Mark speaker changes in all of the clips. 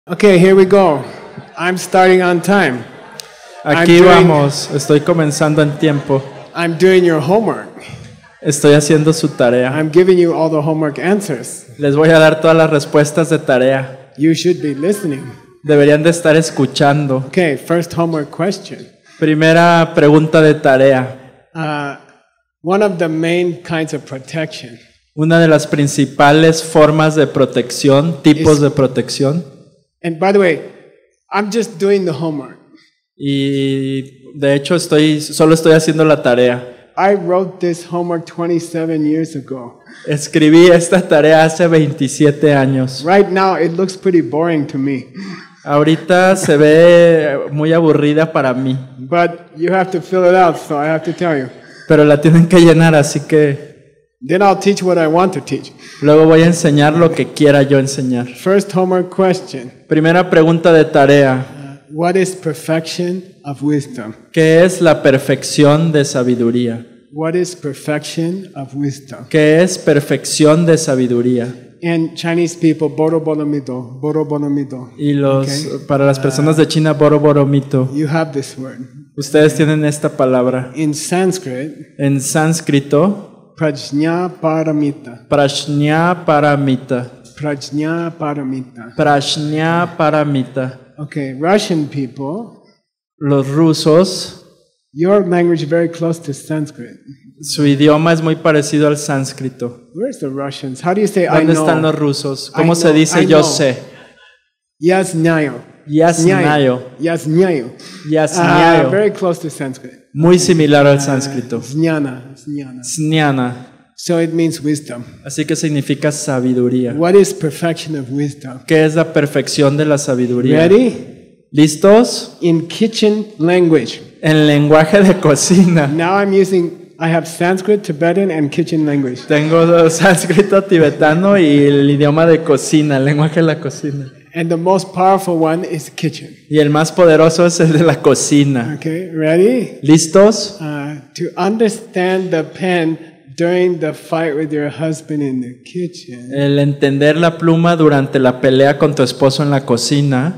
Speaker 1: Okay, here we go. I'm starting on time.
Speaker 2: Aquí vamos, estoy comenzando en tiempo.
Speaker 1: I'm doing your homework.
Speaker 2: Estoy haciendo su tarea.
Speaker 1: I'm giving you all the homework answers.
Speaker 2: Les voy a dar todas las respuestas de tarea.
Speaker 1: You should be listening.
Speaker 2: Deberían de estar escuchando.
Speaker 1: Okay, first homework question.
Speaker 2: Primera pregunta de tarea.
Speaker 1: One of the main kinds of protection.
Speaker 2: Una de las principales formas de protección, tipos de protección.
Speaker 1: And by the way, I'm just doing the homework.
Speaker 2: Y de hecho solo estoy haciendo la tarea.
Speaker 1: I wrote this homework 27 years ago.
Speaker 2: Escribí esta tarea hace 27 años.
Speaker 1: Right now it looks pretty boring to me.
Speaker 2: Ahorita se ve muy aburrida para mí.
Speaker 1: But you have to fill it out, so I have to tell you.
Speaker 2: Pero la tienen que llenar, así que
Speaker 1: Then I'll teach what I want to teach.
Speaker 2: luego voy a enseñar lo que quiera yo enseñar.
Speaker 1: First homework question.
Speaker 2: Primera pregunta de tarea.
Speaker 1: What is perfection of wisdom?
Speaker 2: ¿Qué es la perfección de sabiduría?
Speaker 1: What is perfection of wisdom?
Speaker 2: ¿Qué es perfección de sabiduría?
Speaker 1: And Chinese people, boro bonomido, boro bonomido.
Speaker 2: Y
Speaker 1: Okay.
Speaker 2: para las personas de China, boro boro mito.
Speaker 1: You have this word.
Speaker 2: Ustedes tienen esta palabra.
Speaker 1: In Sanskrit,
Speaker 2: En sánscrito,
Speaker 1: prajna paramita.
Speaker 2: prajna paramita.
Speaker 1: Prajna paramita.
Speaker 2: Prajna paramita.
Speaker 1: Okay, Russian people,
Speaker 2: Los rusos,
Speaker 1: your language is very close to Sanskrit.
Speaker 2: su idioma es muy parecido al sánscrito.
Speaker 1: Where's the Russians? How do you say I
Speaker 2: ¿Dónde
Speaker 1: know?
Speaker 2: están los rusos?
Speaker 1: I
Speaker 2: ¿Cómo se
Speaker 1: know,
Speaker 2: dice
Speaker 1: I
Speaker 2: yo
Speaker 1: know.
Speaker 2: sé?
Speaker 1: Yasnyayo.
Speaker 2: Yasnayo.
Speaker 1: Yasnyayo.
Speaker 2: Yasnayo.
Speaker 1: Very close to Sanskrit.
Speaker 2: Muy similar al sánscrito.
Speaker 1: Jnana. Jnana.
Speaker 2: Jnana.
Speaker 1: So it means wisdom.
Speaker 2: Así que significa sabiduría.
Speaker 1: What is perfection of wisdom?
Speaker 2: ¿Qué es la perfección de la sabiduría?
Speaker 1: Ready?
Speaker 2: ¿Listos?
Speaker 1: In kitchen language.
Speaker 2: En lenguaje de cocina.
Speaker 1: Now I have Sanskrit, Tibetan, and kitchen language.
Speaker 2: Tengo sánscrito tibetano y el idioma de cocina, el lenguaje de la cocina.
Speaker 1: And the most powerful one is kitchen.
Speaker 2: Y el más poderoso es el de la cocina.
Speaker 1: Okay, ready?
Speaker 2: ¿Listos?
Speaker 1: To understand the pen during the fight with your husband in the kitchen.
Speaker 2: El entender la pluma durante la pelea con tu esposo en la cocina.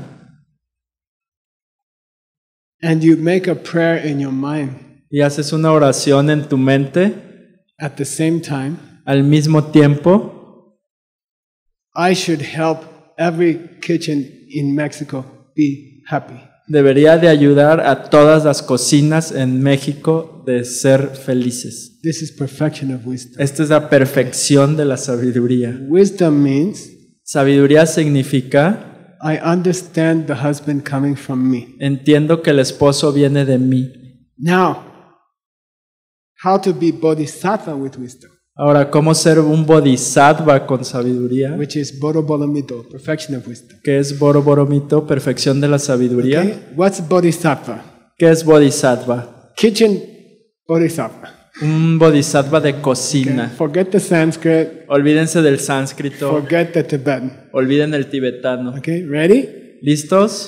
Speaker 1: And you make a prayer in your mind.
Speaker 2: Y haces una oración en tu mente.
Speaker 1: At the same time,
Speaker 2: Al mismo tiempo,
Speaker 1: I should help every kitchen in Mexico be happy.
Speaker 2: debería de ayudar a todas las cocinas en México de ser felices.
Speaker 1: This is perfection of wisdom.
Speaker 2: Esta es la perfección de la sabiduría.
Speaker 1: Wisdom means
Speaker 2: Sabiduría significa,
Speaker 1: I understand the husband coming from me.
Speaker 2: entiendo que el esposo viene de mí.
Speaker 1: Now, how to be bodhisattva with wisdom,
Speaker 2: Ahora, ¿cómo ser un bodhisattva con sabiduría?
Speaker 1: which is borobolomito, perfection of wisdom.
Speaker 2: ¿Qué es Boroboromito, perfección de la sabiduría?
Speaker 1: Okay? What's bodhisattva?
Speaker 2: ¿Qué es bodhisattva?
Speaker 1: Kitchen bodhisattva.
Speaker 2: Un bodhisattva de cocina.
Speaker 1: Forget the Sanskrit,
Speaker 2: Olvídense del sánscrito,
Speaker 1: forget the Tibetan.
Speaker 2: olviden el tibetano.
Speaker 1: Okay, ready?
Speaker 2: ¿Listos?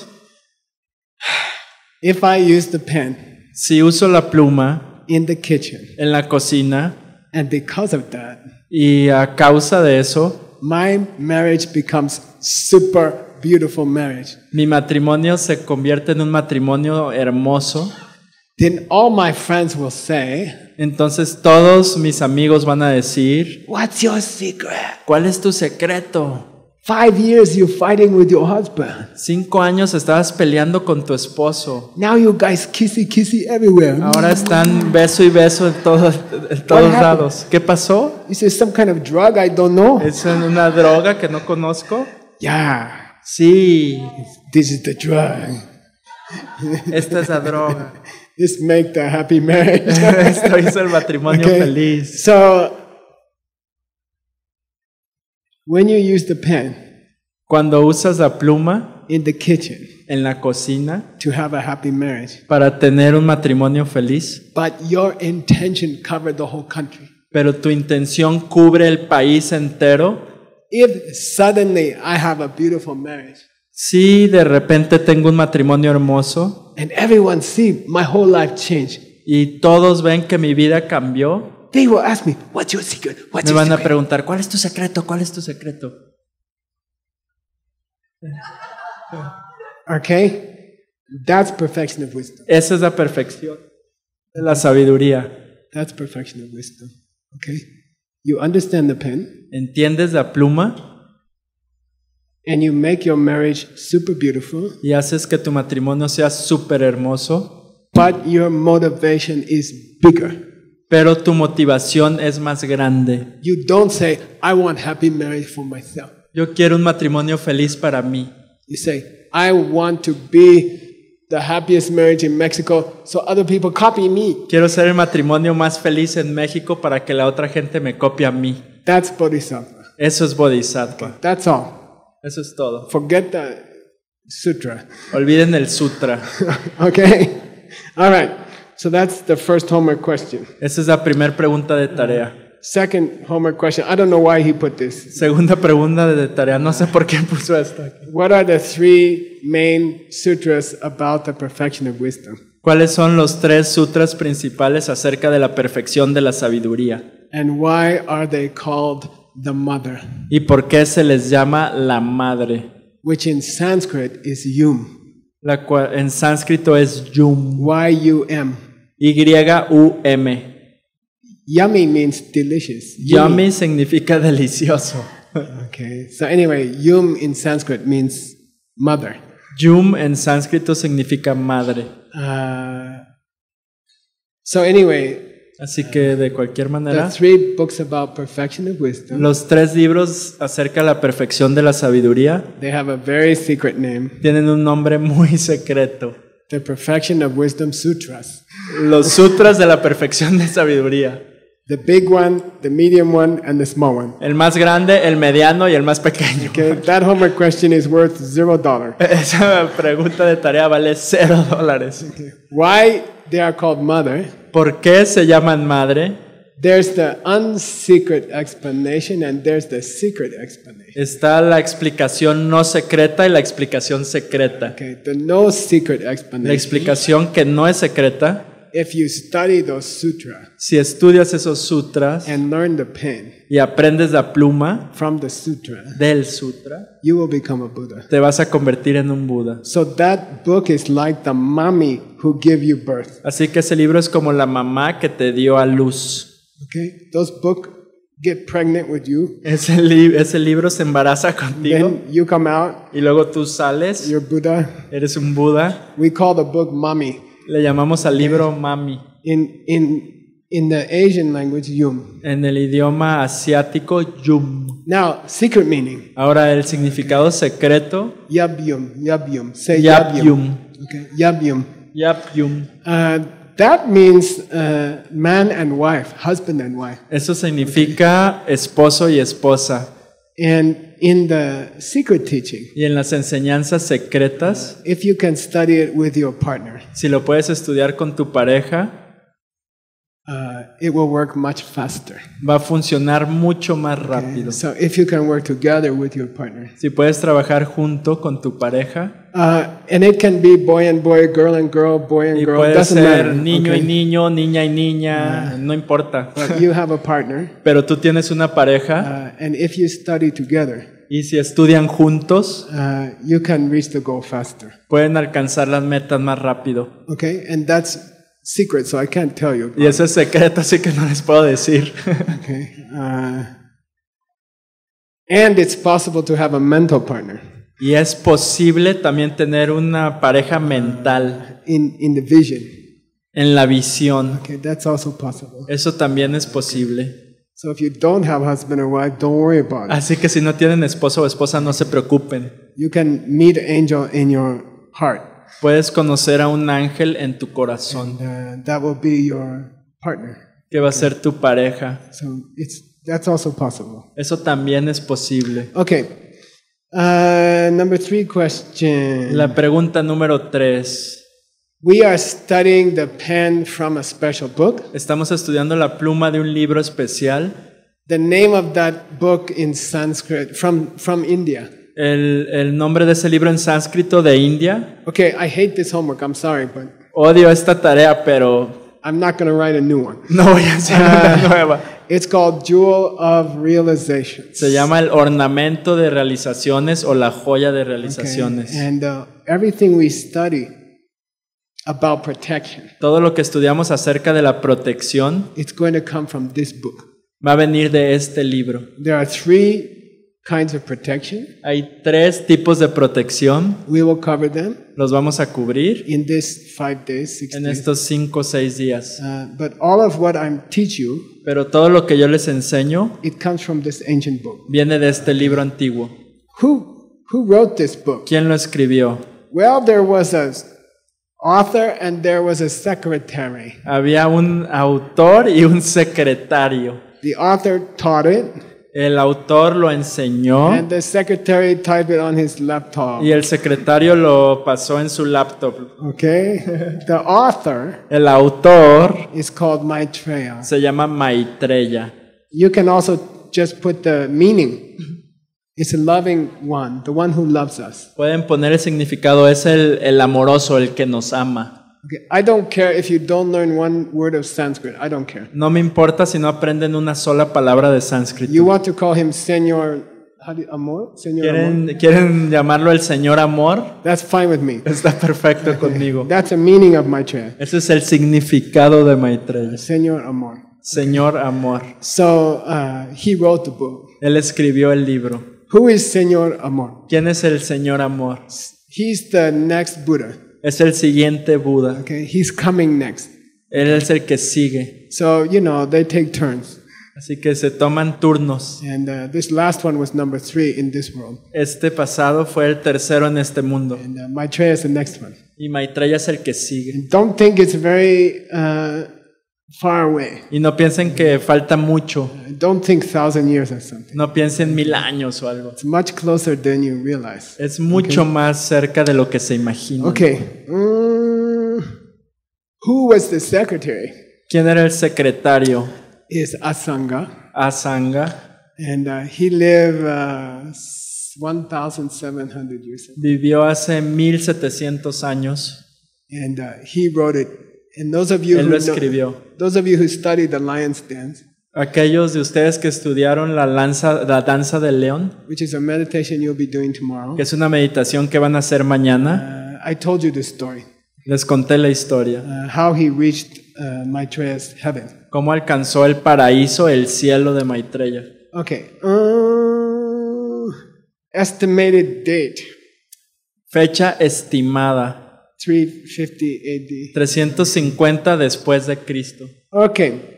Speaker 1: If I use the pen
Speaker 2: Si uso la pluma
Speaker 1: in the kitchen,
Speaker 2: en la cocina
Speaker 1: and because of that,
Speaker 2: y a causa de eso,
Speaker 1: my marriage becomes super beautiful marriage.
Speaker 2: mi matrimonio se convierte en un matrimonio hermoso,
Speaker 1: Then all my friends will say,
Speaker 2: entonces todos mis amigos van a decir,
Speaker 1: what's your secret?
Speaker 2: ¿cuál es tu secreto?
Speaker 1: 5 years you fighting with your husband.
Speaker 2: 5 años estabas peleando con tu esposo.
Speaker 1: Now you guys kissy everywhere.
Speaker 2: Ahora están beso y beso en todos
Speaker 1: happened?
Speaker 2: lados. ¿Qué pasó?
Speaker 1: Is it some kind of drug? I don't know.
Speaker 2: ¿Es una droga que no conozco?
Speaker 1: Yeah,
Speaker 2: Sí,
Speaker 1: this is the drug.
Speaker 2: esta es la droga.
Speaker 1: This make the happy marriage.
Speaker 2: Esto hizo el matrimonio
Speaker 1: Okay.
Speaker 2: feliz.
Speaker 1: So, when you use the pen
Speaker 2: Cuando usas la pluma
Speaker 1: in the kitchen
Speaker 2: en la cocina
Speaker 1: to have a happy marriage,
Speaker 2: para tener un matrimonio feliz,
Speaker 1: but your intention covered the whole country.
Speaker 2: pero tu intención cubre el país entero,
Speaker 1: If suddenly I have a beautiful marriage
Speaker 2: si de repente tengo un matrimonio hermoso
Speaker 1: and everyone see my whole life change,
Speaker 2: y todos ven que mi vida cambió,
Speaker 1: they will ask me, what's your secret? What's
Speaker 2: me
Speaker 1: your
Speaker 2: van a
Speaker 1: secret?
Speaker 2: preguntar, ¿cuál es tu secreto? ¿Cuál es tu secreto?
Speaker 1: Okay? That's perfection of wisdom.
Speaker 2: Esa es la perfección de la sabiduría.
Speaker 1: That's perfection of wisdom. Okay? You understand the pen,
Speaker 2: ¿Entiendes la pluma?
Speaker 1: and you make your marriage super beautiful,
Speaker 2: Y haces que tu matrimonio sea súper hermoso,
Speaker 1: but your motivation is bigger.
Speaker 2: pero tu motivación es más grande.
Speaker 1: You don't say, I want happy marriage for myself.
Speaker 2: Yo quiero un matrimonio feliz para mí.
Speaker 1: You say, I want to be the happiest marriage in Mexico so other people copy me.
Speaker 2: Quiero ser el matrimonio más feliz en México para que la otra gente me copie a mí.
Speaker 1: That's bodhisattva.
Speaker 2: Eso es bodhisattva.
Speaker 1: That's all.
Speaker 2: Eso es todo.
Speaker 1: Forget the sutra.
Speaker 2: Olviden el sutra.
Speaker 1: Okay? All right. So that's the first homework question.
Speaker 2: Esa es la primera pregunta de tarea.
Speaker 1: Second homework question. I don't know why he put this.
Speaker 2: Segunda pregunta de tarea. No sé por qué puso esto aquí.
Speaker 1: What are the three main sutras about the perfection of wisdom?
Speaker 2: ¿Cuáles son los 3 sutras principales acerca de la perfección de la sabiduría?
Speaker 1: And why are they called the mother?
Speaker 2: ¿Y por qué se les llama la madre?
Speaker 1: Which in Sanskrit is Yum.
Speaker 2: La cual en sánscrito es Yum.
Speaker 1: Y-U-M.
Speaker 2: Y-U-M.
Speaker 1: Yummy means delicious.
Speaker 2: Yummy significa delicioso.
Speaker 1: Okay. So anyway, Yum in Sanskrit means mother.
Speaker 2: Yum en sánscrito significa madre.
Speaker 1: So anyway,
Speaker 2: Así que de cualquier
Speaker 1: the
Speaker 2: manera,
Speaker 1: 3 books about perfection of wisdom,
Speaker 2: los 3 libros acerca de la perfección de la sabiduría
Speaker 1: they have a very secret name.
Speaker 2: tienen un nombre muy secreto.
Speaker 1: The Perfection of Wisdom Sutras.
Speaker 2: Los sutras de la perfección de sabiduría.
Speaker 1: The big one, the medium one, and the small one.
Speaker 2: El más grande, el mediano y el más pequeño.
Speaker 1: Okay, that homework question is worth $0.
Speaker 2: Esa pregunta de tarea vale $0.
Speaker 1: Why they are called mother?
Speaker 2: ¿Por qué se llaman madre?
Speaker 1: There's the unsecret explanation and there's the secret explanation.
Speaker 2: Está la explicación no secreta y la explicación secreta.
Speaker 1: Okay, the no secret
Speaker 2: La
Speaker 1: explanation.
Speaker 2: explicación que no es secreta,
Speaker 1: If you study those sutras
Speaker 2: si estudias esos sutras
Speaker 1: and learn the pen
Speaker 2: y aprendes la pluma
Speaker 1: from the sutra,
Speaker 2: del sutra,
Speaker 1: you will become a Buddha.
Speaker 2: te vas a convertir en un Buda.
Speaker 1: So that book is like the mommy who gave you birth.
Speaker 2: Así que ese libro es como la mamá que te dio a luz.
Speaker 1: Okay, those books get pregnant with you.
Speaker 2: Ese libro se embaraza contigo
Speaker 1: Then you come out,
Speaker 2: y luego tú sales,
Speaker 1: you're Buddha.
Speaker 2: eres un Buda.
Speaker 1: We call the book mommy.
Speaker 2: Le llamamos al libro mami.
Speaker 1: In the Asian language, Yum.
Speaker 2: En el idioma asiático, Yum.
Speaker 1: Now, secret meaning.
Speaker 2: Ahora el significado secreto,
Speaker 1: Yabyum, yabyum. Say
Speaker 2: Yabyum.
Speaker 1: yabyum. Okay, yabyum.
Speaker 2: Yapyum.
Speaker 1: That means man and wife, husband and wife.
Speaker 2: Eso significa esposo y esposa.
Speaker 1: And in the secret teaching,
Speaker 2: Y en las enseñanzas secretas,
Speaker 1: if you can study it with your partner,
Speaker 2: si lo puedes estudiar con tu pareja,
Speaker 1: it will work much faster.
Speaker 2: va a funcionar mucho más rápido.
Speaker 1: So if you can work together with your partner,
Speaker 2: Si puedes trabajar junto con tu pareja,
Speaker 1: and it can be boy and boy, girl and girl, boy and
Speaker 2: y
Speaker 1: girl,
Speaker 2: puede
Speaker 1: doesn't
Speaker 2: ser
Speaker 1: matter.
Speaker 2: niño y
Speaker 1: okay?
Speaker 2: niño, niña y niña, no importa.
Speaker 1: But you have a partner,
Speaker 2: Pero tú tienes una pareja
Speaker 1: and if you study together,
Speaker 2: y si estudian juntos,
Speaker 1: you can reach the goal faster.
Speaker 2: pueden alcanzar las metas más rápido.
Speaker 1: Okay, and that's secret, so I can't tell you.
Speaker 2: Y eso es secreto, así que no les puedo decir.
Speaker 1: Okay, and it's possible to have a mental partner
Speaker 2: Y es posible también tener una pareja mental
Speaker 1: in the vision.
Speaker 2: en la visión.
Speaker 1: Okay, that's also possible.
Speaker 2: Eso también es posible.
Speaker 1: So if you don't have husband or wife, don't worry about it.
Speaker 2: Así que si no tienen esposo o esposa, no se preocupen.
Speaker 1: You can meet an angel in your heart.
Speaker 2: Puedes conocer a un ángel en tu corazón,
Speaker 1: That will be your partner.
Speaker 2: que va a ser tu pareja.
Speaker 1: So that's also possible.
Speaker 2: Eso también es posible.
Speaker 1: Okay. Number 3 question.
Speaker 2: La pregunta número 3.
Speaker 1: We are studying the pen from a special book.
Speaker 2: Estamos estudiando la pluma de un libro especial.
Speaker 1: The name of that book in Sanskrit from India.
Speaker 2: El nombre de ese libro en sánscrito de India.
Speaker 1: Okay, I hate this homework. I'm sorry, but
Speaker 2: Odio esta tarea, pero
Speaker 1: I'm not going to write a new one.
Speaker 2: no voy a hacer una nueva.
Speaker 1: It's called Jewel of Realizations.
Speaker 2: Se llama el ornamento de realizaciones o la joya de
Speaker 1: Okay.
Speaker 2: realizaciones.
Speaker 1: And everything we study about protection,
Speaker 2: Todo lo que estudiamos acerca de la protección
Speaker 1: it's going to come from this book.
Speaker 2: va a venir de este libro.
Speaker 1: There are 3 kinds of protection.
Speaker 2: Hay 3 tipos de protección.
Speaker 1: We will cover them
Speaker 2: Los vamos a cubrir
Speaker 1: in this 5 days, 6
Speaker 2: en
Speaker 1: days.
Speaker 2: estos 5 o 6 días.
Speaker 1: But all of what I teach you,
Speaker 2: Pero todo lo que yo les enseño
Speaker 1: it comes from this ancient book.
Speaker 2: viene de este libro antiguo.
Speaker 1: Who wrote this book?
Speaker 2: ¿Quién lo escribió?
Speaker 1: Well, there was a author and there was a secretary.
Speaker 2: Había un autor y un secretario.
Speaker 1: The author taught it,
Speaker 2: El autor lo enseñó
Speaker 1: and the secretary typed it on his laptop.
Speaker 2: y el secretario lo pasó en su laptop.
Speaker 1: Okay? The author
Speaker 2: El autor
Speaker 1: is called Maitreya.
Speaker 2: se llama Maitreya.
Speaker 1: You can also just put the meaning. It's a loving one, the one who loves us.
Speaker 2: Pueden poner el significado, es el amoroso, el que nos ama.
Speaker 1: Okay? I don't care if you don't learn one word of Sanskrit. I don't care.
Speaker 2: No me importa si no aprenden una sola palabra de
Speaker 1: You
Speaker 2: sánscrito.
Speaker 1: want to call him Señor Amor? Señor Amor?
Speaker 2: ¿Quieren llamarlo el Señor Amor?
Speaker 1: That's fine with me.
Speaker 2: Está perfecto conmigo.
Speaker 1: That's the meaning of Maitreya.
Speaker 2: Ese es el significado de Maitreya.
Speaker 1: Señor Amor.
Speaker 2: Señor Amor.
Speaker 1: So he wrote the book.
Speaker 2: Él escribió el libro.
Speaker 1: Who is Señor Amor?
Speaker 2: ¿Quién es el Señor Amor?
Speaker 1: He's the next Buddha.
Speaker 2: Es el siguiente Buda.
Speaker 1: Okay, he's coming next.
Speaker 2: Él es el que sigue.
Speaker 1: So they take turns.
Speaker 2: Así que se toman turnos.
Speaker 1: And this last one was number 3 in this world.
Speaker 2: Este pasado fue el tercero en este mundo.
Speaker 1: And Maitreya is the next one.
Speaker 2: Y Maitreya es el que sigue.
Speaker 1: And don't think it's very far away.
Speaker 2: Y no piensen que falta mucho.
Speaker 1: Don't think 1,000 years or something.
Speaker 2: No piensen 1000 años o algo.
Speaker 1: It's much closer than you realize.
Speaker 2: Es mucho más cerca de lo que se imagina.
Speaker 1: Okay. Who was the secretary?
Speaker 2: ¿Quién era el secretario?
Speaker 1: Is Asanga.
Speaker 2: Asanga.
Speaker 1: And he lived 1,700 years ago.
Speaker 2: Vivió hace 1700 años.
Speaker 1: And he wrote it. And those of you
Speaker 2: Él
Speaker 1: who
Speaker 2: lo
Speaker 1: know,
Speaker 2: escribió.
Speaker 1: those of you who studied the lion's dance,
Speaker 2: Aquellos de ustedes que estudiaron la danza del león,
Speaker 1: which is a meditation you'll be doing tomorrow,
Speaker 2: que es una meditación que van a hacer mañana,
Speaker 1: I told you this story.
Speaker 2: les conté la historia.
Speaker 1: How he reached Maitreya's heaven.
Speaker 2: Cómo alcanzó el paraíso, el cielo de Maitreya.
Speaker 1: Okay. Estimated date,
Speaker 2: Fecha estimada,
Speaker 1: 350 AD.
Speaker 2: 350 después de Cristo.
Speaker 1: Okay.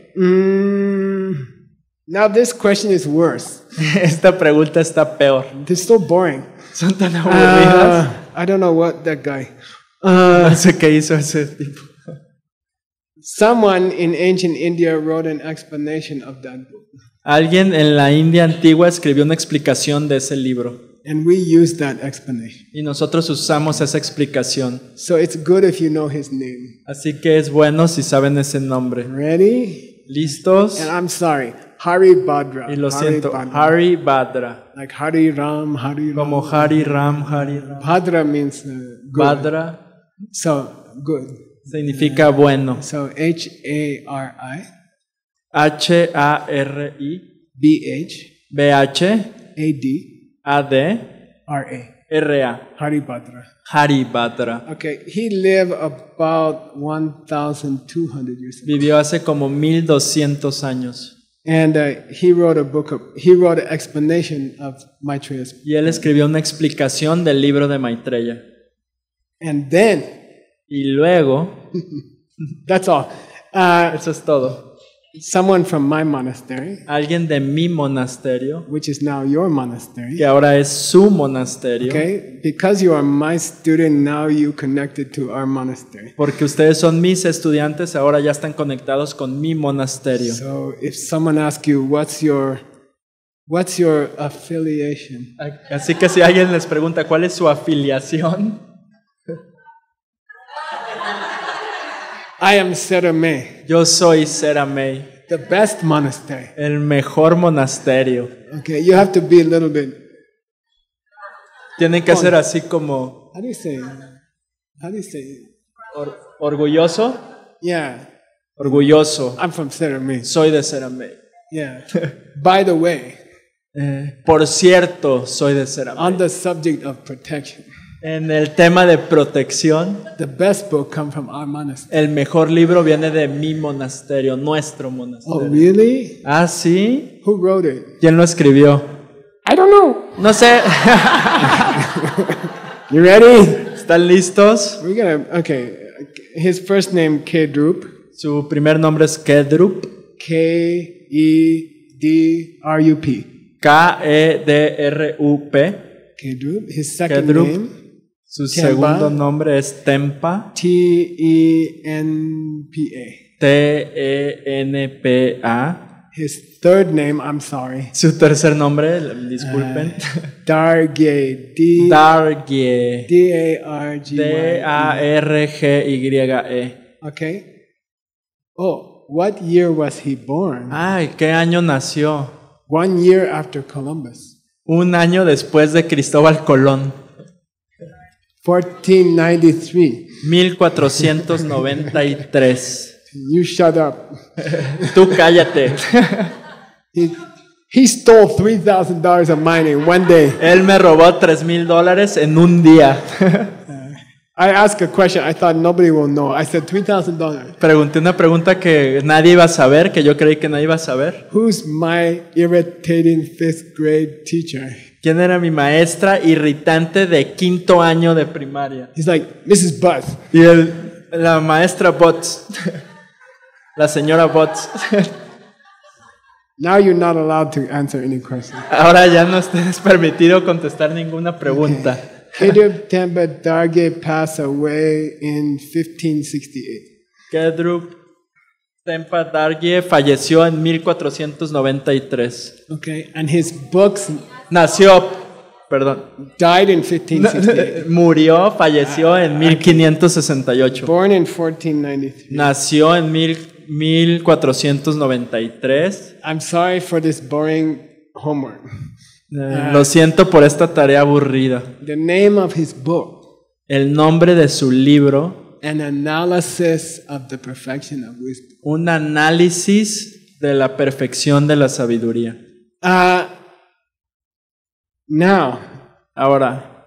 Speaker 1: Now this question is worse.
Speaker 2: Esta pregunta está peor.
Speaker 1: This is so boring.
Speaker 2: Son tan aburridas.
Speaker 1: I don't know what that guy.
Speaker 2: No sé qué hizo ese tipo.
Speaker 1: Someone in ancient India wrote an explanation of that book.
Speaker 2: Alguien en la India antigua escribió una explicación de ese libro.
Speaker 1: And we use that explanation.
Speaker 2: Y nosotros usamos esa explicación.
Speaker 1: So it's good if you know his name.
Speaker 2: Así que es bueno si saben ese nombre.
Speaker 1: Ready?
Speaker 2: ¿Listos?
Speaker 1: And I'm sorry. Hari Bhadra.
Speaker 2: Y lo siento.
Speaker 1: Bhadra.
Speaker 2: Hari Bhadra.
Speaker 1: Like Hari Ram, Hari Ram.
Speaker 2: Como Hari Ram, Hari Ram.
Speaker 1: Bhadra means good.
Speaker 2: Bhadra
Speaker 1: So, good.
Speaker 2: significa bueno.
Speaker 1: So, H-A-R-I.
Speaker 2: H-A-R-I.
Speaker 1: B-H.
Speaker 2: B-H-A-D.
Speaker 1: A-D. R-A.
Speaker 2: R-A.
Speaker 1: Hari Bhadra.
Speaker 2: Hari Bhadra.
Speaker 1: Okay, he lived about 1,200 years ago.
Speaker 2: Vivió hace como 1200 años.
Speaker 1: And he wrote an explanation of Maitreya's.
Speaker 2: Y él escribió una explicación del libro de Maitreya.
Speaker 1: And then,
Speaker 2: Y luego,
Speaker 1: that's all.
Speaker 2: eso es todo.
Speaker 1: Someone from my monastery,
Speaker 2: Alguien de mi monasterio,
Speaker 1: which is now your monastery,
Speaker 2: que ahora es su monasterio,
Speaker 1: okay? Because you are my student, now you connected to our monastery.
Speaker 2: porque ustedes son mis estudiantes, ahora ya están conectados con mi monasterio.
Speaker 1: So if someone asks you, what's your affiliation?
Speaker 2: Así que si alguien les pregunta cuál es su afiliación,
Speaker 1: I am Serame,
Speaker 2: yo soy Seramei,
Speaker 1: the best monastery.
Speaker 2: el mejor monasterio.
Speaker 1: Okay, you have to be a little bit,
Speaker 2: Tienen que ser así como
Speaker 1: how do you say?
Speaker 2: orgulloso.
Speaker 1: Yeah,
Speaker 2: Orgulloso.
Speaker 1: I'm from Serame.
Speaker 2: Soy de Seramei.
Speaker 1: Yeah. By the way,
Speaker 2: Por cierto, soy de
Speaker 1: on
Speaker 2: Ceramérica.
Speaker 1: the subject of protection,
Speaker 2: En el tema de protección,
Speaker 1: the best book come from our monastery.
Speaker 2: el mejor libro viene de mi monasterio, nuestro
Speaker 1: Oh,
Speaker 2: monasterio.
Speaker 1: really?
Speaker 2: Ah, ¿sí?
Speaker 1: Who wrote it?
Speaker 2: ¿Quién lo escribió?
Speaker 1: I don't know.
Speaker 2: No sé.
Speaker 1: You ready?
Speaker 2: ¿Están listos?
Speaker 1: We're gonna. Okay. His first name Kedrup.
Speaker 2: Su primer nombre es Kedrup.
Speaker 1: Kedrup.
Speaker 2: Kedrup.
Speaker 1: Kedrup. His second
Speaker 2: Kedrup.
Speaker 1: name
Speaker 2: Su
Speaker 1: Tempa.
Speaker 2: segundo nombre es Tempa.
Speaker 1: Tenpa.
Speaker 2: Tenpa.
Speaker 1: His third name, I'm sorry,
Speaker 2: Su tercer nombre, disculpen.
Speaker 1: Dargye.
Speaker 2: Dargye.
Speaker 1: D-A-R-G-Y.
Speaker 2: Dargye.
Speaker 1: Okay. Oh, what year was he born?
Speaker 2: Ay, ¿qué año nació?
Speaker 1: 1 year after Columbus.
Speaker 2: Un año después de Cristóbal Colón.
Speaker 1: 1493.
Speaker 2: 1493.
Speaker 1: You shut up.
Speaker 2: Tú cállate.
Speaker 1: He stole $3,000 of mine in 1 day.
Speaker 2: Él me robó $3,000 en un día.
Speaker 1: I asked a question I thought nobody will know. I said $3,000.
Speaker 2: Pregunté una pregunta que nadie iba a saber, que yo creí que nadie iba a saber.
Speaker 1: Who's my irritating 5th grade teacher?
Speaker 2: ¿Quién era mi maestra irritante de quinto año de primaria?
Speaker 1: He's like, Mrs. Buzz.
Speaker 2: Y la maestra Botts. La señora Botts.
Speaker 1: Now you're not allowed to answer any questions.
Speaker 2: Ahora ya no estés permitido contestar ninguna pregunta.
Speaker 1: Kedrup Tempa Dargye passed away in 1568.
Speaker 2: Kedrup Tempa Dargye falleció en 1493.
Speaker 1: Okay, and his books died in 1568.
Speaker 2: Murió, falleció en 1568.
Speaker 1: Born in 1493.
Speaker 2: Nació en 1493.
Speaker 1: I'm sorry for this boring homework.
Speaker 2: Lo siento por esta tarea aburrida.
Speaker 1: The name of his book,
Speaker 2: El nombre de su libro,
Speaker 1: An Analysis of the Perfection of Wisdom.
Speaker 2: un análisis de la perfección de la sabiduría.
Speaker 1: Now,
Speaker 2: Ahora,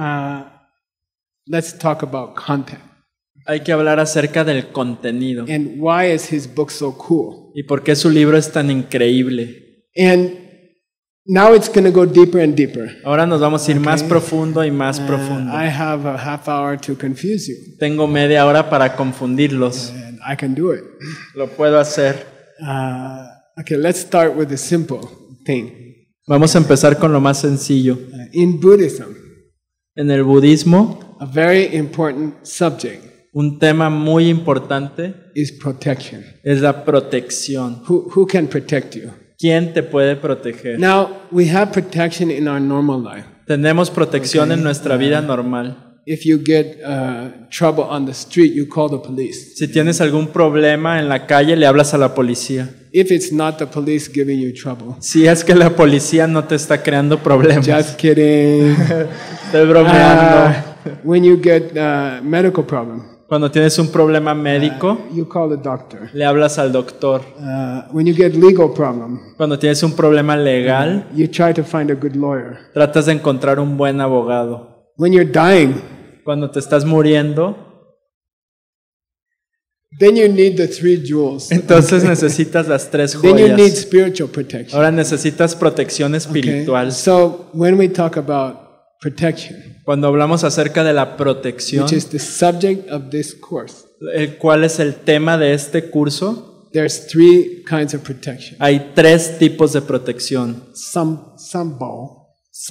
Speaker 1: let's talk about content.
Speaker 2: hay que hablar acerca del contenido
Speaker 1: And why is his book so cool?
Speaker 2: y por qué su libro es tan increíble.
Speaker 1: And now it's going to go deeper and deeper.
Speaker 2: Ahora nos vamos a ir más profundo y más profundo.
Speaker 1: I have a half hour to confuse you,
Speaker 2: Tengo media hora para confundirlos.
Speaker 1: and I can do it.
Speaker 2: Lo puedo hacer.
Speaker 1: Okay, let's start with the simple thing.
Speaker 2: Vamos a empezar con lo más sencillo.
Speaker 1: In Buddhism,
Speaker 2: En el budismo,
Speaker 1: a very important subject
Speaker 2: un tema muy importante
Speaker 1: is protection.
Speaker 2: es la protección.
Speaker 1: Who can protect you?
Speaker 2: ¿Quién te puede proteger?
Speaker 1: Now, we have protection in our normal life.
Speaker 2: Tenemos protección en nuestra vida normal.
Speaker 1: If you get trouble on the street, you call the police.
Speaker 2: Si tienes algún problema en la calle, le hablas a la policía.
Speaker 1: If it's not the police giving you trouble.
Speaker 2: Si es que la policía no te está creando problemas.
Speaker 1: Just kidding.
Speaker 2: Estoy bromeando.
Speaker 1: When you get medical problem,
Speaker 2: Cuando tienes un problema médico,
Speaker 1: you call the doctor.
Speaker 2: le hablas al doctor.
Speaker 1: When you get legal problem,
Speaker 2: Cuando tienes un problema legal,
Speaker 1: you try to find a good lawyer.
Speaker 2: tratas de encontrar un buen abogado.
Speaker 1: When you're dying,
Speaker 2: Cuando te estás muriendo,
Speaker 1: then you need the 3 jewels.
Speaker 2: entonces necesitas las 3
Speaker 1: Then you need
Speaker 2: joyas.
Speaker 1: spiritual protection.
Speaker 2: Ahora necesitas protección
Speaker 1: Okay?
Speaker 2: espiritual.
Speaker 1: So when we talk about protection,
Speaker 2: Cuando hablamos acerca de la protección,
Speaker 1: which is the subject of this course,
Speaker 2: el cual es el tema de este curso,
Speaker 1: there's 3 kinds of protection.
Speaker 2: hay 3 tipos de protección.
Speaker 1: Sambal,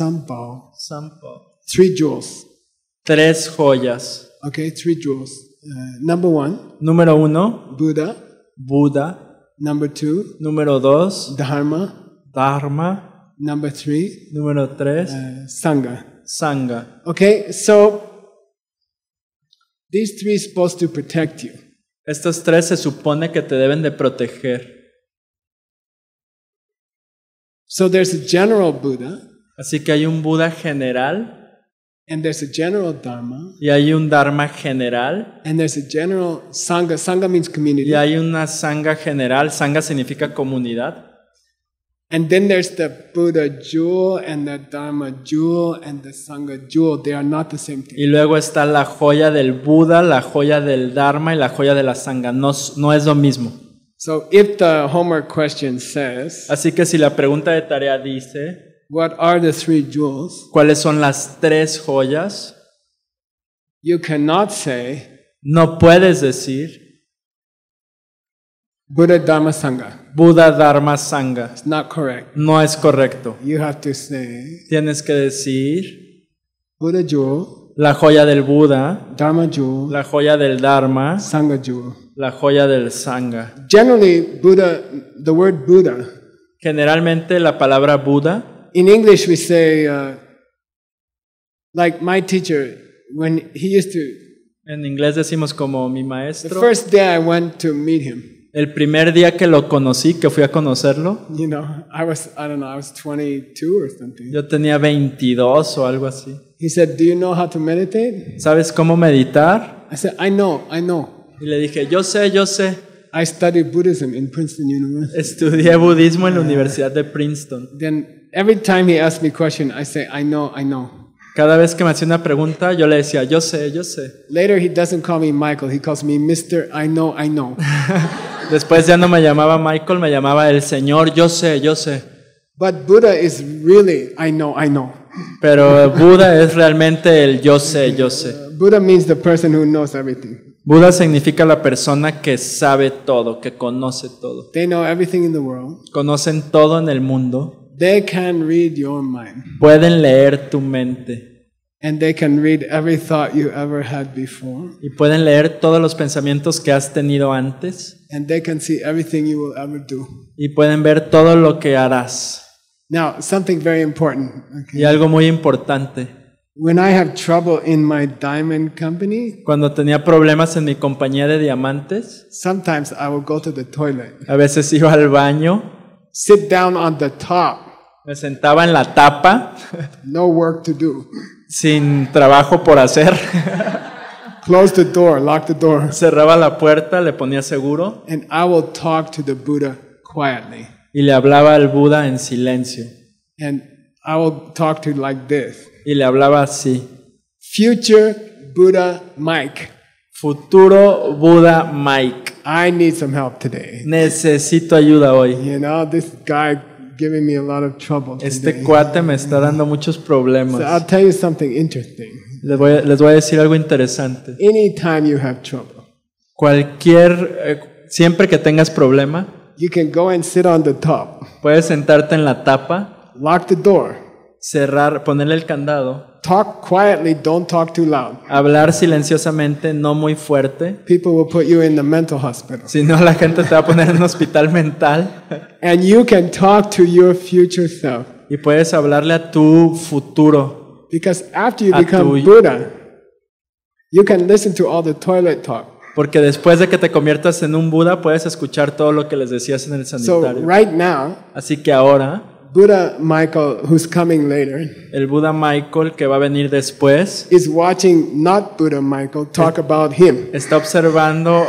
Speaker 1: 3 jewels.
Speaker 2: 3 joyas.
Speaker 1: Okay, 3 jewels. Number 1,
Speaker 2: Número 1,
Speaker 1: Buddha.
Speaker 2: Buda.
Speaker 1: Number 2,
Speaker 2: Número 2,
Speaker 1: Dharma.
Speaker 2: Dharma.
Speaker 1: Number 3,
Speaker 2: Número 3,
Speaker 1: Sangha.
Speaker 2: Sangha.
Speaker 1: Okay, so these 3 are supposed to protect you.
Speaker 2: Estos 3 se supone que te deben de proteger.
Speaker 1: So there's a general Buddha
Speaker 2: Así que hay un Buda general
Speaker 1: and there's a general Dharma
Speaker 2: y hay un Dharma general
Speaker 1: and there's a general Sangha. Sangha means community.
Speaker 2: y hay una Sangha general. Sangha significa comunidad.
Speaker 1: And then there's the Buddha jewel and the Dharma jewel and the Sangha jewel. They are not the same thing.
Speaker 2: Y luego está la joya del Buda, la joya del Dharma y la joya de la Sangha. No es lo mismo.
Speaker 1: So if the homework question says,
Speaker 2: Así que si la pregunta de tarea dice,
Speaker 1: what are the three jewels?
Speaker 2: ¿cuáles son las tres joyas?
Speaker 1: You cannot say
Speaker 2: No puedes decir
Speaker 1: Buddha, Dharma, Sangha.
Speaker 2: Buda, Dharma, Sangha.
Speaker 1: It's not correct.
Speaker 2: No es correcto.
Speaker 1: You have to say
Speaker 2: Tienes que decir
Speaker 1: Buddha jewel,
Speaker 2: la joya del Buda,
Speaker 1: Dharma jewel,
Speaker 2: la joya del Dharma,
Speaker 1: Sangha jewel.
Speaker 2: la joya del Sangha.
Speaker 1: Generally, Buddha, the word Buddha,
Speaker 2: Generalmente la palabra Buda,
Speaker 1: in English we say, like my teacher, when he used to,
Speaker 2: en inglés decimos como mi
Speaker 1: the
Speaker 2: maestro.
Speaker 1: first day I went to meet him,
Speaker 2: El primer día que lo conocí, que fui a conocerlo,
Speaker 1: you know, I was 22 or something.
Speaker 2: yo tenía 22 o algo así.
Speaker 1: He said, do you know how to meditate?
Speaker 2: ¿Sabes cómo meditar?
Speaker 1: I said, I know.
Speaker 2: Y le dije, yo sé.
Speaker 1: I studied Buddhism in Princeton University.
Speaker 2: Estudié budismo en la Universidad de Princeton.
Speaker 1: Then every time he asked me a question, I say, I know.
Speaker 2: Cada vez que me hacía una pregunta, yo le decía, yo sé.
Speaker 1: Later, he doesn't call me Michael. He calls me Mr. I know.
Speaker 2: Después ya no me llamaba Michael, me llamaba el Señor, yo sé.
Speaker 1: But Buddha is really, I know.
Speaker 2: Pero Buda es realmente el yo sé.
Speaker 1: Buddha means the person who knows everything.
Speaker 2: Buda significa la persona que sabe todo, que conoce todo.
Speaker 1: They know everything in the world.
Speaker 2: Conocen todo en el mundo.
Speaker 1: They can read your mind.
Speaker 2: Pueden leer tu mente.
Speaker 1: And they can read every thought you ever had before.
Speaker 2: Y pueden leer todos los pensamientos que has tenido antes.
Speaker 1: And they can see everything you will ever do.
Speaker 2: Y pueden ver todo lo que harás.
Speaker 1: Now, something very important. Okay?
Speaker 2: Y algo muy importante.
Speaker 1: When I have trouble in my diamond company,
Speaker 2: Cuando tenía problemas en mi compañía de diamantes,
Speaker 1: sometimes I will go to the toilet,
Speaker 2: a veces iba al baño,
Speaker 1: sit down on the top,
Speaker 2: me sentaba en la tapa,
Speaker 1: no work to do.
Speaker 2: sin trabajo por hacer.
Speaker 1: Close the door, lock the door,
Speaker 2: Cerraba la puerta, le ponía seguro
Speaker 1: and I will talk to the Buddha quietly.
Speaker 2: y le hablaba al Buda en silencio.
Speaker 1: And I will talk to like this.
Speaker 2: Y le hablaba así.
Speaker 1: Future Buddha Mike,
Speaker 2: Futuro Buda Mike,
Speaker 1: I need some help today.
Speaker 2: necesito ayuda hoy.
Speaker 1: You know, this guy giving me a lot of trouble
Speaker 2: Este
Speaker 1: today.
Speaker 2: cuate me está dando muchos
Speaker 1: So I'll
Speaker 2: problemas.
Speaker 1: tell you something interesting.
Speaker 2: Les voy a decir algo interesante.
Speaker 1: Anytime you have trouble,
Speaker 2: Siempre que tengas problema,
Speaker 1: you can go and sit on the top,
Speaker 2: puedes sentarte en la tapa,
Speaker 1: lock the door,
Speaker 2: ponerle el candado,
Speaker 1: talk quietly, don't talk too loud.
Speaker 2: hablar silenciosamente, no muy fuerte.
Speaker 1: People will put you in the mental hospital.
Speaker 2: Si no, la gente te va a poner en un hospital mental.
Speaker 1: And you can talk to your future self.
Speaker 2: Y puedes hablarle a tu futuro.
Speaker 1: Because after you
Speaker 2: A
Speaker 1: become
Speaker 2: tu-
Speaker 1: Buddha, you can listen to all the toilet talk.
Speaker 2: Porque después de que te conviertas en un Buda, puedes escuchar todo lo que les decías en el
Speaker 1: So
Speaker 2: sanitario.
Speaker 1: right now,
Speaker 2: Así que ahora,
Speaker 1: Buddha Michael, who's coming later,
Speaker 2: el Buda Michael, que va a venir después,
Speaker 1: is watching not Buddha Michael talk about him.
Speaker 2: está observando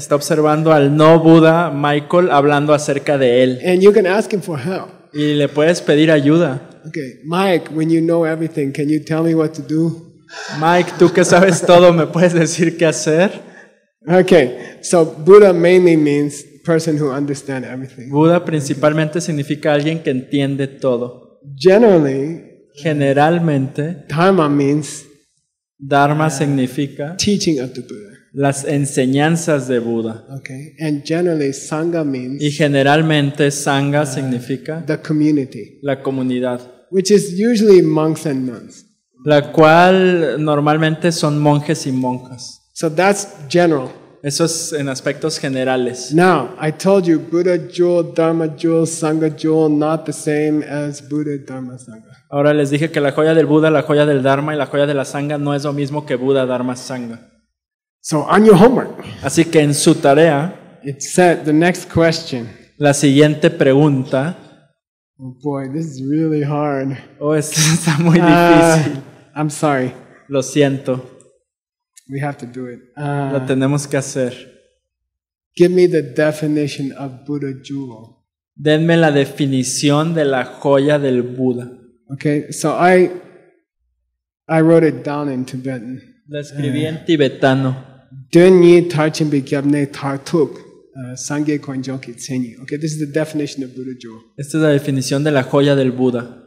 Speaker 2: al no Buda Michael hablando acerca de él.
Speaker 1: And you can ask him for help.
Speaker 2: Y le puedes pedir ayuda.
Speaker 1: Okay, Mike, when you know everything, can you tell me what to do?
Speaker 2: Mike, tú que sabes todo, ¿me puedes decir qué hacer?
Speaker 1: Okay, so Buddha mainly means person who understands everything.
Speaker 2: Buda principalmente significa alguien que entiende todo.
Speaker 1: Generally,
Speaker 2: Generalmente,
Speaker 1: Dharma means
Speaker 2: Dharma significa
Speaker 1: teaching of the Buddha.
Speaker 2: las enseñanzas de Buda.
Speaker 1: Okay, and generally Sangha means
Speaker 2: Y generalmente Sangha significa
Speaker 1: the community,
Speaker 2: la comunidad,
Speaker 1: which is usually monks and nuns.
Speaker 2: la cual normalmente son monjes y monjas.
Speaker 1: So that's general.
Speaker 2: Eso es en aspectos generales.
Speaker 1: Now, I told you Buddha jewel, Dharma jewel, Sangha jewel, not the same as Buddha, Dharma, Sangha.
Speaker 2: Ahora les dije que la joya del Buda, la joya del Dharma y la joya de la Sangha no es lo mismo que Buda, Dharma, Sangha.
Speaker 1: So on your homework,
Speaker 2: Así que en su tarea,
Speaker 1: it said the next question.
Speaker 2: la siguiente pregunta,
Speaker 1: Oh boy, this is really hard.
Speaker 2: esto está muy difícil,
Speaker 1: I'm sorry.
Speaker 2: lo siento,
Speaker 1: We have to do it.
Speaker 2: lo tenemos que hacer.
Speaker 1: Give me the definition of Buddha jewel.
Speaker 2: Denme la definición de la joya del Buda.
Speaker 1: Okay, so I wrote it down in Tibetan.
Speaker 2: La escribí en tibetano.
Speaker 1: Dönyi tarchim bikyabne tartuk sangye konjoki tsenyi. Okay, this is the definition of Buddha jewel.
Speaker 2: Esta es la definición de la joya del Buda.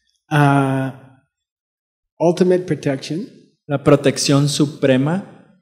Speaker 1: Ultimate protection,
Speaker 2: La protección suprema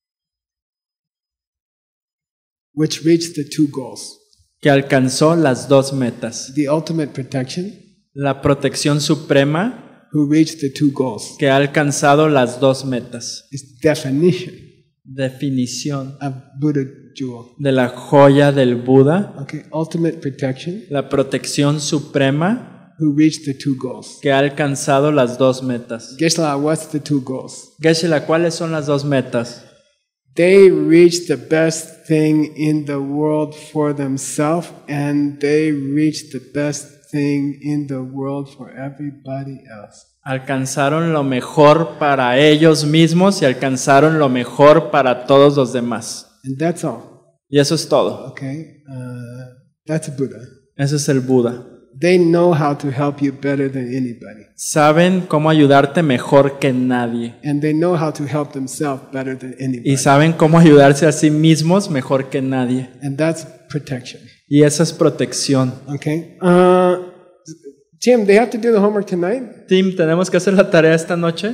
Speaker 1: which reached the two goals.
Speaker 2: que alcanzó las dos metas.
Speaker 1: The ultimate protection,
Speaker 2: La protección suprema
Speaker 1: who reached the two goals.
Speaker 2: que ha alcanzado las dos metas.
Speaker 1: Is definition
Speaker 2: Definición
Speaker 1: of Buddha jewel.
Speaker 2: de la joya del Buda.
Speaker 1: Okay, ultimate protection,
Speaker 2: La protección suprema
Speaker 1: who reached the two goals.
Speaker 2: que ha alcanzado las dos metas.
Speaker 1: Geshe-la, what's the two goals?
Speaker 2: Geshe-la, ¿cuáles son las dos metas?
Speaker 1: They reach the best thing in the world for themselves, and they reach the best thing in the world for everybody else.
Speaker 2: Alcanzaron lo mejor para ellos mismos y alcanzaron lo mejor para todos los demás.
Speaker 1: And that's all.
Speaker 2: Y eso es todo.
Speaker 1: Okay? That's Buddha.
Speaker 2: Ese es el Buda.
Speaker 1: They know how to help you better than anybody.
Speaker 2: Saben cómo ayudarte mejor que nadie.
Speaker 1: And they know how to help themselves better than anybody.
Speaker 2: Y saben cómo ayudarse a sí mismos mejor que nadie.
Speaker 1: And that's protection.
Speaker 2: Y esa es protección.
Speaker 1: Okay? Tim, they have to do the homework tonight?
Speaker 2: Tim, ¿tenemos que hacer la tarea esta noche?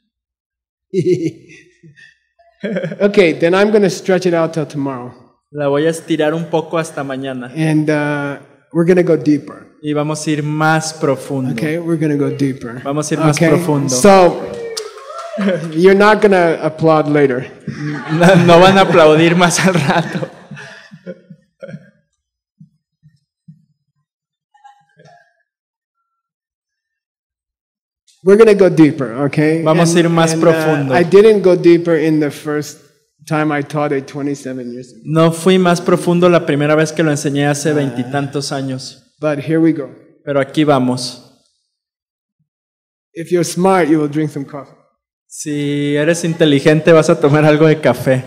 Speaker 1: Okay, then I'm going to stretch it out till tomorrow.
Speaker 2: La voy a estirar un poco hasta mañana.
Speaker 1: And we're going to go deeper.
Speaker 2: Y vamos a ir más profundo.
Speaker 1: Okay, we're going to go deeper.
Speaker 2: Vamos a ir más
Speaker 1: Okay,
Speaker 2: profundo.
Speaker 1: so you're not going to applaud later.
Speaker 2: No van a aplaudir más al rato.
Speaker 1: We're going to go deeper, okay?
Speaker 2: Vamos a ir más profundo.
Speaker 1: I didn't go deeper in the first time I taught it 27 years ago.
Speaker 2: No fui más profundo la primera vez que lo enseñé hace veintitantos años.
Speaker 1: But here we go.
Speaker 2: Pero aquí vamos.
Speaker 1: If you're smart, you will drink some coffee.
Speaker 2: Si eres inteligente vas a tomar algo de café.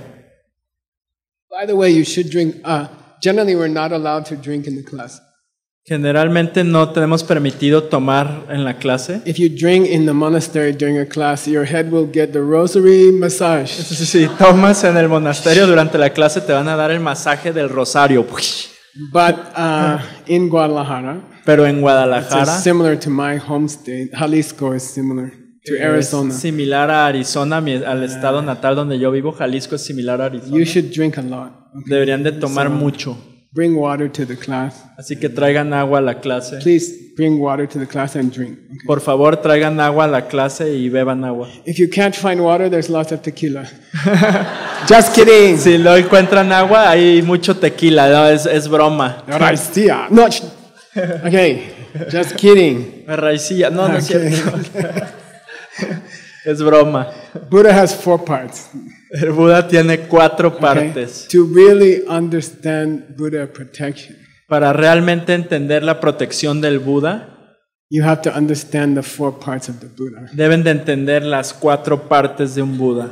Speaker 1: By the way, you should drink. Generally, we're not allowed to drink in the class.
Speaker 2: Generalmente no tenemos permitido tomar en la clase.
Speaker 1: If you drink in the monastery during a class, your head will get the rosary massage.
Speaker 2: Si tomas en el monasterio durante la clase te van a dar el masaje del rosario.
Speaker 1: But in Guadalajara,
Speaker 2: Pero en
Speaker 1: it's
Speaker 2: Guadalajara
Speaker 1: similar to my home state. Jalisco is similar to Arizona.
Speaker 2: es similar a Arizona, al estado natal donde yo vivo. Jalisco es similar a Arizona.
Speaker 1: You should drink a lot. Okay?
Speaker 2: Deberían de tomar mucho.
Speaker 1: Bring water to the class.
Speaker 2: Así que traigan agua a la clase.
Speaker 1: Please bring water to the class and drink. Okay?
Speaker 2: Por favor, traigan agua a la clase y beban agua.
Speaker 1: If you can't find water, there's lots of tequila. Just kidding.
Speaker 2: Si no encuentran agua, hay mucho tequila. No, es broma.
Speaker 1: Raicilla. No. Okay. Just kidding.
Speaker 2: Raicilla. No, no es
Speaker 1: Okay.
Speaker 2: cierto. Es broma.
Speaker 1: Buddha has 4 parts.
Speaker 2: El Buda tiene 4
Speaker 1: Okay?
Speaker 2: partes.
Speaker 1: To really understand Buddha protection,
Speaker 2: Para realmente entender la protección del Buda,
Speaker 1: you have to understand the 4 parts of the Buddha.
Speaker 2: deben de entender las 4 partes de un Buda.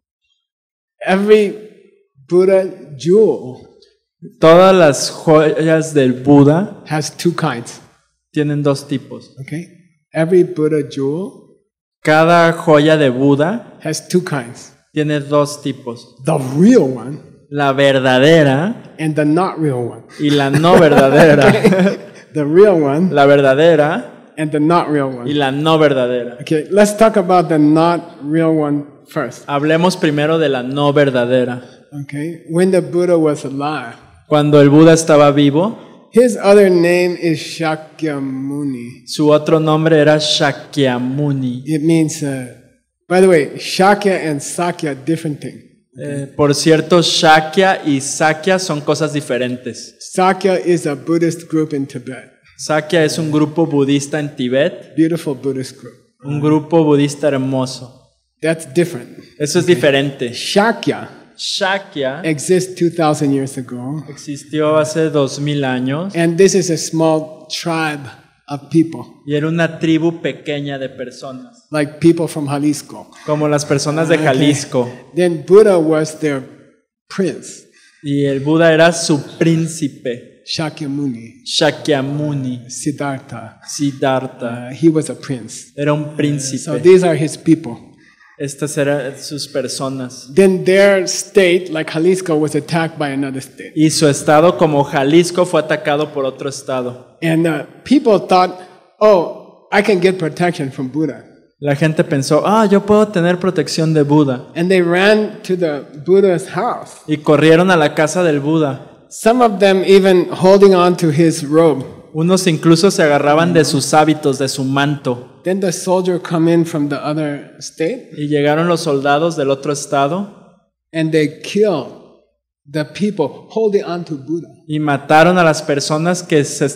Speaker 1: Every Buddha jewel
Speaker 2: Todas las joyas del Buda
Speaker 1: has 2 kinds.
Speaker 2: tienen 2 tipos.
Speaker 1: Okay? Every Buddha jewel
Speaker 2: Cada joya de Buda
Speaker 1: has 2 kinds.
Speaker 2: tiene 2 tipos.
Speaker 1: The real one
Speaker 2: La verdadera
Speaker 1: and the not real one.
Speaker 2: y la no verdadera.
Speaker 1: The real one
Speaker 2: La verdadera
Speaker 1: and the not real
Speaker 2: y
Speaker 1: one.
Speaker 2: la no verdadera.
Speaker 1: Okay, let's talk about the not real one first.
Speaker 2: Hablemos primero de la no verdadera.
Speaker 1: Okay? When the Buddha was alive,
Speaker 2: Cuando el Buda estaba vivo,
Speaker 1: his other name is Shakyamuni.
Speaker 2: su otro nombre era Shakyamuni.
Speaker 1: It means, by the way, Shakya and Sakya, different thing.
Speaker 2: Por cierto, Shakya y Sakya son cosas diferentes.
Speaker 1: Sakya is a Buddhist group in Tibet.
Speaker 2: Sakya es un grupo budista en Tibet,
Speaker 1: Beautiful Buddhist group.
Speaker 2: un grupo budista hermoso.
Speaker 1: That's different.
Speaker 2: Eso es diferente.
Speaker 1: Shakya
Speaker 2: Shakya
Speaker 1: exists 2,000 years ago.
Speaker 2: existió hace 2000 años
Speaker 1: And this is a small tribe of people,
Speaker 2: y era una tribu pequeña de personas,
Speaker 1: like people from Jalisco.
Speaker 2: como las personas de Jalisco.
Speaker 1: Then Buddha was their prince.
Speaker 2: Y el Buda era su príncipe.
Speaker 1: Shakyamuni,
Speaker 2: Shakyamuni,
Speaker 1: Siddhartha.
Speaker 2: Siddhartha.
Speaker 1: He was a prince.
Speaker 2: Era un
Speaker 1: So
Speaker 2: príncipe.
Speaker 1: these are his people.
Speaker 2: Estas eran sus personas.
Speaker 1: Then their state, like Jalisco, was attacked by another state.
Speaker 2: Y su estado, como Jalisco, fue atacado por otro estado.
Speaker 1: And people thought, oh, I can get protection from Buddha.
Speaker 2: La gente pensó, yo puedo tener protección de Buda.
Speaker 1: And they ran to the Buddha's house.
Speaker 2: Y corrieron a la casa del Buda.
Speaker 1: Some of them even holding on to his robe.
Speaker 2: Unos incluso se agarraban de sus hábitos, de su manto.
Speaker 1: Then the soldier come in from the other state
Speaker 2: Y llegaron los soldados del otro estado
Speaker 1: and they kill the people holding on to Buddha.
Speaker 2: y mataron a las personas que se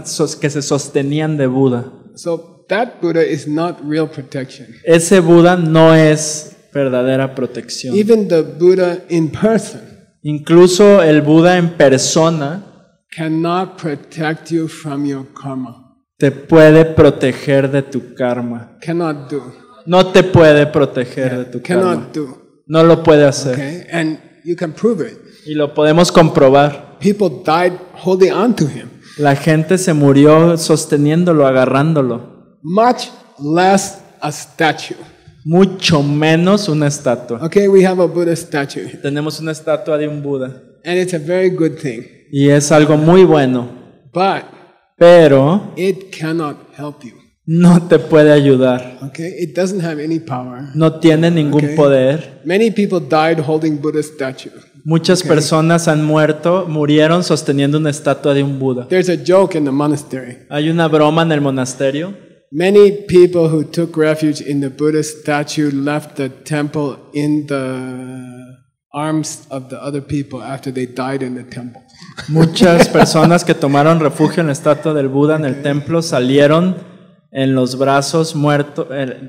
Speaker 2: sostenían de Buda.
Speaker 1: So that Buddha is not real protection.
Speaker 2: Ese Buda no es verdadera protección.
Speaker 1: Even the Buddha in person
Speaker 2: Incluso el Buda en persona
Speaker 1: cannot protect you from your karma.
Speaker 2: te puede proteger de tu karma.
Speaker 1: Cannot do.
Speaker 2: No te puede proteger de tu karma.
Speaker 1: Cannot do.
Speaker 2: No lo puede hacer.
Speaker 1: Okay? And you can prove it.
Speaker 2: Y lo podemos comprobar.
Speaker 1: People died holding on to him.
Speaker 2: La gente se murió sosteniéndolo, agarrándolo.
Speaker 1: Much less a statue.
Speaker 2: Mucho menos una estatua.
Speaker 1: Okay, we have a Buddha statue.
Speaker 2: Tenemos una estatua de un Buda.
Speaker 1: And it's a very good thing.
Speaker 2: Y es algo muy bueno.
Speaker 1: But
Speaker 2: Pero
Speaker 1: it cannot help you.
Speaker 2: no te puede ayudar.
Speaker 1: Okay? It doesn't have any power.
Speaker 2: No tiene ningún
Speaker 1: Okay.
Speaker 2: poder.
Speaker 1: Many people died holding Buddha statue.
Speaker 2: Muchas personas murieron sosteniendo una estatua de un Buda.
Speaker 1: There's a joke in the monastery.
Speaker 2: Hay una broma en el monasterio.
Speaker 1: Many people who took refuge in the Buddha statue left the temple in the arms of the other people after they died in the temple.
Speaker 2: Muchas personas que tomaron refugio en la estatua del Buda en el templo salieron en los brazos muertos,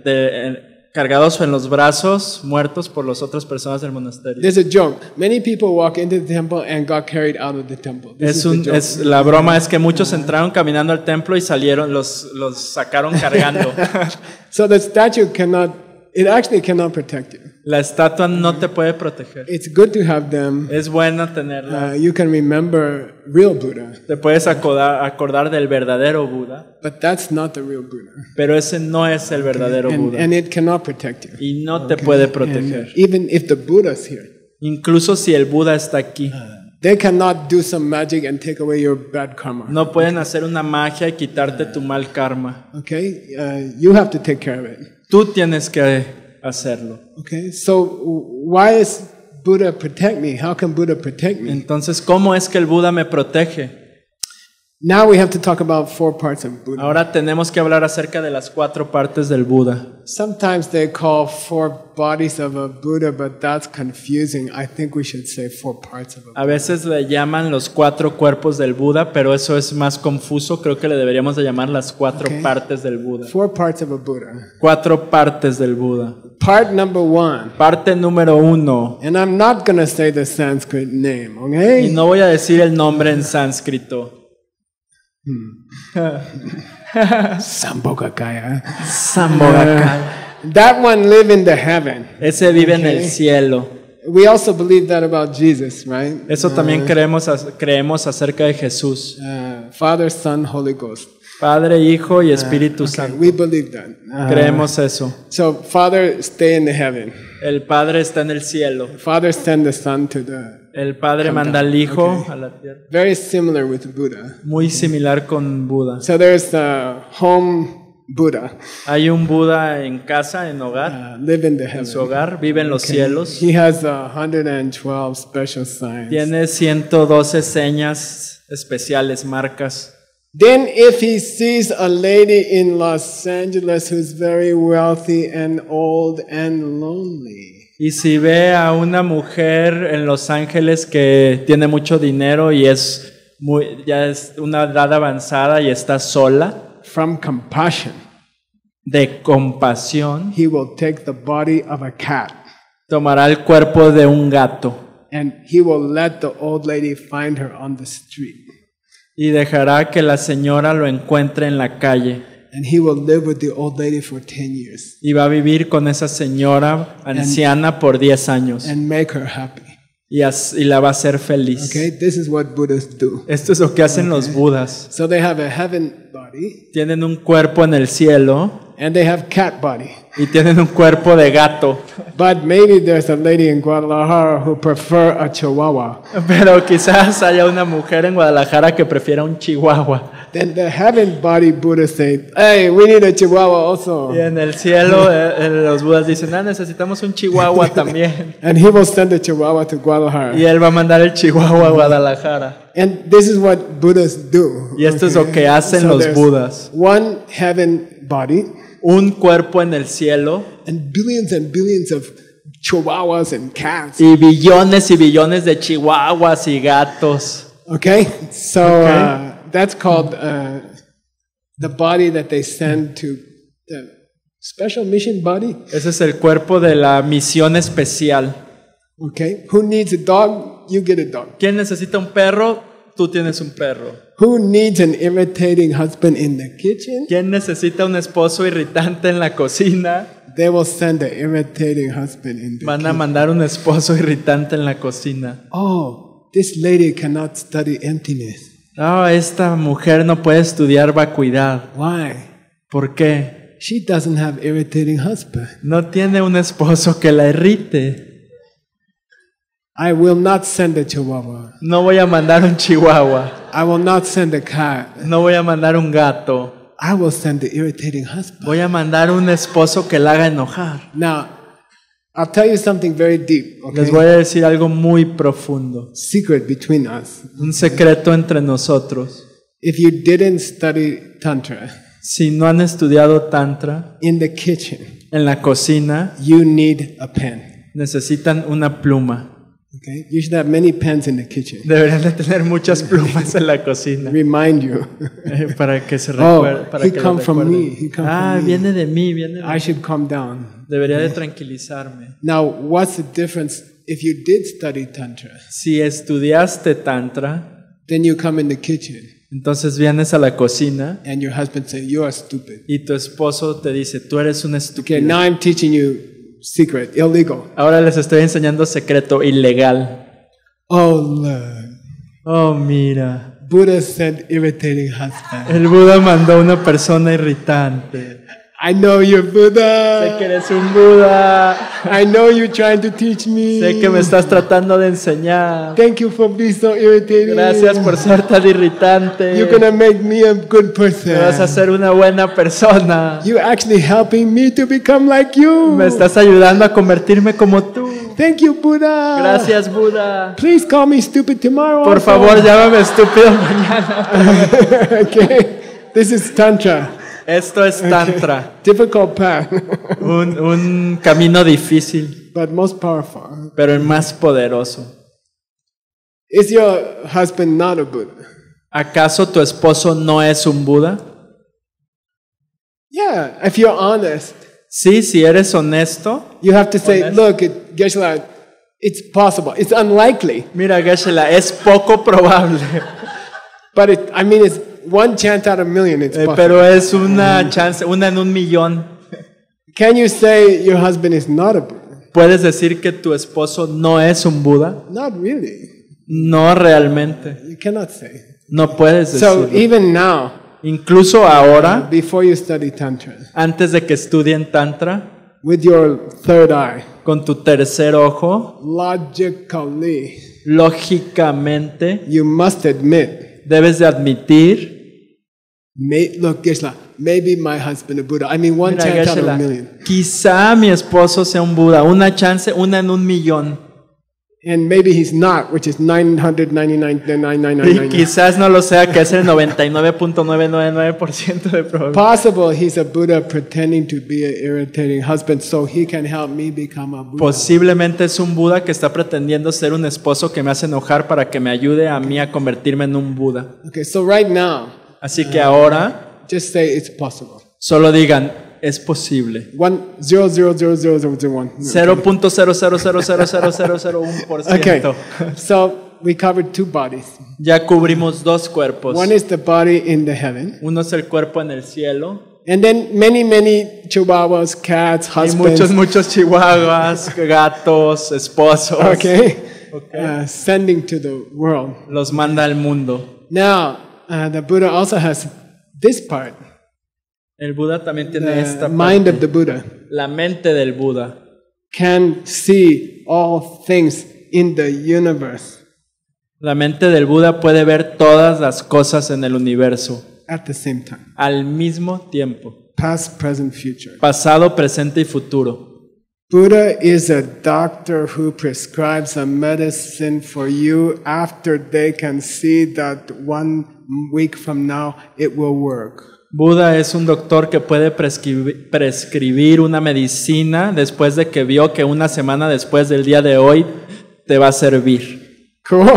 Speaker 2: cargados en los brazos muertos por las otras personas del monasterio.
Speaker 1: There's a joke. Many people walk into the temple and got carried out of the temple. This is the joke.
Speaker 2: La broma es que muchos entraron caminando al templo y salieron, los sacaron cargando.
Speaker 1: So the statue it actually cannot protect you.
Speaker 2: La estatua no te puede proteger.
Speaker 1: It's good to have them.
Speaker 2: Es bueno tenerla.
Speaker 1: You can remember real Buddha,
Speaker 2: Te puedes acordar del verdadero Buda,
Speaker 1: but that's not the real Buddha.
Speaker 2: pero ese no es el verdadero Buda.
Speaker 1: And it cannot protect you.
Speaker 2: Y no te puede proteger.
Speaker 1: And even if the Buddha's here,
Speaker 2: Incluso si el Buda está aquí,
Speaker 1: they cannot do some magic and take away your bad karma.
Speaker 2: no pueden hacer una magia y quitarte tu mal karma.
Speaker 1: Okay? You have to take care of it.
Speaker 2: Tú tienes que hacerlo.
Speaker 1: Okay? So why is Buddha protect me? How can Buddha protect me?
Speaker 2: Entonces, ¿cómo es que el Buda me protege?
Speaker 1: Now we have to talk about 4 parts of Buddha.
Speaker 2: Ahora tenemos que hablar acerca de las 4 partes del Buda.
Speaker 1: Sometimes they call 4 bodies of a Buddha, but that's confusing. I think we should say 4 parts of a Buddha.
Speaker 2: A veces le llaman los 4 cuerpos del Buda, pero eso es más confuso. Creo que le deberíamos de llamar las 4
Speaker 1: Okay.
Speaker 2: partes del Buda.
Speaker 1: 4 parts of a Buddha.
Speaker 2: 4 partes del Buda.
Speaker 1: Part number 1.
Speaker 2: Parte número 1.
Speaker 1: And I'm not going to say the Sanskrit name,
Speaker 2: Y
Speaker 1: okay?
Speaker 2: no voy a decir el nombre en sánscrito.
Speaker 1: Sambhogakaya.
Speaker 2: Sambhogakaya.
Speaker 1: That one live in the heaven.
Speaker 2: Ese vive en el
Speaker 1: Okay.
Speaker 2: cielo.
Speaker 1: We also believe that about Jesus, right?
Speaker 2: Eso también creemos acerca de Jesús.
Speaker 1: Father, Son, Holy Ghost.
Speaker 2: Padre, Hijo y Espíritu
Speaker 1: Okay,
Speaker 2: Santo.
Speaker 1: we believe that.
Speaker 2: Creemos eso.
Speaker 1: So Father stay in the heaven.
Speaker 2: El Padre está en el cielo.
Speaker 1: Father send the Son to the.
Speaker 2: El Padre manda al Hijo a la tierra.
Speaker 1: Very similar with Buddha.
Speaker 2: Muy similar con Buda.
Speaker 1: So there's the home Buddha,
Speaker 2: Hay un Buda en casa, en hogar,
Speaker 1: live in the
Speaker 2: en su
Speaker 1: heaven.
Speaker 2: hogar, vive en los cielos.
Speaker 1: He has 112 special signs.
Speaker 2: Tiene 112 señas especiales, marcas.
Speaker 1: Then if he sees a lady in Los Angeles who's very wealthy and old and lonely,
Speaker 2: Y si ve a una mujer en Los Ángeles que tiene mucho dinero y ya es una edad avanzada y está sola,
Speaker 1: from compassion,
Speaker 2: de compasión,
Speaker 1: he will take the body of a cat
Speaker 2: tomará el cuerpo de un gato
Speaker 1: and he will let the old lady find her on the street.
Speaker 2: y dejará que la señora lo encuentre en la calle
Speaker 1: And he will live with the old lady for 10 years
Speaker 2: y va a vivir con esa señora anciana por 10 años
Speaker 1: and make her happy.
Speaker 2: y la va a hacer feliz.
Speaker 1: Okay, this is what Buddhas do.
Speaker 2: Esto es lo que hacen los budas.
Speaker 1: So they have a heaven body
Speaker 2: Tienen un cuerpo en el cielo
Speaker 1: and they have cat body.
Speaker 2: y tienen un cuerpo de gato.
Speaker 1: But maybe there's a lady in Guadalajara who prefer a chihuahua.
Speaker 2: Pero quizás haya una mujer en Guadalajara que prefiera un chihuahua.
Speaker 1: Then the heaven body Buddha say, hey, we need a chihuahua also.
Speaker 2: Y en el cielo los budas dicen, necesitamos un chihuahua también.
Speaker 1: And he will send the chihuahua to Guadalajara.
Speaker 2: Y él va a mandar el chihuahua a Guadalajara.
Speaker 1: And this is what Buddhas do.
Speaker 2: Y esto es lo que hacen
Speaker 1: So
Speaker 2: los
Speaker 1: there's
Speaker 2: budas.
Speaker 1: one heaven body
Speaker 2: Un cuerpo en el cielo
Speaker 1: and billions of chihuahuas and cats.
Speaker 2: y billones de chihuahuas y gatos.
Speaker 1: Okay? So
Speaker 2: Okay.
Speaker 1: that's called the body that they send to the special mission body.
Speaker 2: Ese es el cuerpo de la misión especial.
Speaker 1: Okay? Who needs a dog? You get a dog.
Speaker 2: ¿Quién necesita un perro? Tú tienes un perro.
Speaker 1: Who needs an irritating husband in the kitchen?
Speaker 2: ¿Quién necesita un esposo irritante en la cocina?
Speaker 1: They will send an irritating husband in the
Speaker 2: Van a
Speaker 1: kitchen.
Speaker 2: mandar un esposo irritante en la cocina.
Speaker 1: Oh, this lady cannot study emptiness.
Speaker 2: Esta mujer no puede estudiar vacuidad.
Speaker 1: Why?
Speaker 2: ¿Por qué?
Speaker 1: She doesn't have irritating husband.
Speaker 2: No tiene un esposo que la irrite.
Speaker 1: I will not send a chihuahua.
Speaker 2: No voy a mandar un chihuahua.
Speaker 1: I will not send a cat.
Speaker 2: No voy a mandar un gato.
Speaker 1: I will send the irritating husband.
Speaker 2: Voy a mandar un esposo que la haga enojar.
Speaker 1: Now, I'll tell you something very deep,
Speaker 2: Les voy
Speaker 1: okay?
Speaker 2: a decir algo muy profundo.
Speaker 1: Secret between us.
Speaker 2: Un secreto entre nosotros.
Speaker 1: If you didn't study Tantra
Speaker 2: Si no han estudiado Tantra,
Speaker 1: in the kitchen,
Speaker 2: en la cocina
Speaker 1: you need a pen.
Speaker 2: necesitan una pluma.
Speaker 1: Okay? You should have many pens in the kitchen.
Speaker 2: Deberían de tener muchas plumas en la cocina.
Speaker 1: Remind you.
Speaker 2: Para que se
Speaker 1: Oh,
Speaker 2: recuerde. Para
Speaker 1: he
Speaker 2: que
Speaker 1: come
Speaker 2: lo
Speaker 1: from
Speaker 2: recuerden.
Speaker 1: me, he come from me.
Speaker 2: Viene de mí, viene de
Speaker 1: I
Speaker 2: mí.
Speaker 1: should calm down.
Speaker 2: Debería de tranquilizarme.
Speaker 1: Now, what's the difference if you did study Tantra?
Speaker 2: Si estudiaste Tantra,
Speaker 1: Then you come in the kitchen
Speaker 2: entonces vienes a la cocina
Speaker 1: and your husband say, you are stupid.
Speaker 2: y tu esposo te dice, tú eres un
Speaker 1: Okay,
Speaker 2: estúpido.
Speaker 1: now I'm teaching you secret, illegal.
Speaker 2: Ahora les estoy enseñando secreto ilegal.
Speaker 1: Oh, look.
Speaker 2: Oh, mira.
Speaker 1: Buddha sent irritating husband.
Speaker 2: El Buda mandó una persona irritante.
Speaker 1: I know you're
Speaker 2: Sé
Speaker 1: Buddha.
Speaker 2: que eres un Buda.
Speaker 1: I know you're trying to teach me.
Speaker 2: Sé que me estás tratando de enseñar.
Speaker 1: Thank you for being so irritating.
Speaker 2: Gracias por ser tan irritante.
Speaker 1: You're gonna make me a good person.
Speaker 2: Me vas a ser una buena persona.
Speaker 1: You're actually helping me to become like you.
Speaker 2: Me estás ayudando a convertirme como tú.
Speaker 1: Thank you, Buddha.
Speaker 2: Gracias, Buda.
Speaker 1: Please call me stupid tomorrow.
Speaker 2: Por
Speaker 1: also.
Speaker 2: favor, llámame estúpido mañana.
Speaker 1: Okay. This is Tantra.
Speaker 2: Esto es Tantra.
Speaker 1: Difficult path,
Speaker 2: Un camino difícil,
Speaker 1: but most powerful.
Speaker 2: pero el más poderoso.
Speaker 1: Is your husband not a Buddha?
Speaker 2: ¿Acaso tu esposo no es un Buda?
Speaker 1: Yeah, if you're honest,
Speaker 2: Sí, si eres honesto.
Speaker 1: you have to say,
Speaker 2: Honest.
Speaker 1: look, Geshe-la, it's possible. It's unlikely,
Speaker 2: Mira, Geshe-la, es poco probable,
Speaker 1: but it's one chance out of a million. It's possible.
Speaker 2: pero es una chance, una en un millón.
Speaker 1: Can you say your husband is not a Buddha?
Speaker 2: ¿Puedes decir que tu esposo no es un Buda?
Speaker 1: Not really.
Speaker 2: No realmente.
Speaker 1: You cannot say.
Speaker 2: No puedes
Speaker 1: So
Speaker 2: decirlo.
Speaker 1: even now,
Speaker 2: Incluso ahora,
Speaker 1: before you study Tantra,
Speaker 2: antes de que estudien Tantra,
Speaker 1: with your third eye,
Speaker 2: con tu tercer ojo,
Speaker 1: logically,
Speaker 2: lógicamente,
Speaker 1: you must admit,
Speaker 2: debes de admitir,
Speaker 1: look, Geshe-la, maybe my husband a Buddha. One
Speaker 2: mira,
Speaker 1: chance out of a
Speaker 2: Geshe-la,
Speaker 1: million.
Speaker 2: quizá mi esposo sea un Buda, una chance, una en un millón.
Speaker 1: And maybe he's not, which is
Speaker 2: Y
Speaker 1: 999,999.
Speaker 2: quizás no lo sea, que es el 99.999% de probabilidad.
Speaker 1: Possible he's a Buddha pretending to be an irritating husband so he can help me become a Buddha.
Speaker 2: Posiblemente es un Buda que está pretendiendo ser un esposo que me hace enojar para que me ayude a mí a convertirme en un Buda.
Speaker 1: Okay, so right now,
Speaker 2: Así que ahora,
Speaker 1: just say it's possible.
Speaker 2: solo digan, es posible.
Speaker 1: 0.0000001.
Speaker 2: 0.0000001%.
Speaker 1: Okay, so we covered two bodies.
Speaker 2: Ya cubrimos dos cuerpos.
Speaker 1: One is the body in the heaven,
Speaker 2: Uno es el cuerpo en el cielo.
Speaker 1: and then many chihuahuas, cats,
Speaker 2: Y
Speaker 1: husbands.
Speaker 2: muchos chihuahuas, gatos, esposos.
Speaker 1: Okay,
Speaker 2: Okay.
Speaker 1: Sending to the world.
Speaker 2: Los manda al mundo.
Speaker 1: Now, the Buddha also has this part,
Speaker 2: El Buda también tiene esta
Speaker 1: the mind
Speaker 2: parte.
Speaker 1: of the Buddha
Speaker 2: La mente del Buda
Speaker 1: can see all things in the universe
Speaker 2: La mente del Buda puede ver todas las cosas en el universo
Speaker 1: at the same time.
Speaker 2: al mismo tiempo,
Speaker 1: Past, present, future.
Speaker 2: pasado, presente y futuro.
Speaker 1: Buddha is a doctor who prescribes a medicine for you after they can see that 1 week from now it will work.
Speaker 2: Buda es un doctor que puede prescribir una medicina después de que vio que una semana después del día de hoy te va a servir.
Speaker 1: Cool.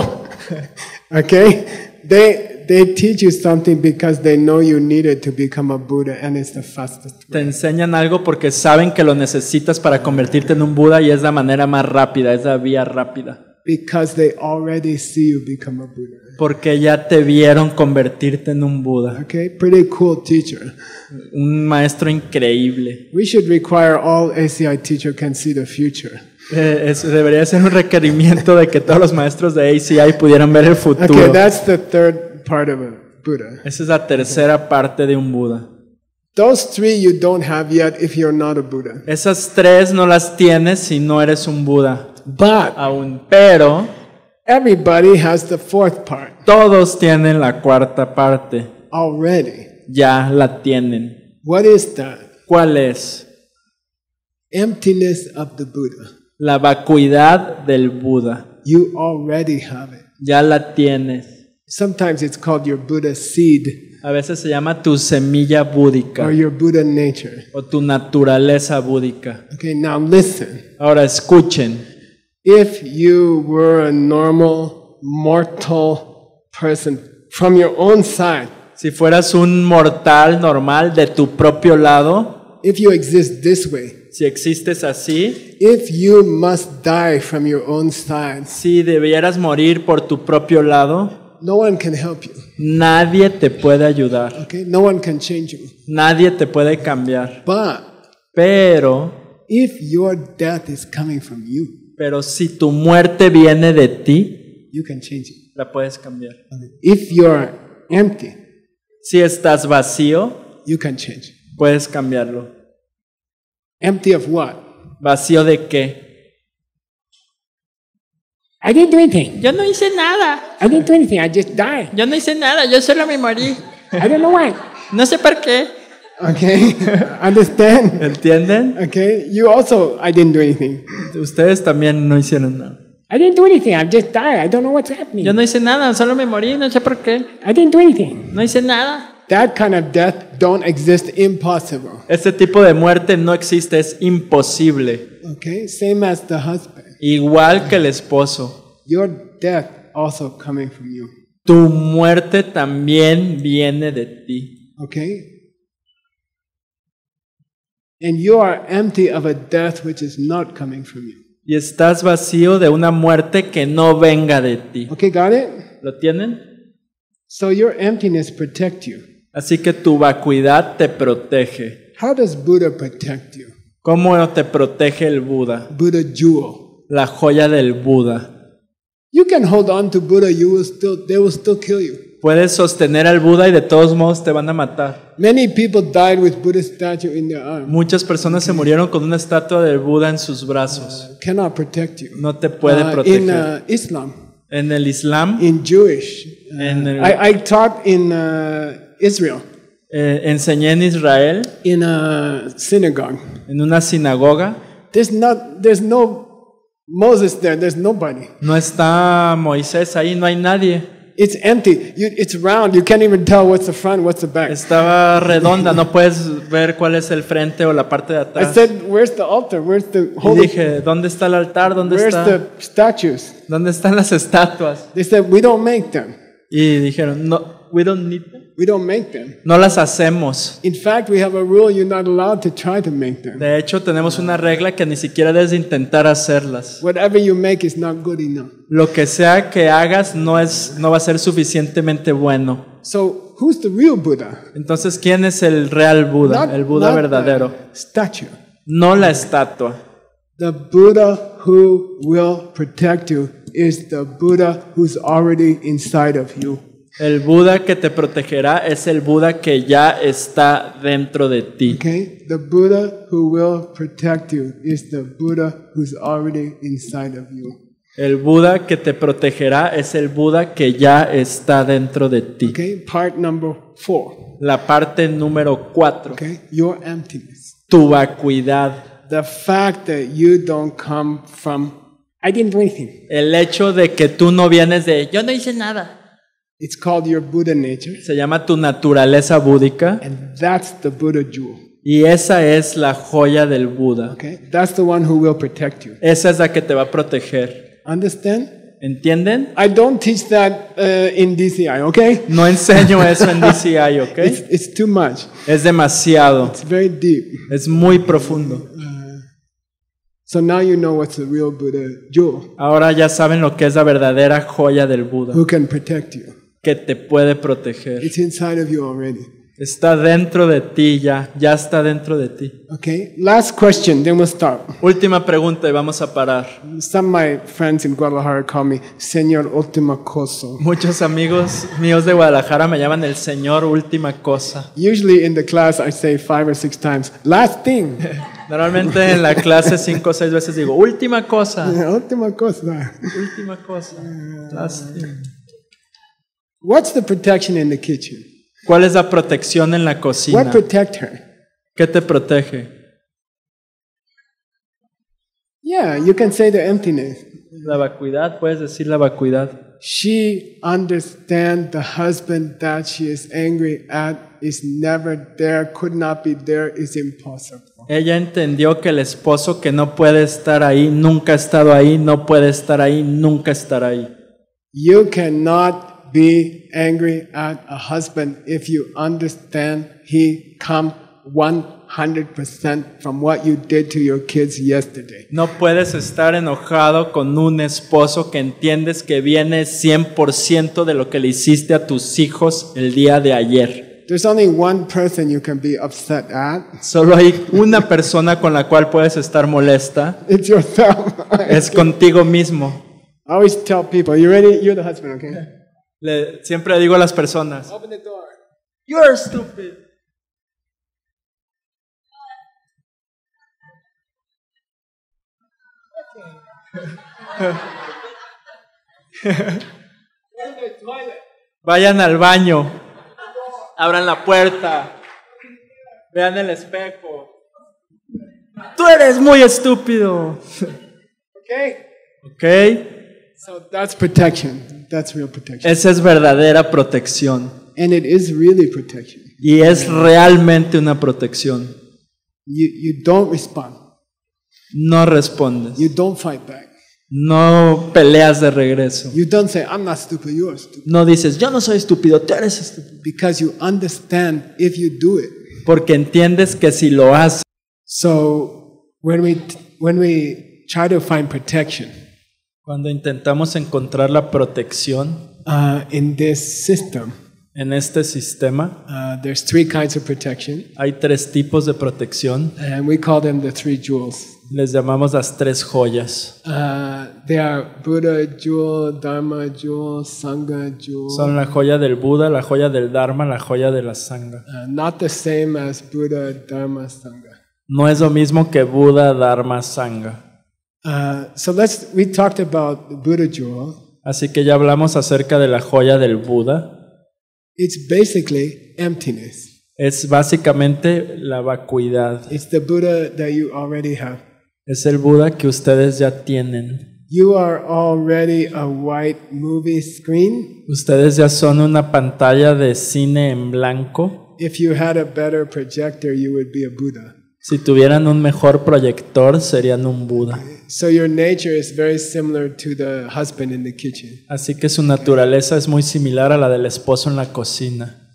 Speaker 1: Okay? They teach you something because they know you need it to become a Buddha, and it's the fastest
Speaker 2: Te
Speaker 1: way.
Speaker 2: enseñan algo porque saben que lo necesitas para convertirte en un Buda y es la manera más rápida, es la vía rápida.
Speaker 1: Because they already see you become a Buddha.
Speaker 2: Porque ya te vieron convertirte en un Buda.
Speaker 1: Okay? Pretty cool teacher.
Speaker 2: Un maestro increíble.
Speaker 1: We should require all ACI teacher can see the future.
Speaker 2: Debería ser un requerimiento de que todos los maestros de ACI pudieran ver el futuro.
Speaker 1: Okay, that's the third part of a Buddha.
Speaker 2: Esa es la tercera parte de un Buda.
Speaker 1: Those 3 you don't have yet if you're not a Buddha.
Speaker 2: Esas 3 no las tienes si no eres un Buda
Speaker 1: But
Speaker 2: aún. Pero
Speaker 1: everybody has the 4th part
Speaker 2: todos tienen la cuarta parte.
Speaker 1: already.
Speaker 2: Ya la tienen.
Speaker 1: What is that?
Speaker 2: ¿Cuál es?
Speaker 1: Emptiness of the Buddha.
Speaker 2: La vacuidad del Buda.
Speaker 1: You already have it.
Speaker 2: Ya la tienes.
Speaker 1: Sometimes it's called your Buddha seed
Speaker 2: A veces se llama tu semilla búdica
Speaker 1: or your Buddha nature.
Speaker 2: o tu naturaleza búdica.
Speaker 1: Okay, now listen.
Speaker 2: Ahora escuchen.
Speaker 1: If you were a normal, mortal person from your own side,
Speaker 2: Si fueras un mortal normal de tu propio lado,
Speaker 1: if you exist this way,
Speaker 2: si existes así,
Speaker 1: if you must die from your own side,
Speaker 2: si debieras morir por tu propio lado,
Speaker 1: no one can help you.
Speaker 2: nadie te puede ayudar.
Speaker 1: Okay? No one can change you.
Speaker 2: Nadie te puede cambiar.
Speaker 1: But
Speaker 2: Pero
Speaker 1: if your death is coming from you,
Speaker 2: si tu muerte viene de ti,
Speaker 1: you can change it.
Speaker 2: la puedes cambiar.
Speaker 1: If you're empty,
Speaker 2: Si estás vacío,
Speaker 1: you can change it.
Speaker 2: puedes cambiarlo.
Speaker 1: Empty of what?
Speaker 2: ¿Vacío de qué?
Speaker 1: I didn't do anything.
Speaker 2: Yo no hice nada.
Speaker 1: I didn't do anything. I just died.
Speaker 2: Yo no hice nada. Yo solo me morí.
Speaker 1: I don't know why.
Speaker 2: No sé por qué.
Speaker 1: Okay? Understand?
Speaker 2: ¿Entienden?
Speaker 1: Okay? You also, I didn't do anything.
Speaker 2: Ustedes también no hicieron nada.
Speaker 1: I didn't do anything. I just died. I don't know what's happening.
Speaker 2: Yo no hice nada. Solo me morí. No sé por qué.
Speaker 1: I didn't do anything.
Speaker 2: No hice nada.
Speaker 1: That kind of death don't exist. Impossible.
Speaker 2: Este tipo de muerte no existe. Es imposible.
Speaker 1: Okay? Same as the husband.
Speaker 2: Igual que el esposo.
Speaker 1: Your death also coming from you.
Speaker 2: Tu muerte también viene de ti.
Speaker 1: Okay? And you are empty of a death which is not coming from you.
Speaker 2: Y estás vacío de una muerte que no venga de ti.
Speaker 1: Okay, got it?
Speaker 2: ¿Lo tienen?
Speaker 1: So your emptiness protect you.
Speaker 2: Así que tu vacuidad te protege.
Speaker 1: How does Buddha protect you?
Speaker 2: ¿Cómo te protege el Buda?
Speaker 1: Buddha jewel.
Speaker 2: La joya del Buda.
Speaker 1: You can hold on to Buddha, they will still kill you.
Speaker 2: Puedes sostener al Buda y de todos modos te van a matar.
Speaker 1: Many people died with Buddha statue in their arm.
Speaker 2: Muchas personas se murieron con una estatua del Buda en sus brazos.
Speaker 1: Cannot protect you.
Speaker 2: No te puede
Speaker 1: In
Speaker 2: proteger.
Speaker 1: Islam,
Speaker 2: En el Islam,
Speaker 1: in Jewish,
Speaker 2: en el-
Speaker 1: I taught in Israel,
Speaker 2: enseñé en Israel,
Speaker 1: in a synagogue.
Speaker 2: en una sinagoga.
Speaker 1: There's no Moses there. There's nobody.
Speaker 2: No está Moisés ahí, no hay nadie.
Speaker 1: It's empty. It's round. You can't even tell what's the front, what's the back.
Speaker 2: Estaba redonda, no puedes ver cuál es el frente o la parte de
Speaker 1: I
Speaker 2: atrás.
Speaker 1: said, "Where's the altar? Where's the
Speaker 2: Y
Speaker 1: holy?
Speaker 2: dije, ¿dónde está el altar? ¿Dónde
Speaker 1: Where's
Speaker 2: está?
Speaker 1: the statues?"
Speaker 2: ¿Dónde están las estatuas?
Speaker 1: They said, "We don't make them.
Speaker 2: Y dijeron, no, we don't need them.
Speaker 1: We don't make them.
Speaker 2: No las hacemos.
Speaker 1: In fact, we have a rule: you're not allowed to try to make them.
Speaker 2: De hecho, tenemos una regla que ni siquiera debes de intentar hacerlas.
Speaker 1: Whatever you make is not good enough."
Speaker 2: Lo que sea que hagas no va a ser suficientemente bueno.
Speaker 1: So, who's the real Buddha?
Speaker 2: Entonces, ¿quién es el real Buda? El Buda
Speaker 1: not
Speaker 2: verdadero.
Speaker 1: the statue.
Speaker 2: No la estatua.
Speaker 1: The Buddha who will protect you is the Buddha who's already inside of you.
Speaker 2: El Buda que te protegerá es el Buda que ya está dentro de ti.
Speaker 1: Okay? The Buddha who will protect you is the Buddha who's already inside of you.
Speaker 2: El Buda que te protegerá es el Buda que ya está dentro de ti.
Speaker 1: Okay? Part number 4.
Speaker 2: La parte número 4.
Speaker 1: Okay? Your emptiness.
Speaker 2: Tu vacuidad.
Speaker 1: The fact that you don't come from, I didn't do anything.
Speaker 2: El hecho de que tú no vienes de yo no hice nada.
Speaker 1: It's called your Buddha nature.
Speaker 2: Se llama tu naturaleza búdica.
Speaker 1: And that's the Buddha jewel.
Speaker 2: Y esa es la joya del Buda.
Speaker 1: Okay? That's the one who will protect you.
Speaker 2: Esa es la que te va a proteger.
Speaker 1: Understand?
Speaker 2: ¿Entienden?
Speaker 1: I don't teach that in DCI, okay?
Speaker 2: No enseño eso en DCI, ¿ok?
Speaker 1: It's too much.
Speaker 2: Es demasiado.
Speaker 1: It's very deep.
Speaker 2: Es muy profundo.
Speaker 1: So now you know what's the real Buddha jewel.
Speaker 2: Ahora ya saben lo que es la verdadera joya del Buda,
Speaker 1: Who can protect you.
Speaker 2: que te puede proteger.
Speaker 1: It's inside of you already.
Speaker 2: Está dentro de ti ya está dentro de ti.
Speaker 1: Okay? Last question, then we'll start.
Speaker 2: Última pregunta y vamos a parar.
Speaker 1: Some of my friends in Guadalajara call me Señor Última Cosa.
Speaker 2: Muchos amigos míos de Guadalajara me llaman el Señor Última Cosa.
Speaker 1: Usually in the class I say 5 or 6 times, last thing.
Speaker 2: Normalmente en la clase 5 o 6 veces digo, última cosa,
Speaker 1: Última Cosa.
Speaker 2: última cosa. Last thing.
Speaker 1: What's the protection in the kitchen?
Speaker 2: ¿Cuál es la protección en la
Speaker 1: What
Speaker 2: cocina?
Speaker 1: protect her?
Speaker 2: ¿Qué te protege?
Speaker 1: Yeah, you can say the emptiness.
Speaker 2: La vacuidad, puedes decir la vacuidad.
Speaker 1: She understands the husband that she is angry at is never there, could not be there, is impossible.
Speaker 2: Ella entendió que el esposo que no puede estar ahí, nunca ha estado ahí, no puede estar ahí, nunca estará ahí.
Speaker 1: You cannot be angry at a husband if you understand he come 100% from what you did to your kids yesterday.
Speaker 2: No puedes estar enojado con un esposo que entiendes que viene 100% de lo que le hiciste a tus hijos el día de ayer.
Speaker 1: There's only one person you can be upset at.
Speaker 2: Solo hay una persona con la cual puedes estar molesta,
Speaker 1: It's yourself.
Speaker 2: es contigo mismo.
Speaker 1: I always tell people, you ready? You're the husband, okay?
Speaker 2: Siempre digo a las personas,
Speaker 1: Open the door.
Speaker 2: you're stupid. Vayan al baño, abran la puerta, vean el espejo. Tú eres muy estúpido.
Speaker 1: Okay?
Speaker 2: ¿Ok?
Speaker 1: So that's protection. That's real protection.
Speaker 2: Esa es verdadera protección.
Speaker 1: And it is really protection.
Speaker 2: Y es realmente una protección.
Speaker 1: You don't respond.
Speaker 2: No respondes.
Speaker 1: You don't fight back.
Speaker 2: No peleas de regreso.
Speaker 1: You don't say, I'm not stupid, you are stupid.
Speaker 2: No dices, yo no soy estúpido, tú eres estúpido.
Speaker 1: Because you understand if you do it.
Speaker 2: Porque entiendes que si lo haces.
Speaker 1: So when we try to find protection
Speaker 2: Cuando intentamos encontrar la protección
Speaker 1: in this system,
Speaker 2: en este sistema,
Speaker 1: there's 3 kinds of protection,
Speaker 2: hay 3 tipos de protección.
Speaker 1: and we call them the 3 jewels.
Speaker 2: Les llamamos las 3 joyas.
Speaker 1: They are Buddha jewel, Dharma jewel, Sangha jewel.
Speaker 2: Son la joya del Buda, la joya del Dharma, la joya de la Sangha.
Speaker 1: Not the same as Buddha, Dharma, Sangha.
Speaker 2: No es lo mismo que Buda, Dharma, Sangha.
Speaker 1: So we talked about the Buddha jewel.
Speaker 2: Así que ya hablamos acerca de la joya del Buda.
Speaker 1: It's basically emptiness.
Speaker 2: Es básicamente la vacuidad.
Speaker 1: It's the Buddha that you already have.
Speaker 2: Es el Buda que ustedes ya tienen.
Speaker 1: You are already a white movie screen.
Speaker 2: Ustedes ya son una pantalla de cine en blanco.
Speaker 1: If you had a better projector, you would be a Buddha.
Speaker 2: Si tuvieran un mejor proyector, serían un Buda.
Speaker 1: So your nature is very similar to the husband in the kitchen.
Speaker 2: Así que su naturaleza es muy similar a la del esposo en la cocina.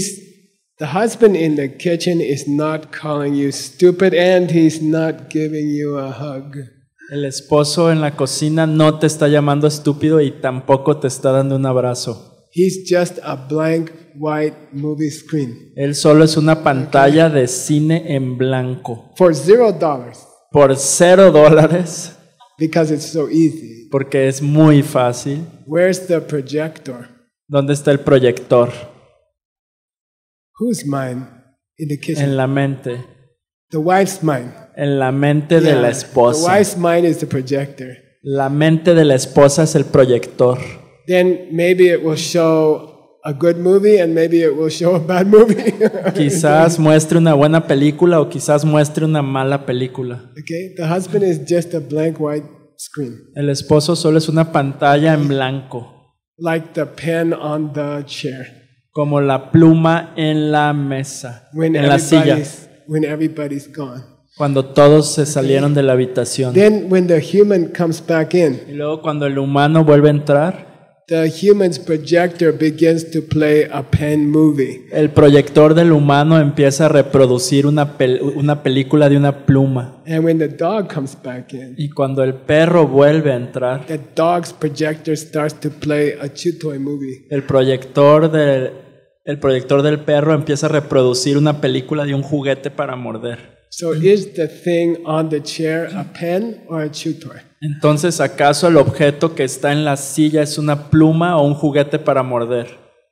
Speaker 1: The husband in the kitchen is not calling you stupid, and he's not giving you a hug.
Speaker 2: El esposo en la cocina no te está llamando estúpido y tampoco te está dando un abrazo.
Speaker 1: He's just a blank white movie screen.
Speaker 2: Él solo es una pantalla de cine en blanco.
Speaker 1: For $0.
Speaker 2: por $0,
Speaker 1: because it's so easy.
Speaker 2: porque es muy fácil.
Speaker 1: Where's the projector?
Speaker 2: ¿Dónde está el proyector?
Speaker 1: Whose mind? In the kitchen.
Speaker 2: En la mente.
Speaker 1: The wife's mind.
Speaker 2: En la mente de la
Speaker 1: The
Speaker 2: esposa.
Speaker 1: wife's mind is the projector.
Speaker 2: La mente de la esposa es el proyector.
Speaker 1: Then maybe it will show a good movie and maybe it will show a bad movie.
Speaker 2: Quizás muestre una buena película o quizás muestre una mala película.
Speaker 1: Okay? The husband is just a blank white screen.
Speaker 2: El esposo solo es una pantalla en blanco,
Speaker 1: Like the pen on the chair.
Speaker 2: como la pluma en la mesa,
Speaker 1: When
Speaker 2: en la silla,
Speaker 1: everybody's gone.
Speaker 2: cuando todos se salieron de la habitación.
Speaker 1: Then when the human comes back in,
Speaker 2: Y luego cuando el humano vuelve a entrar,
Speaker 1: the human's projector begins to play a pen movie.
Speaker 2: el proyector del humano empieza a reproducir una película de una pluma.
Speaker 1: And when the dog comes back in,
Speaker 2: Y cuando el perro vuelve a entrar,
Speaker 1: the dog's projector starts to play a chew toy movie.
Speaker 2: el proyector del perro empieza a reproducir una película de un juguete para morder.
Speaker 1: So is the thing on the chair a pen or a chew toy?
Speaker 2: Entonces, ¿acaso el objeto que está en la silla es una pluma o un juguete para morder?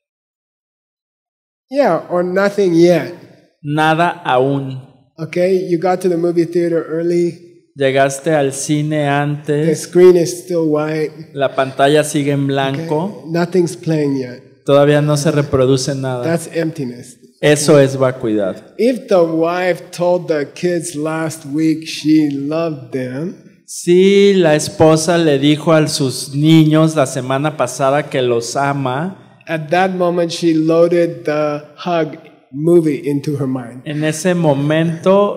Speaker 1: Yeah, or nothing yet.
Speaker 2: Nada aún.
Speaker 1: Okay, you got to the movie theater early.
Speaker 2: Llegaste al cine
Speaker 1: The
Speaker 2: antes,
Speaker 1: screen is still white.
Speaker 2: la pantalla sigue en
Speaker 1: Okay?
Speaker 2: blanco,
Speaker 1: Nothing's playing yet.
Speaker 2: todavía no se reproduce nada.
Speaker 1: That's emptiness.
Speaker 2: Eso es vacuidad.
Speaker 1: If the wife told the kids last week she loved them,
Speaker 2: Si la esposa le dijo a sus niños la semana pasada que los ama,
Speaker 1: at that moment she loaded the hug movie into her mind.
Speaker 2: en ese momento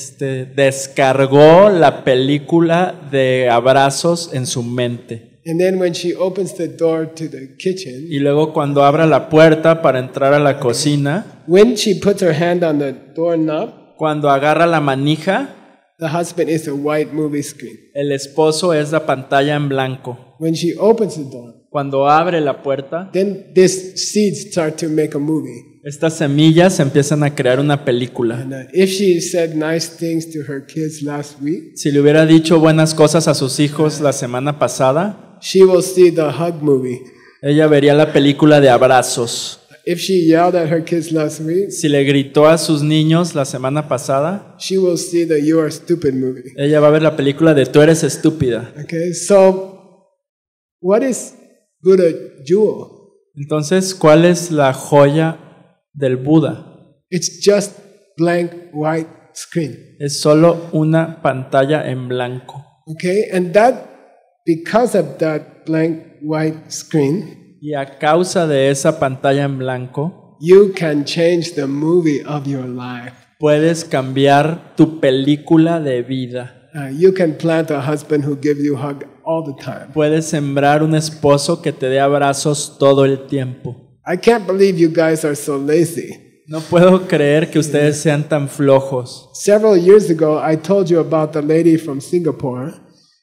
Speaker 2: descargó la película de abrazos en su mente.
Speaker 1: And then when she opens the door to the kitchen,
Speaker 2: Y luego cuando abra la puerta para entrar a la cocina,
Speaker 1: when she puts her hand on the doorknob,
Speaker 2: cuando agarra la manija,
Speaker 1: the husband is a white movie screen.
Speaker 2: el esposo es la pantalla en blanco.
Speaker 1: When she opens the door,
Speaker 2: Cuando abre la puerta,
Speaker 1: then these seeds start to make a movie.
Speaker 2: estas semillas empiezan a crear una película.
Speaker 1: And if she said nice things to her kids last week,
Speaker 2: Si le hubiera dicho buenas cosas a sus hijos la semana pasada,
Speaker 1: she will see the hug movie.
Speaker 2: ella vería la película de abrazos.
Speaker 1: If she yelled at her kids last week,
Speaker 2: Si le gritó a sus niños la semana pasada,
Speaker 1: she will see the You Are Stupid movie.
Speaker 2: ella va a ver la película de Tú eres estúpida.
Speaker 1: Okay, so what is Buddha jewel?
Speaker 2: Entonces, ¿cuál es la joya del Buda?
Speaker 1: It's just blank white screen.
Speaker 2: Es solo una pantalla en blanco.
Speaker 1: Okay, and because of that blank white screen,
Speaker 2: Y a causa de esa pantalla en blanco,
Speaker 1: you can change the movie of your life.
Speaker 2: puedes cambiar tu película de vida.
Speaker 1: You can plant a husband who gives you a hug all the time.
Speaker 2: Puedes sembrar un esposo que te dé abrazos todo el tiempo.
Speaker 1: I can't believe you guys are so lazy.
Speaker 2: No puedo creer que ustedes sean tan flojos.
Speaker 1: Several years ago, I told you about the lady from Singapore.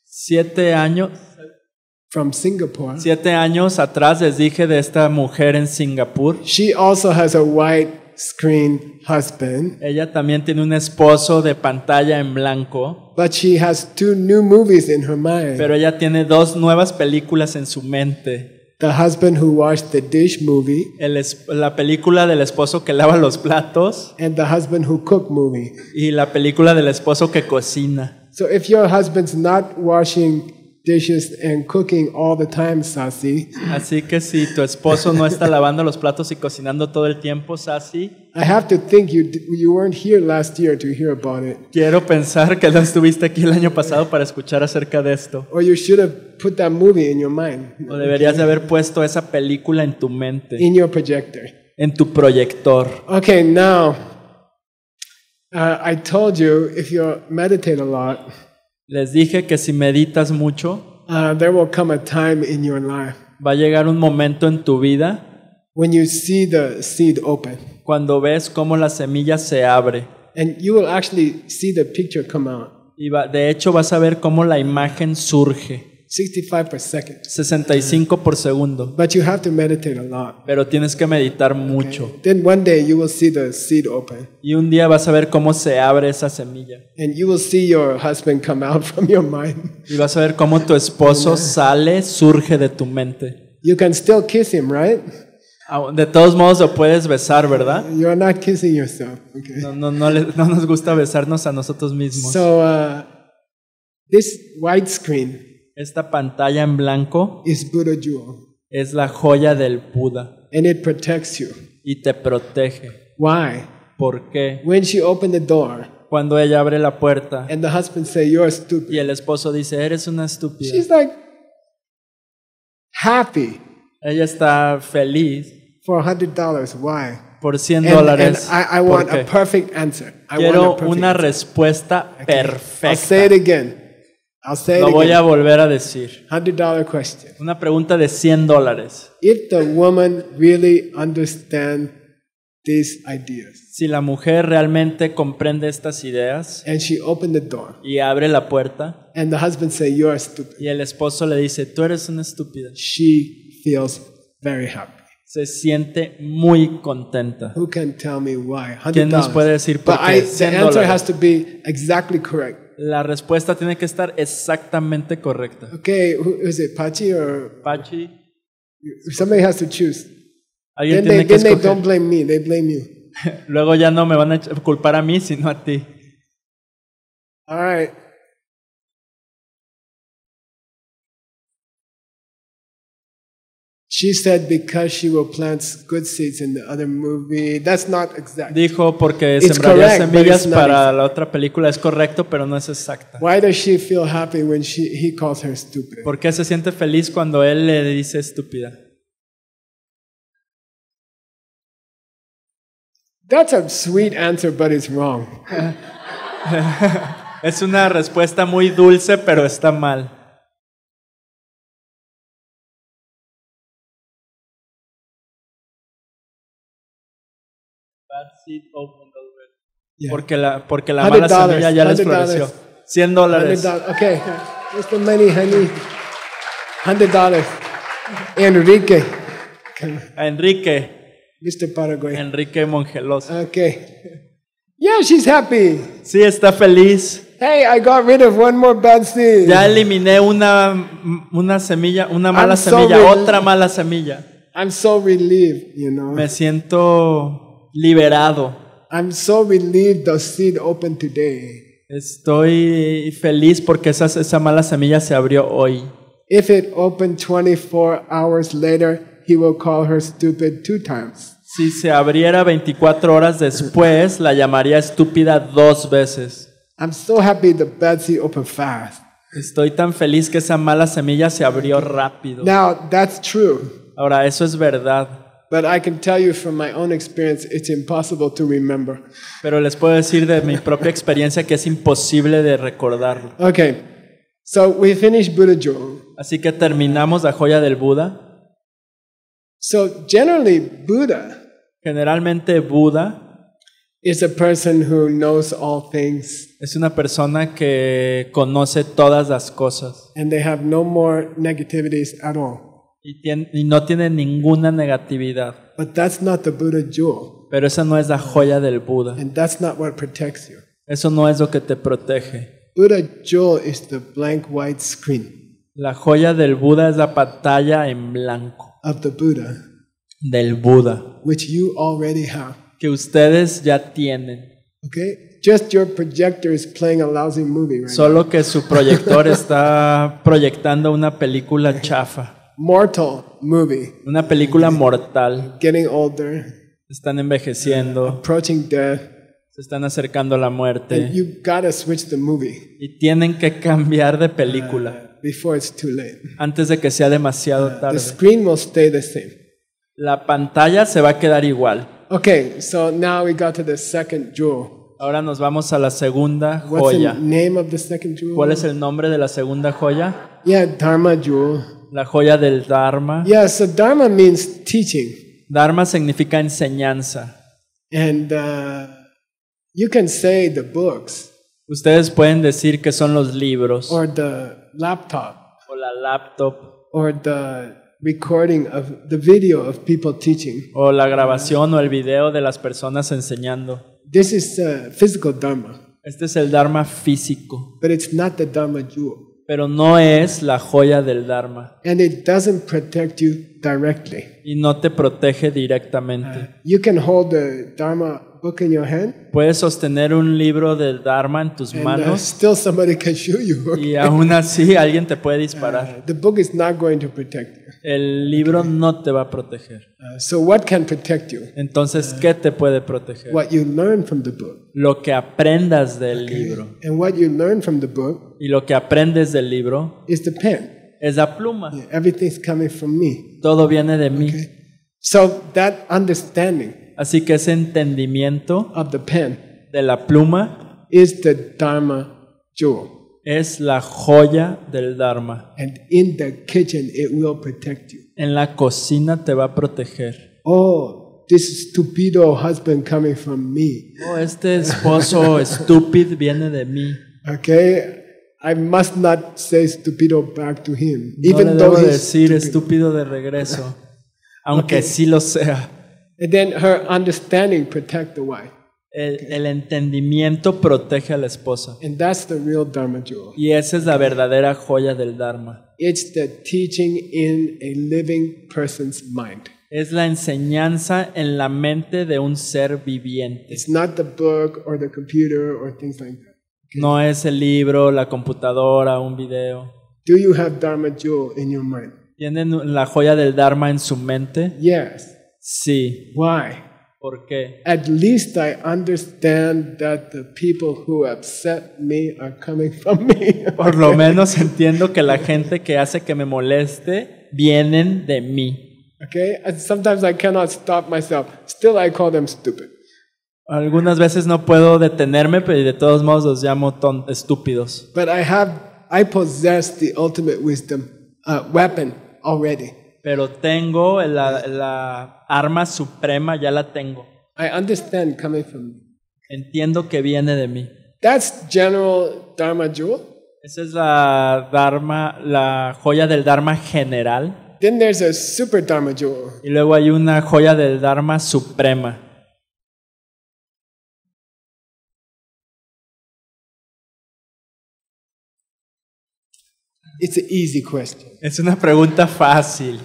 Speaker 2: 7 años
Speaker 1: From Singapore.
Speaker 2: 7 años atrás les dije de esta mujer en Singapur.
Speaker 1: She also has a white screen husband,
Speaker 2: Ella también tiene un esposo de pantalla en blanco,
Speaker 1: but she has 2 new movies in her mind.
Speaker 2: pero ella tiene 2 nuevas películas en su mente.
Speaker 1: The husband who washed the dish movie
Speaker 2: La película del esposo que lava los platos
Speaker 1: and the husband who cooked movie.
Speaker 2: y la película del esposo que cocina.
Speaker 1: So if your husband's not washing dishes and cooking all the time, Sasi,
Speaker 2: Así que si tu esposo no está lavando los platos y cocinando todo el tiempo, Sasi,
Speaker 1: I have to think you weren't here last year to hear about it.
Speaker 2: quiero pensar que no estuviste aquí el año pasado para escuchar acerca de esto.
Speaker 1: Or you should have put that movie in your mind,
Speaker 2: O deberías de haber puesto esa película en tu mente,
Speaker 1: in your projector.
Speaker 2: en tu proyector.
Speaker 1: Okay, now, I told you if you meditate a lot,
Speaker 2: Les dije que si meditas mucho,
Speaker 1: there will come a time in your life
Speaker 2: va a llegar un momento en tu vida
Speaker 1: when you see the seed open.
Speaker 2: cuando ves cómo la semilla se abre.
Speaker 1: And you will actually see the picture come out.
Speaker 2: De hecho, vas a ver cómo la imagen surge.
Speaker 1: 65 per second.
Speaker 2: 65 por segundo.
Speaker 1: But you have to meditate a lot.
Speaker 2: Pero tienes que meditar mucho.
Speaker 1: Then one day you will see the seed open.
Speaker 2: Y un día vas a ver cómo se abre esa semilla.
Speaker 1: And you will see your husband come out from your mind.
Speaker 2: Y vas a ver cómo tu esposo sale, surge de tu mente.
Speaker 1: You can still kiss him, right?
Speaker 2: De todos modos lo puedes besar, ¿verdad?
Speaker 1: You're not kissing yourself. Okay.
Speaker 2: No nos gusta besarnos a nosotros mismos.
Speaker 1: So this widescreen
Speaker 2: Esta pantalla en blanco
Speaker 1: is Buddha jewel.
Speaker 2: es la joya del Buda
Speaker 1: And it protects you.
Speaker 2: y te protege.
Speaker 1: Why?
Speaker 2: ¿Por qué?
Speaker 1: When she opened the door
Speaker 2: Cuando ella abre la puerta
Speaker 1: and the husband say, "You're stupid,"
Speaker 2: y el esposo dice, eres una estúpida.
Speaker 1: she's like happy
Speaker 2: Ella está feliz
Speaker 1: for $100. Why?
Speaker 2: por $100.
Speaker 1: And I
Speaker 2: ¿Por
Speaker 1: want
Speaker 2: qué?
Speaker 1: a perfect answer. I
Speaker 2: Quiero
Speaker 1: want a perfect
Speaker 2: una
Speaker 1: answer.
Speaker 2: respuesta
Speaker 1: I'll say it
Speaker 2: perfecta.
Speaker 1: again. I'll say it
Speaker 2: Lo voy a
Speaker 1: again.
Speaker 2: volver a decir.
Speaker 1: $100 question.
Speaker 2: Una pregunta de $100.
Speaker 1: If the woman really understands these ideas
Speaker 2: Si la mujer realmente comprende estas ideas
Speaker 1: and she opened the door
Speaker 2: y abre la puerta
Speaker 1: and the husband say, "You're stupid,"
Speaker 2: y el esposo le dice, tú eres una estúpida,
Speaker 1: she feels very happy.
Speaker 2: se siente muy contenta.
Speaker 1: Who can tell me why?
Speaker 2: ¿Quién nos puede
Speaker 1: $100.
Speaker 2: decir por
Speaker 1: But
Speaker 2: qué?
Speaker 1: the answer has
Speaker 2: $100.
Speaker 1: to be exactly correct.
Speaker 2: La respuesta tiene que estar exactamente correcta.
Speaker 1: Okay, who is it, Pachi or
Speaker 2: Pachi,
Speaker 1: somebody has to choose?
Speaker 2: alguien
Speaker 1: Then
Speaker 2: tiene que
Speaker 1: they don't
Speaker 2: escoger.
Speaker 1: blame me, they blame you.
Speaker 2: Luego ya no me van a culpar a mí, sino a ti.
Speaker 1: All right. She said because she will plant good seeds in the other movie. That's not exact.
Speaker 2: Dijo porque
Speaker 1: It's
Speaker 2: sembraría
Speaker 1: correct, but
Speaker 2: semillas
Speaker 1: it's not
Speaker 2: para
Speaker 1: exact.
Speaker 2: la otra película. Es correcto, pero no es exacta.
Speaker 1: Why does she feel happy when he calls her stupid?
Speaker 2: ¿Por qué se siente feliz cuando él le dice estúpida?
Speaker 1: That's a sweet answer, but it's wrong.
Speaker 2: Es una respuesta muy dulce, pero está mal.
Speaker 1: Yeah.
Speaker 2: Porque la mala
Speaker 1: $100,
Speaker 2: semilla ya les floreció. $100.
Speaker 1: $100. Okay, here's the money, honey. $100. Enrique.
Speaker 2: Enrique
Speaker 1: Mr. Paraguay.
Speaker 2: Enrique Mongelos.
Speaker 1: Okay. Yeah, she's happy.
Speaker 2: Sí, está feliz.
Speaker 1: Hey, I got rid of one more bad seed.
Speaker 2: Ya eliminé una semilla, una mala
Speaker 1: I'm so
Speaker 2: semilla,
Speaker 1: relieved.
Speaker 2: otra mala semilla.
Speaker 1: I'm so relieved, you know.
Speaker 2: Me siento liberado.
Speaker 1: I'm so relieved the seed opened today.
Speaker 2: Estoy feliz porque esa mala semilla se abrió hoy.
Speaker 1: If it opened 24 hours later, he will call her stupid 2 times.
Speaker 2: Si se abriera 24 horas después, la llamaría estúpida 2 veces.
Speaker 1: I'm so happy the bad seed opened fast.
Speaker 2: Estoy tan feliz que esa mala semilla se abrió rápido.
Speaker 1: Now, that's true.
Speaker 2: Ahora, eso es verdad.
Speaker 1: But I can tell you from my own experience, it's impossible to remember.
Speaker 2: Pero les puedo decir de mi propia experiencia que es imposible de recordarlo.
Speaker 1: Okay, so we finished Buddha jewel.
Speaker 2: Así que terminamos la joya del Buda.
Speaker 1: So generally, Buddha
Speaker 2: Generalmente Buda
Speaker 1: is a person who knows all things
Speaker 2: es una persona que conoce todas las cosas
Speaker 1: and they have no more negativities at all.
Speaker 2: y no tiene ninguna negatividad.
Speaker 1: But that's not the Buddha jewel,
Speaker 2: Pero esa no es la joya del Buda.
Speaker 1: and that's not what protects you.
Speaker 2: Eso no es lo que te protege.
Speaker 1: Buddha jewel is the blank white screen
Speaker 2: La joya del Buda es la pantalla en blanco
Speaker 1: of the Buddha,
Speaker 2: del Buda
Speaker 1: which you already have.
Speaker 2: que ustedes ya tienen.
Speaker 1: Okay? Just your projector is playing a lousy movie right now.
Speaker 2: Solo que su proyector está proyectando una película chafa,
Speaker 1: Mortal movie,
Speaker 2: una película mortal.
Speaker 1: getting older,
Speaker 2: Están envejeciendo,
Speaker 1: approaching death,
Speaker 2: se están acercando a la
Speaker 1: and
Speaker 2: muerte
Speaker 1: you gotta switch the movie
Speaker 2: y tienen que cambiar de película
Speaker 1: before it's too late.
Speaker 2: antes de que sea demasiado
Speaker 1: The
Speaker 2: tarde.
Speaker 1: screen will stay the same.
Speaker 2: La pantalla se va a quedar igual.
Speaker 1: Okay, so now we got to the second jewel.
Speaker 2: Ahora nos vamos a la segunda
Speaker 1: What's
Speaker 2: joya.
Speaker 1: the name of the second jewel?
Speaker 2: ¿Cuál es el nombre de la segunda joya?
Speaker 1: Yeah, Dharma jewel.
Speaker 2: La joya del Dharma.
Speaker 1: Yeah, so Dharma means teaching.
Speaker 2: Dharma significa enseñanza.
Speaker 1: And you can say the books
Speaker 2: Ustedes pueden decir que son los libros
Speaker 1: or the laptop
Speaker 2: o la laptop,
Speaker 1: or the recording of the video of people teaching.
Speaker 2: o la grabación o el video de las personas enseñando.
Speaker 1: This is physical dharma,
Speaker 2: Este es el Dharma físico,
Speaker 1: but it's not the dharma jewel.
Speaker 2: pero no es la joya del Dharma
Speaker 1: And it doesn't protect you directly.
Speaker 2: y no te protege directamente.
Speaker 1: You can hold the dharma book in your hand,
Speaker 2: Puedes sostener un libro del Dharma en tus
Speaker 1: and
Speaker 2: manos
Speaker 1: still somebody can shoot you.
Speaker 2: y aún así alguien te puede disparar.
Speaker 1: The book is not going to protect you.
Speaker 2: El libro no te va a proteger.
Speaker 1: So what can protect you?
Speaker 2: Entonces, ¿qué te puede proteger?
Speaker 1: What you learn from the book.
Speaker 2: Lo que aprendas del libro.
Speaker 1: And what you learn from the book
Speaker 2: Y lo que aprendes del libro
Speaker 1: is the pen.
Speaker 2: es la pluma.
Speaker 1: Everything's coming from me.
Speaker 2: Todo viene de mí.
Speaker 1: So that understanding
Speaker 2: Así que ese entendimiento
Speaker 1: of the pen
Speaker 2: de la pluma
Speaker 1: is the dharma jewel.
Speaker 2: es la joya del Dharma.
Speaker 1: And in the kitchen, it will protect you.
Speaker 2: En la cocina te va a proteger.
Speaker 1: Oh, this stupido husband coming from me.
Speaker 2: Oh, este esposo estúpido viene de mí.
Speaker 1: Okay? I must not say stupido back to him.
Speaker 2: No le
Speaker 1: Even
Speaker 2: debo
Speaker 1: though he's
Speaker 2: decir
Speaker 1: stupid.
Speaker 2: estúpido de regreso, aunque sí lo sea.
Speaker 1: And then her understanding protect the wife.
Speaker 2: El entendimiento protege a la esposa.
Speaker 1: And that's the real dharma jewel.
Speaker 2: Y esa es la verdadera joya del Dharma.
Speaker 1: It's the teaching in a living person's mind.
Speaker 2: Es la enseñanza en la mente de un ser viviente.
Speaker 1: It's not the book or the computer or things like that.
Speaker 2: No es el libro, la computadora, un video.
Speaker 1: Do you have dharma jewel in your mind?
Speaker 2: ¿Tienen la joya del Dharma en su mente?
Speaker 1: Yes.
Speaker 2: Sí.
Speaker 1: Why?
Speaker 2: ¿Por qué?
Speaker 1: At least I understand that the people who upset me are coming from me.
Speaker 2: Por lo menos entiendo que la gente que hace que me moleste vienen de mí.
Speaker 1: Okay? And sometimes I cannot stop myself. Still I call them stupid.
Speaker 2: Algunas veces no puedo detenerme, pero de todos modos los llamo estúpidos.
Speaker 1: But I possess the ultimate wisdom weapon already.
Speaker 2: Pero tengo la arma suprema, ya la tengo.
Speaker 1: I understand coming from me.
Speaker 2: Entiendo que viene de mí.
Speaker 1: That's general dharma jewel.
Speaker 2: Esa es la joya del Dharma general.
Speaker 1: Then there's a super dharma jewel.
Speaker 2: Y luego hay una joya del Dharma suprema.
Speaker 1: It's an easy question.
Speaker 2: Es una pregunta fácil.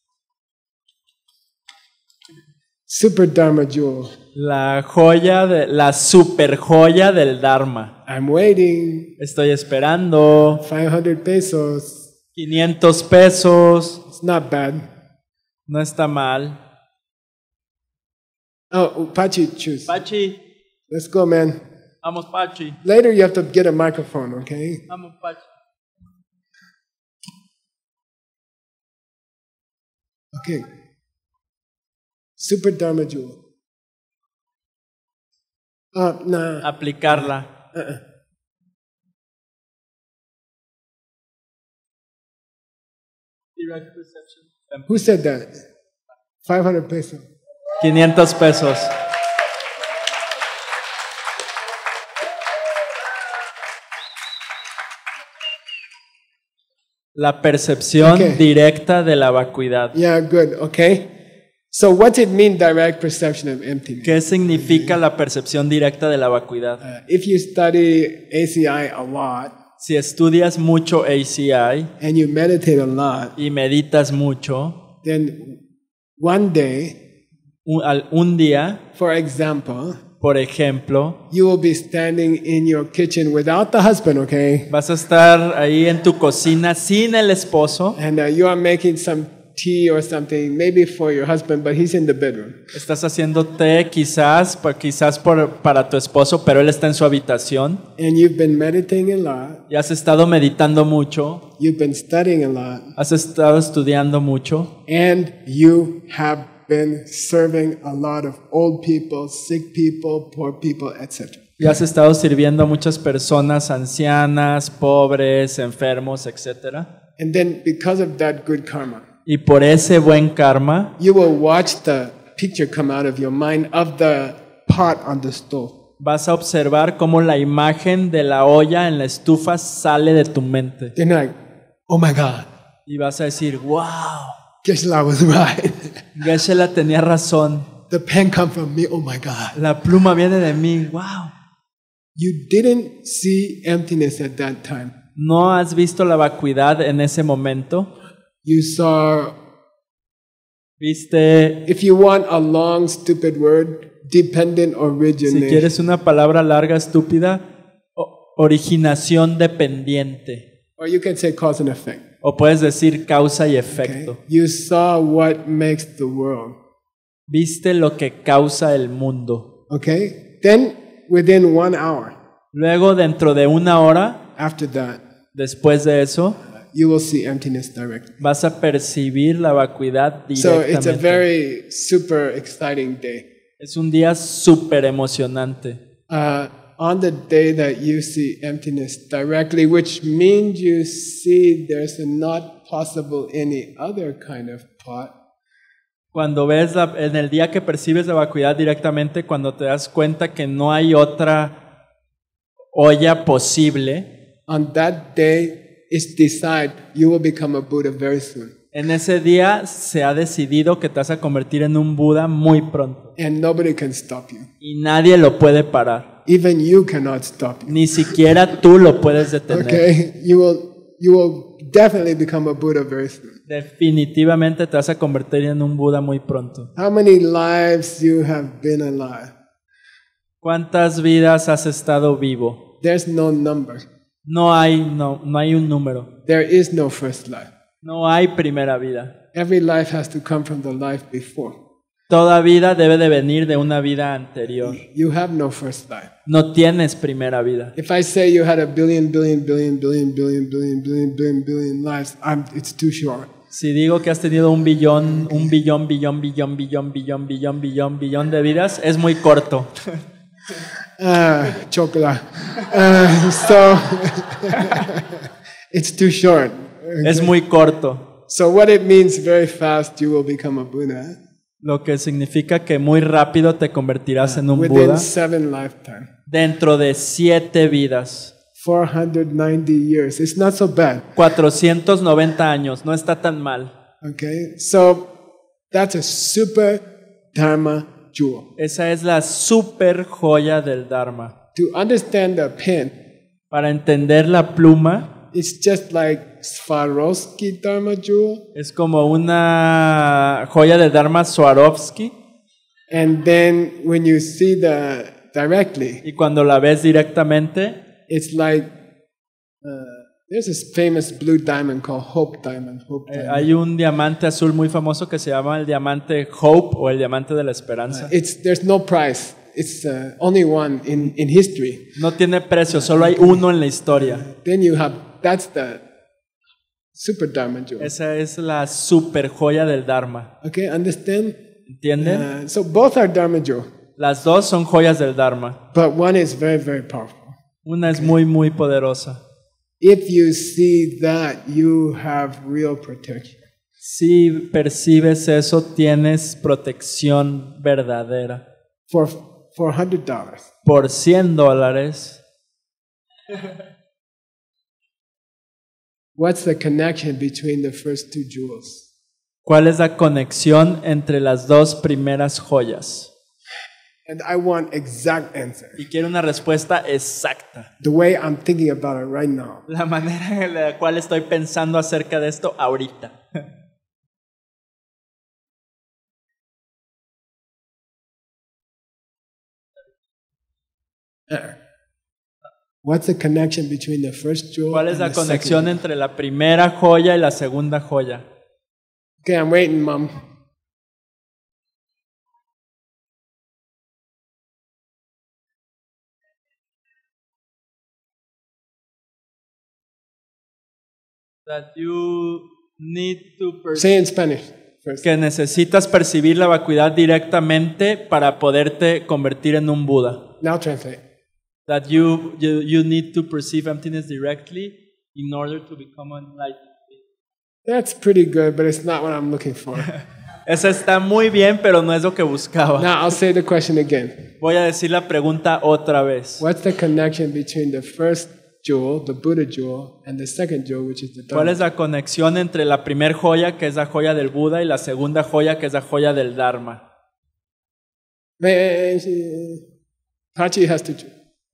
Speaker 1: Super dharma jewel.
Speaker 2: La super joya del Dharma.
Speaker 1: I'm waiting.
Speaker 2: Estoy esperando.
Speaker 1: 500 pesos.
Speaker 2: 500 pesos.
Speaker 1: It's not bad.
Speaker 2: No está mal.
Speaker 1: Oh, Pachi, choose.
Speaker 2: Pachi.
Speaker 1: Let's go, man.
Speaker 2: Vamos, Pachi.
Speaker 1: Later you have to get a microphone, okay?
Speaker 2: Vamos, Pachi.
Speaker 1: Okay. Super dharma jewel. Nah.
Speaker 2: Aplicarla. Direct perception.
Speaker 1: Who said that? 500 pesos.
Speaker 2: 500 pesos. La percepción directa de la vacuidad.
Speaker 1: Yeah, good. Okay. So what's it mean, direct perception of emptiness?
Speaker 2: ¿Qué significa la percepción directa de la vacuidad?
Speaker 1: If you study ACI a lot,
Speaker 2: si estudias mucho ACI
Speaker 1: and you meditate a lot,
Speaker 2: y meditas mucho,
Speaker 1: then one day,
Speaker 2: un día,
Speaker 1: for example,
Speaker 2: por ejemplo,
Speaker 1: you will be standing in your kitchen without the husband, okay?
Speaker 2: Vas a estar ahí en tu cocina sin el esposo.
Speaker 1: And you are making some tea or something, maybe for your husband, but he's in the bedroom.
Speaker 2: Estás haciendo té quizás para tu esposo, pero él está en su habitación.
Speaker 1: And you've been meditating a lot.
Speaker 2: Y has estado meditando mucho.
Speaker 1: You've been studying a lot.
Speaker 2: Has estado estudiando mucho.
Speaker 1: And you have been serving a lot of old people, sick people, poor people, etc.
Speaker 2: Y has estado sirviendo a muchas personas ancianas, pobres, enfermos, etc.
Speaker 1: And then because of that good karma,
Speaker 2: y por ese buen karma,
Speaker 1: you will watch the picture come out of your mind of the pot on the stove.
Speaker 2: Vas a observar cómo la imagen de la olla en la estufa sale de tu mente.
Speaker 1: Then like, oh my God,
Speaker 2: Y vas a decir, wow,
Speaker 1: Geshe-la was right.
Speaker 2: Geshe-la tenía razón.
Speaker 1: The pen come from me, oh my God.
Speaker 2: La pluma viene de mí, wow.
Speaker 1: You didn't see emptiness at that time.
Speaker 2: ¿No has visto la vacuidad en ese momento?
Speaker 1: You saw,
Speaker 2: ¿Viste,
Speaker 1: if you want a long, stupid word, dependent
Speaker 2: si
Speaker 1: origination.
Speaker 2: quieres una palabra larga, estúpida, originación dependiente?
Speaker 1: Or you can say cause and effect.
Speaker 2: O puedes decir causa y
Speaker 1: Okay?
Speaker 2: efecto.
Speaker 1: You saw what makes the world.
Speaker 2: Viste lo que causa el mundo.
Speaker 1: Okay? Then, within 1 hour
Speaker 2: Luego, dentro de una hora,
Speaker 1: after that,
Speaker 2: después de eso,
Speaker 1: you will see emptiness directly.
Speaker 2: vas a percibir la vacuidad
Speaker 1: So it's a
Speaker 2: directamente.
Speaker 1: very super exciting day.
Speaker 2: Es un día súper emocionante.
Speaker 1: On the day that you see emptiness directly, which means you see there's not possible any other kind of pot,
Speaker 2: Cuando ves en el día que percibes la vacuidad directamente, cuando te das cuenta que no hay otra olla posible,
Speaker 1: on that day it's decided you will become a Buddha very soon.
Speaker 2: en ese día se ha decidido que te vas a convertir en un Buda muy pronto.
Speaker 1: And nobody can stop you.
Speaker 2: Y nadie lo puede parar.
Speaker 1: Even you cannot stop you.
Speaker 2: Ni siquiera tú lo puedes detener.
Speaker 1: Okay? You will definitely become a Buddha very soon.
Speaker 2: Definitivamente te vas a convertir en un Buda muy pronto.
Speaker 1: How many lives you have been alive?
Speaker 2: ¿Cuántas vidas has estado vivo?
Speaker 1: There's no number.
Speaker 2: No hay un número.
Speaker 1: There is no first life.
Speaker 2: No hay primera vida.
Speaker 1: Every life has to come from the life before.
Speaker 2: Toda vida debe de venir de una vida anterior.
Speaker 1: You have no first life.
Speaker 2: No tienes primera vida.
Speaker 1: If I say you had a billion lives, it's too short.
Speaker 2: Si digo que has tenido un billón de vidas, es muy corto.
Speaker 1: Chocolate. So it's too short.
Speaker 2: Es muy corto.
Speaker 1: So what it means, very fast you will become a Buddha.
Speaker 2: Lo que significa que muy rápido te convertirás en un
Speaker 1: Within
Speaker 2: Buda
Speaker 1: 7 lifetimes.
Speaker 2: dentro de 7 vidas.
Speaker 1: 490 years. It's not so bad.
Speaker 2: 490 años, no está tan mal.
Speaker 1: Okay? So that's a super Dharma jewel.
Speaker 2: Esa es la super joya del Dharma.
Speaker 1: To understand the pen,
Speaker 2: Para entender la pluma,
Speaker 1: it's just like Swarovski Dharma jewel.
Speaker 2: es como una joya del Dharma Swarovski.
Speaker 1: And then when you see the directly,
Speaker 2: Y cuando la ves directamente,
Speaker 1: it's like there's this famous blue diamond called Hope Diamond. Hope Diamond.
Speaker 2: hay un diamante azul muy famoso que se llama el diamante Hope o el diamante de la esperanza.
Speaker 1: There's no price. It's only one in history.
Speaker 2: No tiene precio, solo hay uno en la historia.
Speaker 1: Then that's the super Dharma jewel.
Speaker 2: Esa es la super joya del Dharma.
Speaker 1: Okay, understand?
Speaker 2: ¿Entienden?
Speaker 1: So both are Dharma jewel,
Speaker 2: Las dos son joyas del Dharma.
Speaker 1: but one is very, very powerful.
Speaker 2: Una es muy, muy poderosa.
Speaker 1: If you see that, you have real protection.
Speaker 2: Si percibes eso, tienes protección verdadera.
Speaker 1: For $100.
Speaker 2: Por $100,
Speaker 1: What's the connection between the first two jewels?
Speaker 2: ¿cuál es la conexión entre las dos primeras joyas?
Speaker 1: And I want exact answer.
Speaker 2: Y quiero una respuesta exacta.
Speaker 1: The way I'm thinking about it right now.
Speaker 2: La manera en la cual estoy pensando acerca de esto ahorita.
Speaker 1: What's the connection between the first jewel
Speaker 2: ¿Cuál es
Speaker 1: and
Speaker 2: la
Speaker 1: the
Speaker 2: conexión
Speaker 1: second?
Speaker 2: entre la primera joya y la segunda joya?
Speaker 1: Okay, I'm waiting, Mom.
Speaker 2: That you need to
Speaker 1: Say in Spanish first.
Speaker 2: que necesitas percibir la vacuidad directamente para poderte convertir en un Buda.
Speaker 1: Now translate.
Speaker 2: That you need to perceive emptiness directly in order to become enlightened.
Speaker 1: That's pretty good, but it's not what I'm looking for.
Speaker 2: Esa está muy bien, pero no es lo que buscaba.
Speaker 1: Now I'll say the question again.
Speaker 2: Voy a decir la pregunta otra vez.
Speaker 1: What's the connection between the first jewel, the Buddha jewel, and the second jewel, which is the
Speaker 2: ¿Cuál
Speaker 1: Dharma.
Speaker 2: es la conexión entre la primer joya, que es la joya del Buda, y la segunda joya, que es la joya del Dharma?
Speaker 1: Hachi has to.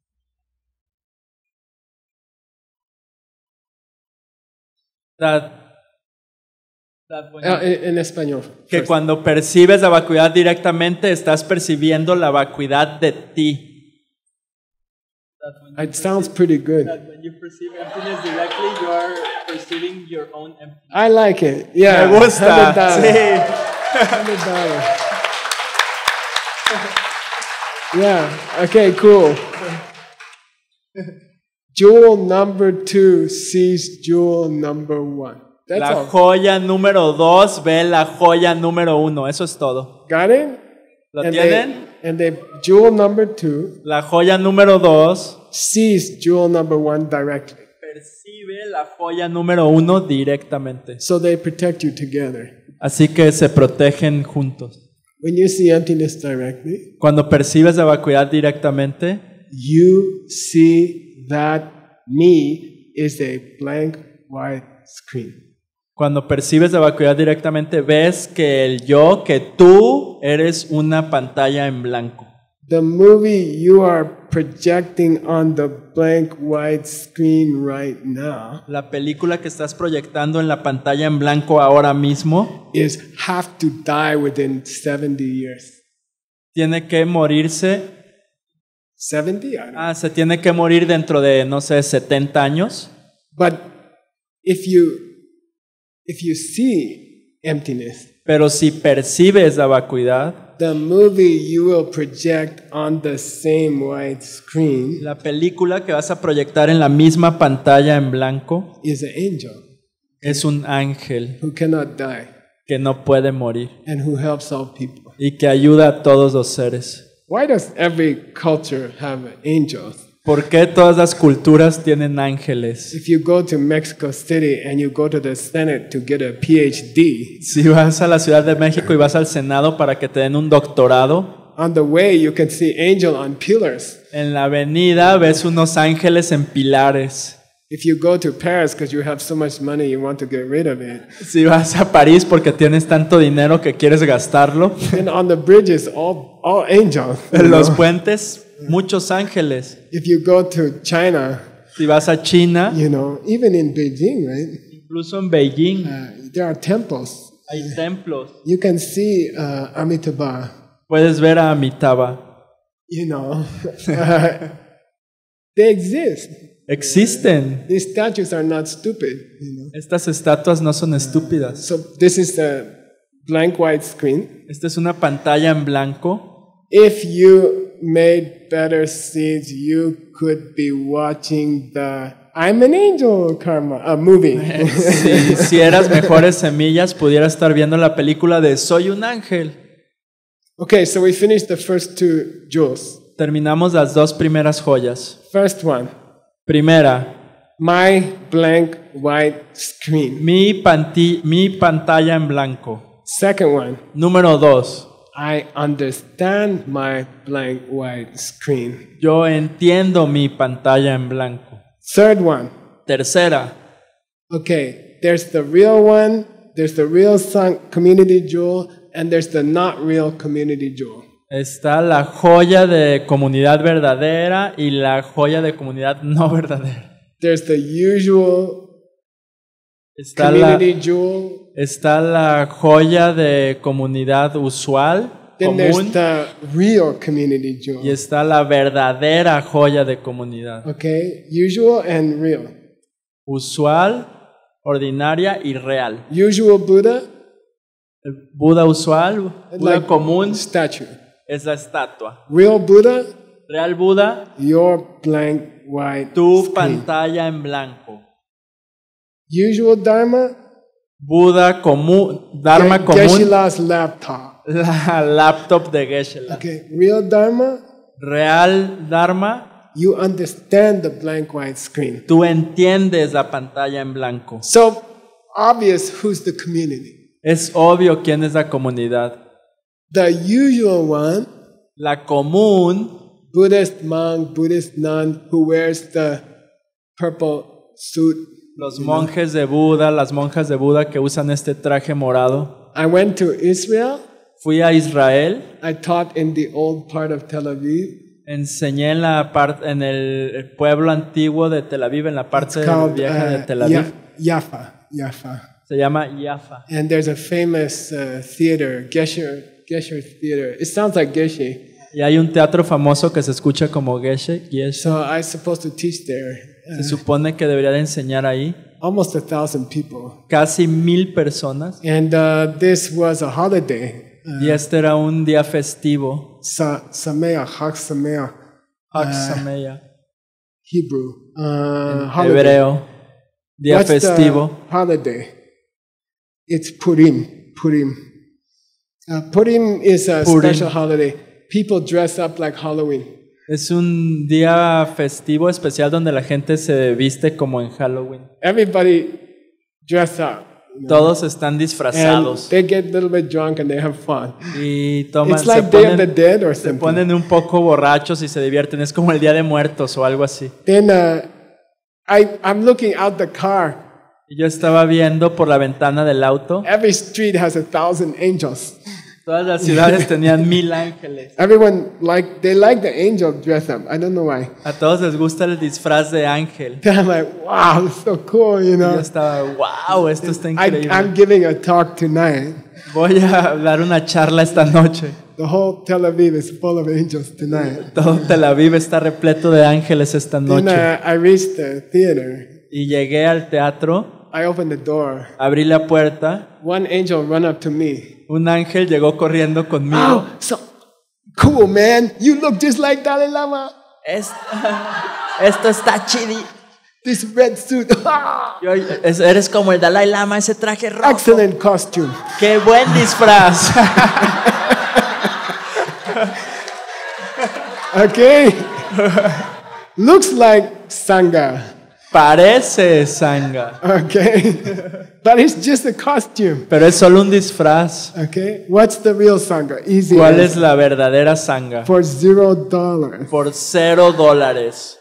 Speaker 2: That when
Speaker 1: En español.
Speaker 2: que
Speaker 1: first.
Speaker 2: cuando percibes la vacuidad directamente, estás percibiendo la vacuidad de ti.
Speaker 1: It sounds pretty good.
Speaker 2: When you perceive emptiness directly, you are perceiving your own emptiness.
Speaker 1: I like it. Yeah.
Speaker 2: Me gusta.
Speaker 1: $100.
Speaker 2: Sí.
Speaker 1: $100. Yeah. Okay. Cool. Jewel number 2 sees jewel number 1. That's
Speaker 2: La
Speaker 1: all.
Speaker 2: joya número 2 ve la joya número 1. Eso es todo.
Speaker 1: Got it?
Speaker 2: ¿Lo
Speaker 1: And
Speaker 2: tienen?
Speaker 1: jewel number 2
Speaker 2: La joya número 2
Speaker 1: sees jewel number 1 directly.
Speaker 2: percibe la joya número 1 directamente.
Speaker 1: So they protect you together.
Speaker 2: Así que se protegen juntos.
Speaker 1: When you see emptiness directly,
Speaker 2: Cuando percibes la vacuidad directamente,
Speaker 1: you see that me is a blank white screen.
Speaker 2: cuando percibes la vacuidad directamente, ves que el yo, que tú eres una pantalla en blanco.
Speaker 1: The movie you are projecting on the blank white screen right now
Speaker 2: La película que estás proyectando en la pantalla en blanco ahora mismo
Speaker 1: is have to die within 70 years.
Speaker 2: tiene que morirse.
Speaker 1: 70? I don't know.
Speaker 2: Se tiene que morir dentro de, no sé, 70 años.
Speaker 1: But if you see emptiness,
Speaker 2: Pero si percibes la vacuidad,
Speaker 1: the movie you will project on the same white screen
Speaker 2: la película que vas a proyectar en la misma pantalla en blanco
Speaker 1: is an angel
Speaker 2: es un ángel
Speaker 1: who cannot die
Speaker 2: que no puede morir
Speaker 1: and who helps all people.
Speaker 2: y que ayuda a todos los seres.
Speaker 1: Why does every culture have angels?
Speaker 2: ¿Por qué todas las culturas tienen ángeles?
Speaker 1: If you go to Mexico City and you go to the Senate to get a PhD,
Speaker 2: Si vas a la Ciudad de México y vas al Senado para que te den un doctorado,
Speaker 1: on the way you can see angel on pillars.
Speaker 2: en la avenida ves unos ángeles en pilares.
Speaker 1: If you go to Paris because you have so much money you want to get rid of it,
Speaker 2: Si vas a París porque tienes tanto dinero que quieres gastarlo,
Speaker 1: then on the bridges all angels. you
Speaker 2: en los
Speaker 1: know.
Speaker 2: puentes muchos ángeles.
Speaker 1: If you go to China,
Speaker 2: Si vas a China,
Speaker 1: you know, even in Beijing, right?
Speaker 2: incluso en Beijing,
Speaker 1: There are temples.
Speaker 2: hay templos.
Speaker 1: You can see Amitabha,
Speaker 2: Puedes ver a Amitabha.
Speaker 1: you know. They exist.
Speaker 2: Existen.
Speaker 1: These statues are not stupid, you know.
Speaker 2: Estas estatuas no son estúpidas.
Speaker 1: So this is a blank white screen.
Speaker 2: Esta es una pantalla en blanco.
Speaker 1: If you made better seeds, you could be watching the I'm an Angel Karma movie.
Speaker 2: Si hicieras mejores semillas, pudieras estar viendo la película de Soy un ángel.
Speaker 1: Okay, so we finished the first 2 jewels.
Speaker 2: Terminamos las dos primeras joyas.
Speaker 1: First one,
Speaker 2: Primera,
Speaker 1: my blank white screen.
Speaker 2: mi pantalla en blanco.
Speaker 1: Second one,
Speaker 2: Número 2,
Speaker 1: I understand my blank white screen.
Speaker 2: yo entiendo mi pantalla en blanco.
Speaker 1: Third one,
Speaker 2: Tercera,
Speaker 1: okay, there's the real one, there's the real community jewel, and there's the not real community jewel.
Speaker 2: está la joya de comunidad verdadera y la joya de comunidad no verdadera.
Speaker 1: There's the usual
Speaker 2: Está
Speaker 1: community jewel,
Speaker 2: está la joya de comunidad usual,
Speaker 1: then there's
Speaker 2: común,
Speaker 1: the real community
Speaker 2: y
Speaker 1: jewel.
Speaker 2: está la verdadera joya de comunidad.
Speaker 1: Okay, usual and real.
Speaker 2: Usual, ordinaria y real.
Speaker 1: Usual Buddha,
Speaker 2: El Buda usual, Buda
Speaker 1: like
Speaker 2: común,
Speaker 1: statue.
Speaker 2: es la estatua.
Speaker 1: Real Buddha,
Speaker 2: Real Buda,
Speaker 1: your blank white
Speaker 2: tu
Speaker 1: screen.
Speaker 2: pantalla en blanco.
Speaker 1: Usual Dharma,
Speaker 2: Buda común, Dharma común,
Speaker 1: Geshe-la's laptop.
Speaker 2: la laptop de Geshe-la.
Speaker 1: Okay, real Dharma,
Speaker 2: Real Dharma,
Speaker 1: you understand the blank white screen.
Speaker 2: tú entiendes la pantalla en blanco.
Speaker 1: So obvious who's the community.
Speaker 2: Es obvio quién es la comunidad.
Speaker 1: The usual one,
Speaker 2: La común,
Speaker 1: Buddhist monk, Buddhist nun who wears the purple suit.
Speaker 2: Los monjes de Buda, las monjas de Buda que usan este traje morado.
Speaker 1: I went to Israel.
Speaker 2: Fui a Israel,
Speaker 1: I taught in the old part of Tel Aviv.
Speaker 2: enseñé en el pueblo antiguo de Tel Aviv, en la parte vieja de Tel Aviv.
Speaker 1: Jaffa.
Speaker 2: Se llama Jaffa.
Speaker 1: And there's a famous theater, Gesher Theater. It sounds like Geshe.
Speaker 2: Y hay un teatro famoso que se escucha como Geshe.
Speaker 1: So I'm supposed to teach there.
Speaker 2: Se supone que debería de enseñar ahí.
Speaker 1: Almost 1,000 people.
Speaker 2: Casi 1,000 personas.
Speaker 1: And this was a holiday.
Speaker 2: Y este era un día festivo.
Speaker 1: Sameach, Chag Sameach.
Speaker 2: Chag Sameach.
Speaker 1: Hebrew.
Speaker 2: En
Speaker 1: Holiday.
Speaker 2: hebreo. Día
Speaker 1: What's
Speaker 2: festivo.
Speaker 1: the holiday? It's Purim. Purim is a
Speaker 2: Purim.
Speaker 1: special holiday. People dress up like Halloween.
Speaker 2: Es un día festivo especial donde la gente se viste como en Halloween.
Speaker 1: Everybody dress up.
Speaker 2: Todos están
Speaker 1: And
Speaker 2: disfrazados
Speaker 1: they get a little bit drunk and they have fun.
Speaker 2: y toman,
Speaker 1: It's like Day of the Dead or
Speaker 2: se
Speaker 1: something.
Speaker 2: ponen un poco borrachos y se divierten. Es como el Día de Muertos o algo así.
Speaker 1: Then I'm looking out the car.
Speaker 2: Y yo estaba viendo por la ventana del auto.
Speaker 1: Every street has 1,000 angels.
Speaker 2: Todas las ciudades tenían 1,000 ángeles.
Speaker 1: Everyone they like the angel dress up. I don't know why.
Speaker 2: A todos les gusta el disfraz de ángel.
Speaker 1: I'm like, wow, it's so cool, you
Speaker 2: Y yo
Speaker 1: know.
Speaker 2: estaba, wow, esto está increíble.
Speaker 1: I'm giving a talk tonight.
Speaker 2: Voy a dar una charla esta noche.
Speaker 1: The whole Tel Aviv is full of angels tonight.
Speaker 2: Todo Tel Aviv está repleto de ángeles esta
Speaker 1: Then
Speaker 2: noche.
Speaker 1: I reached the theater.
Speaker 2: Y llegué al teatro,
Speaker 1: I opened the door.
Speaker 2: abrí la puerta,
Speaker 1: One angel ran up to me.
Speaker 2: un ángel llegó corriendo conmigo.
Speaker 1: Oh, so cool, man. You look just like Dalai Lama.
Speaker 2: Esto está chidi.
Speaker 1: This red suit.
Speaker 2: Eres como el Dalai Lama, ese traje rojo.
Speaker 1: Excellent costume.
Speaker 2: ¡Qué buen disfraz!
Speaker 1: Okay. Looks like Sangha.
Speaker 2: Parece sanga,
Speaker 1: Okay. But it's just a costume.
Speaker 2: pero es solo un disfraz.
Speaker 1: Okay. What's the real Sangha? Easy.
Speaker 2: ¿Cuál
Speaker 1: answer.
Speaker 2: es la verdadera sanga?
Speaker 1: For $0.
Speaker 2: Por $0.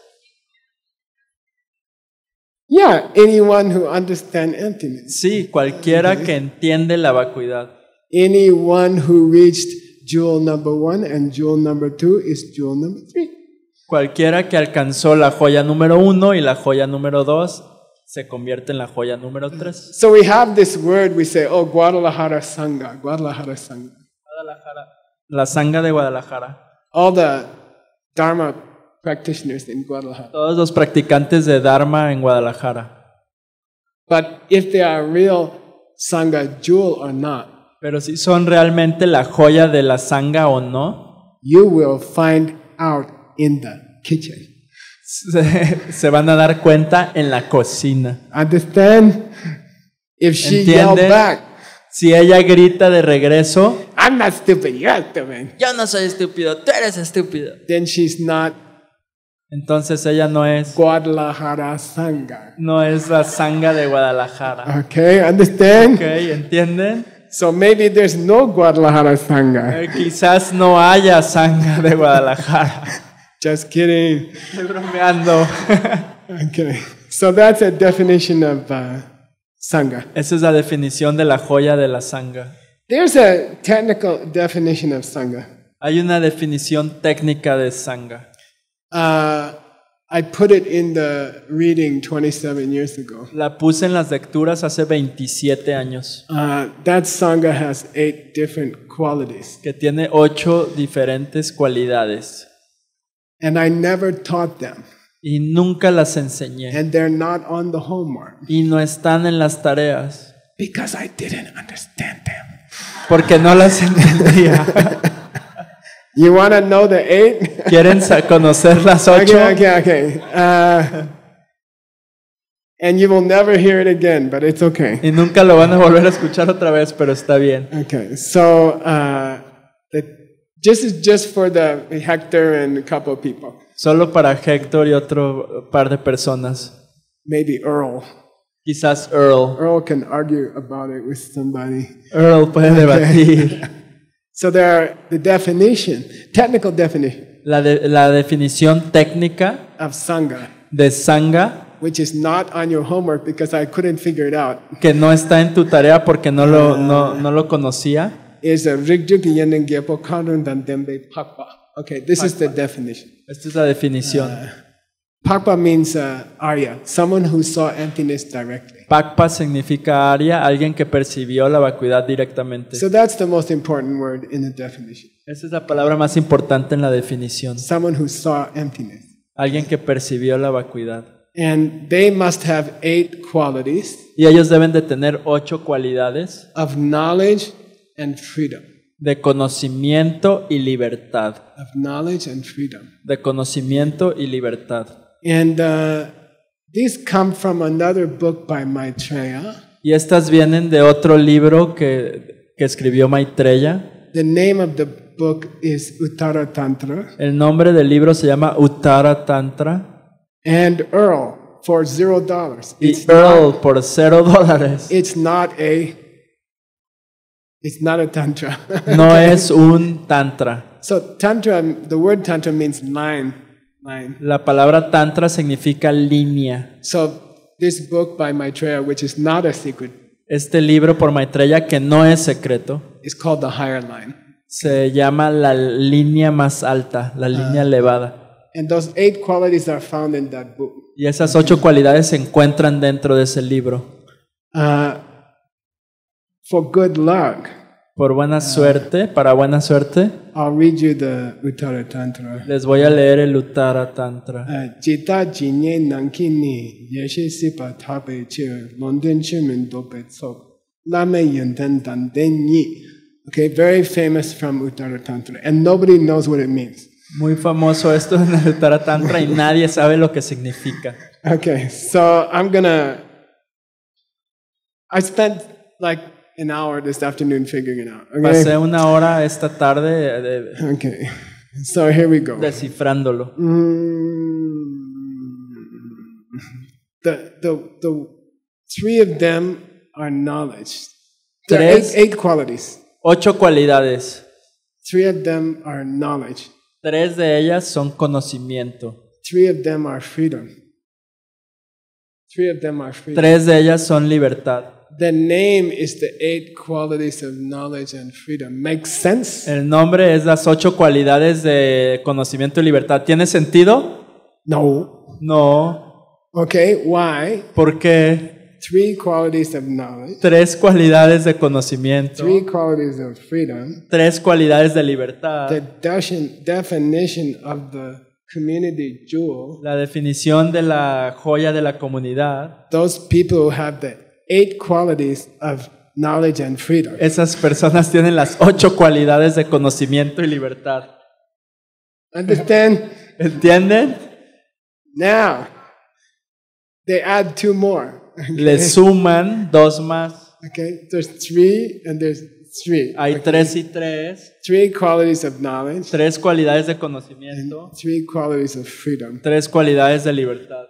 Speaker 1: Yeah, anyone who understands emptiness.
Speaker 2: Sí, cualquiera que entiende la vacuidad.
Speaker 1: Anyone who reached jewel number 1 and jewel number 2 is jewel number 3.
Speaker 2: Cualquiera que alcanzó la joya número 1 y la joya número 2 se convierte en la joya número 3.
Speaker 1: So we have this word, we say, oh, Guadalajara Sangha, Guadalajara Sangha.
Speaker 2: La sanga de Guadalajara.
Speaker 1: All the Dharma practitioners in Guadalajara.
Speaker 2: Todos los practicantes de Dharma en Guadalajara.
Speaker 1: But if they are real Sangha jewel or not,
Speaker 2: Pero si son realmente la joya de la sanga o no,
Speaker 1: you will find out in the kitchen.
Speaker 2: se van a dar cuenta en la cocina.
Speaker 1: Understand? If she yelled
Speaker 2: ¿Entiende?
Speaker 1: back,
Speaker 2: Si ella grita de regreso,
Speaker 1: I'm not stupid, you're stupid.
Speaker 2: yo no soy estúpido, tú eres estúpido.
Speaker 1: Then she's not
Speaker 2: Entonces ella no es
Speaker 1: Guadalajara Sangha.
Speaker 2: la sanga de Guadalajara.
Speaker 1: Okay, understand?
Speaker 2: ¿Ok? ¿Entienden?
Speaker 1: So maybe there's no Guadalajara Sangha.
Speaker 2: Quizás no haya sanga de Guadalajara.
Speaker 1: Just kidding.
Speaker 2: Estoy bromeando.
Speaker 1: Okay, so that's a definition of Sangha.
Speaker 2: Esa es la definición de la joya de la sanga.
Speaker 1: There's a technical definition of Sangha.
Speaker 2: Hay una definición técnica de sanga.
Speaker 1: I put it in the reading 27 years ago.
Speaker 2: La puse en las lecturas hace 27 años,
Speaker 1: That Sangha has 8 different qualities.
Speaker 2: que tiene 8 diferentes cualidades
Speaker 1: And I never taught them.
Speaker 2: y nunca las enseñé
Speaker 1: And they're not on the homework.
Speaker 2: y no están en las tareas
Speaker 1: Because I didn't understand them.
Speaker 2: porque no las entendía.
Speaker 1: You want to know the 8?
Speaker 2: ¿Quieren conocer las 8?
Speaker 1: Okay. And you will never hear it again, but it's okay.
Speaker 2: Y nunca lo van a volver a escuchar otra vez, pero está bien.
Speaker 1: Okay, so this is just for the Hector and a couple of people.
Speaker 2: Solo para Héctor y otro par de personas.
Speaker 1: Maybe Earl.
Speaker 2: Quizás Earl.
Speaker 1: Earl can argue about it with somebody.
Speaker 2: Earl puede debatir.
Speaker 1: So there are the definition, technical definition
Speaker 2: La definición técnica
Speaker 1: of Sangha
Speaker 2: de sanga
Speaker 1: which is not on your homework because I couldn't figure it out,
Speaker 2: que no está en tu tarea porque no lo conocía.
Speaker 1: is a Rigjuk Yenen Gyepo Kandun Dan Dembe Pakpa. Okay, this is the definition.
Speaker 2: Esta es la definición.
Speaker 1: Pakpa means Arya, someone who saw emptiness directly.
Speaker 2: Pakpa significa Arya, alguien que percibió la vacuidad directamente.
Speaker 1: So that's the most important word in the definition.
Speaker 2: Esa es la palabra más importante en la definición.
Speaker 1: Someone who saw emptiness.
Speaker 2: Alguien que percibió la vacuidad.
Speaker 1: And they must have 8 qualities
Speaker 2: Y ellos deben de tener 8 cualidades
Speaker 1: of knowledge and freedom.
Speaker 2: de conocimiento y libertad.
Speaker 1: Of knowledge and freedom.
Speaker 2: De conocimiento y libertad.
Speaker 1: And these come from another book by Maitreya.
Speaker 2: Y estas vienen de otro libro que escribió Maitreya.
Speaker 1: The name of the book is Uttara Tantra.
Speaker 2: El nombre del libro se llama Uttara Tantra.
Speaker 1: And Earl for $0.
Speaker 2: Y Earl por $0.
Speaker 1: It's not a tantra.
Speaker 2: No es un tantra.
Speaker 1: So tantra, the word tantra means line.
Speaker 2: La palabra tantra significa línea.
Speaker 1: So this book by Maitreya, which is not a secret,
Speaker 2: Este libro por Maitreya, que no es secreto,
Speaker 1: is called the higher line.
Speaker 2: se llama la línea más alta, la línea elevada.
Speaker 1: And those 8 qualities are found in that book.
Speaker 2: Y esas 8 cualidades se encuentran dentro de ese libro.
Speaker 1: For good luck,
Speaker 2: Por buena suerte, para buena suerte,
Speaker 1: I'll read you the Uttara Tantra.
Speaker 2: les voy a leer el Uttara Tantra.
Speaker 1: Jita jinye nankini yeshe sipa tabe che London chimen dope tsok lame yenten dandenyi. Okay, very famous from Uttara Tantra, and nobody knows what it means.
Speaker 2: Muy famoso esto en el Uttara Tantra y nadie sabe lo que significa.
Speaker 1: Okay, so I spent like an hour this afternoon figuring it out. Okay?
Speaker 2: Pasé una hora esta tarde
Speaker 1: Okay, so here we go.
Speaker 2: descifrándolo.
Speaker 1: The 3 of them are knowledge. There are
Speaker 2: Tres.
Speaker 1: 8 qualities.
Speaker 2: 8 cualidades.
Speaker 1: 3 of them are knowledge.
Speaker 2: 3 de ellas son conocimiento.
Speaker 1: 3 of them are freedom. 3 of them are freedom.
Speaker 2: 3 de ellas son libertad.
Speaker 1: The name is the 8 qualities of knowledge and freedom. Makes sense?
Speaker 2: El nombre es las 8 cualidades de conocimiento y libertad. ¿Tiene sentido?
Speaker 1: No.
Speaker 2: No.
Speaker 1: Okay, why?
Speaker 2: Porque
Speaker 1: 3 qualities of knowledge,
Speaker 2: 3 cualidades de conocimiento,
Speaker 1: 3 qualities of freedom.
Speaker 2: 3 cualidades de libertad.
Speaker 1: The definition of the community jewel,
Speaker 2: La definición de la joya de la comunidad.
Speaker 1: those people who have the 8 qualities of knowledge and freedom.
Speaker 2: Esas personas tienen las 8 cualidades de conocimiento y libertad.
Speaker 1: Understand?
Speaker 2: ¿Entienden?
Speaker 1: Now, they add 2 more.
Speaker 2: Le suman 2 más.
Speaker 1: Okay, there's 3 and there's 3.
Speaker 2: Hay 3 y 3.
Speaker 1: 3 qualities of knowledge,
Speaker 2: 3 cualidades de conocimiento,
Speaker 1: 3 qualities of freedom.
Speaker 2: 3 cualidades de libertad.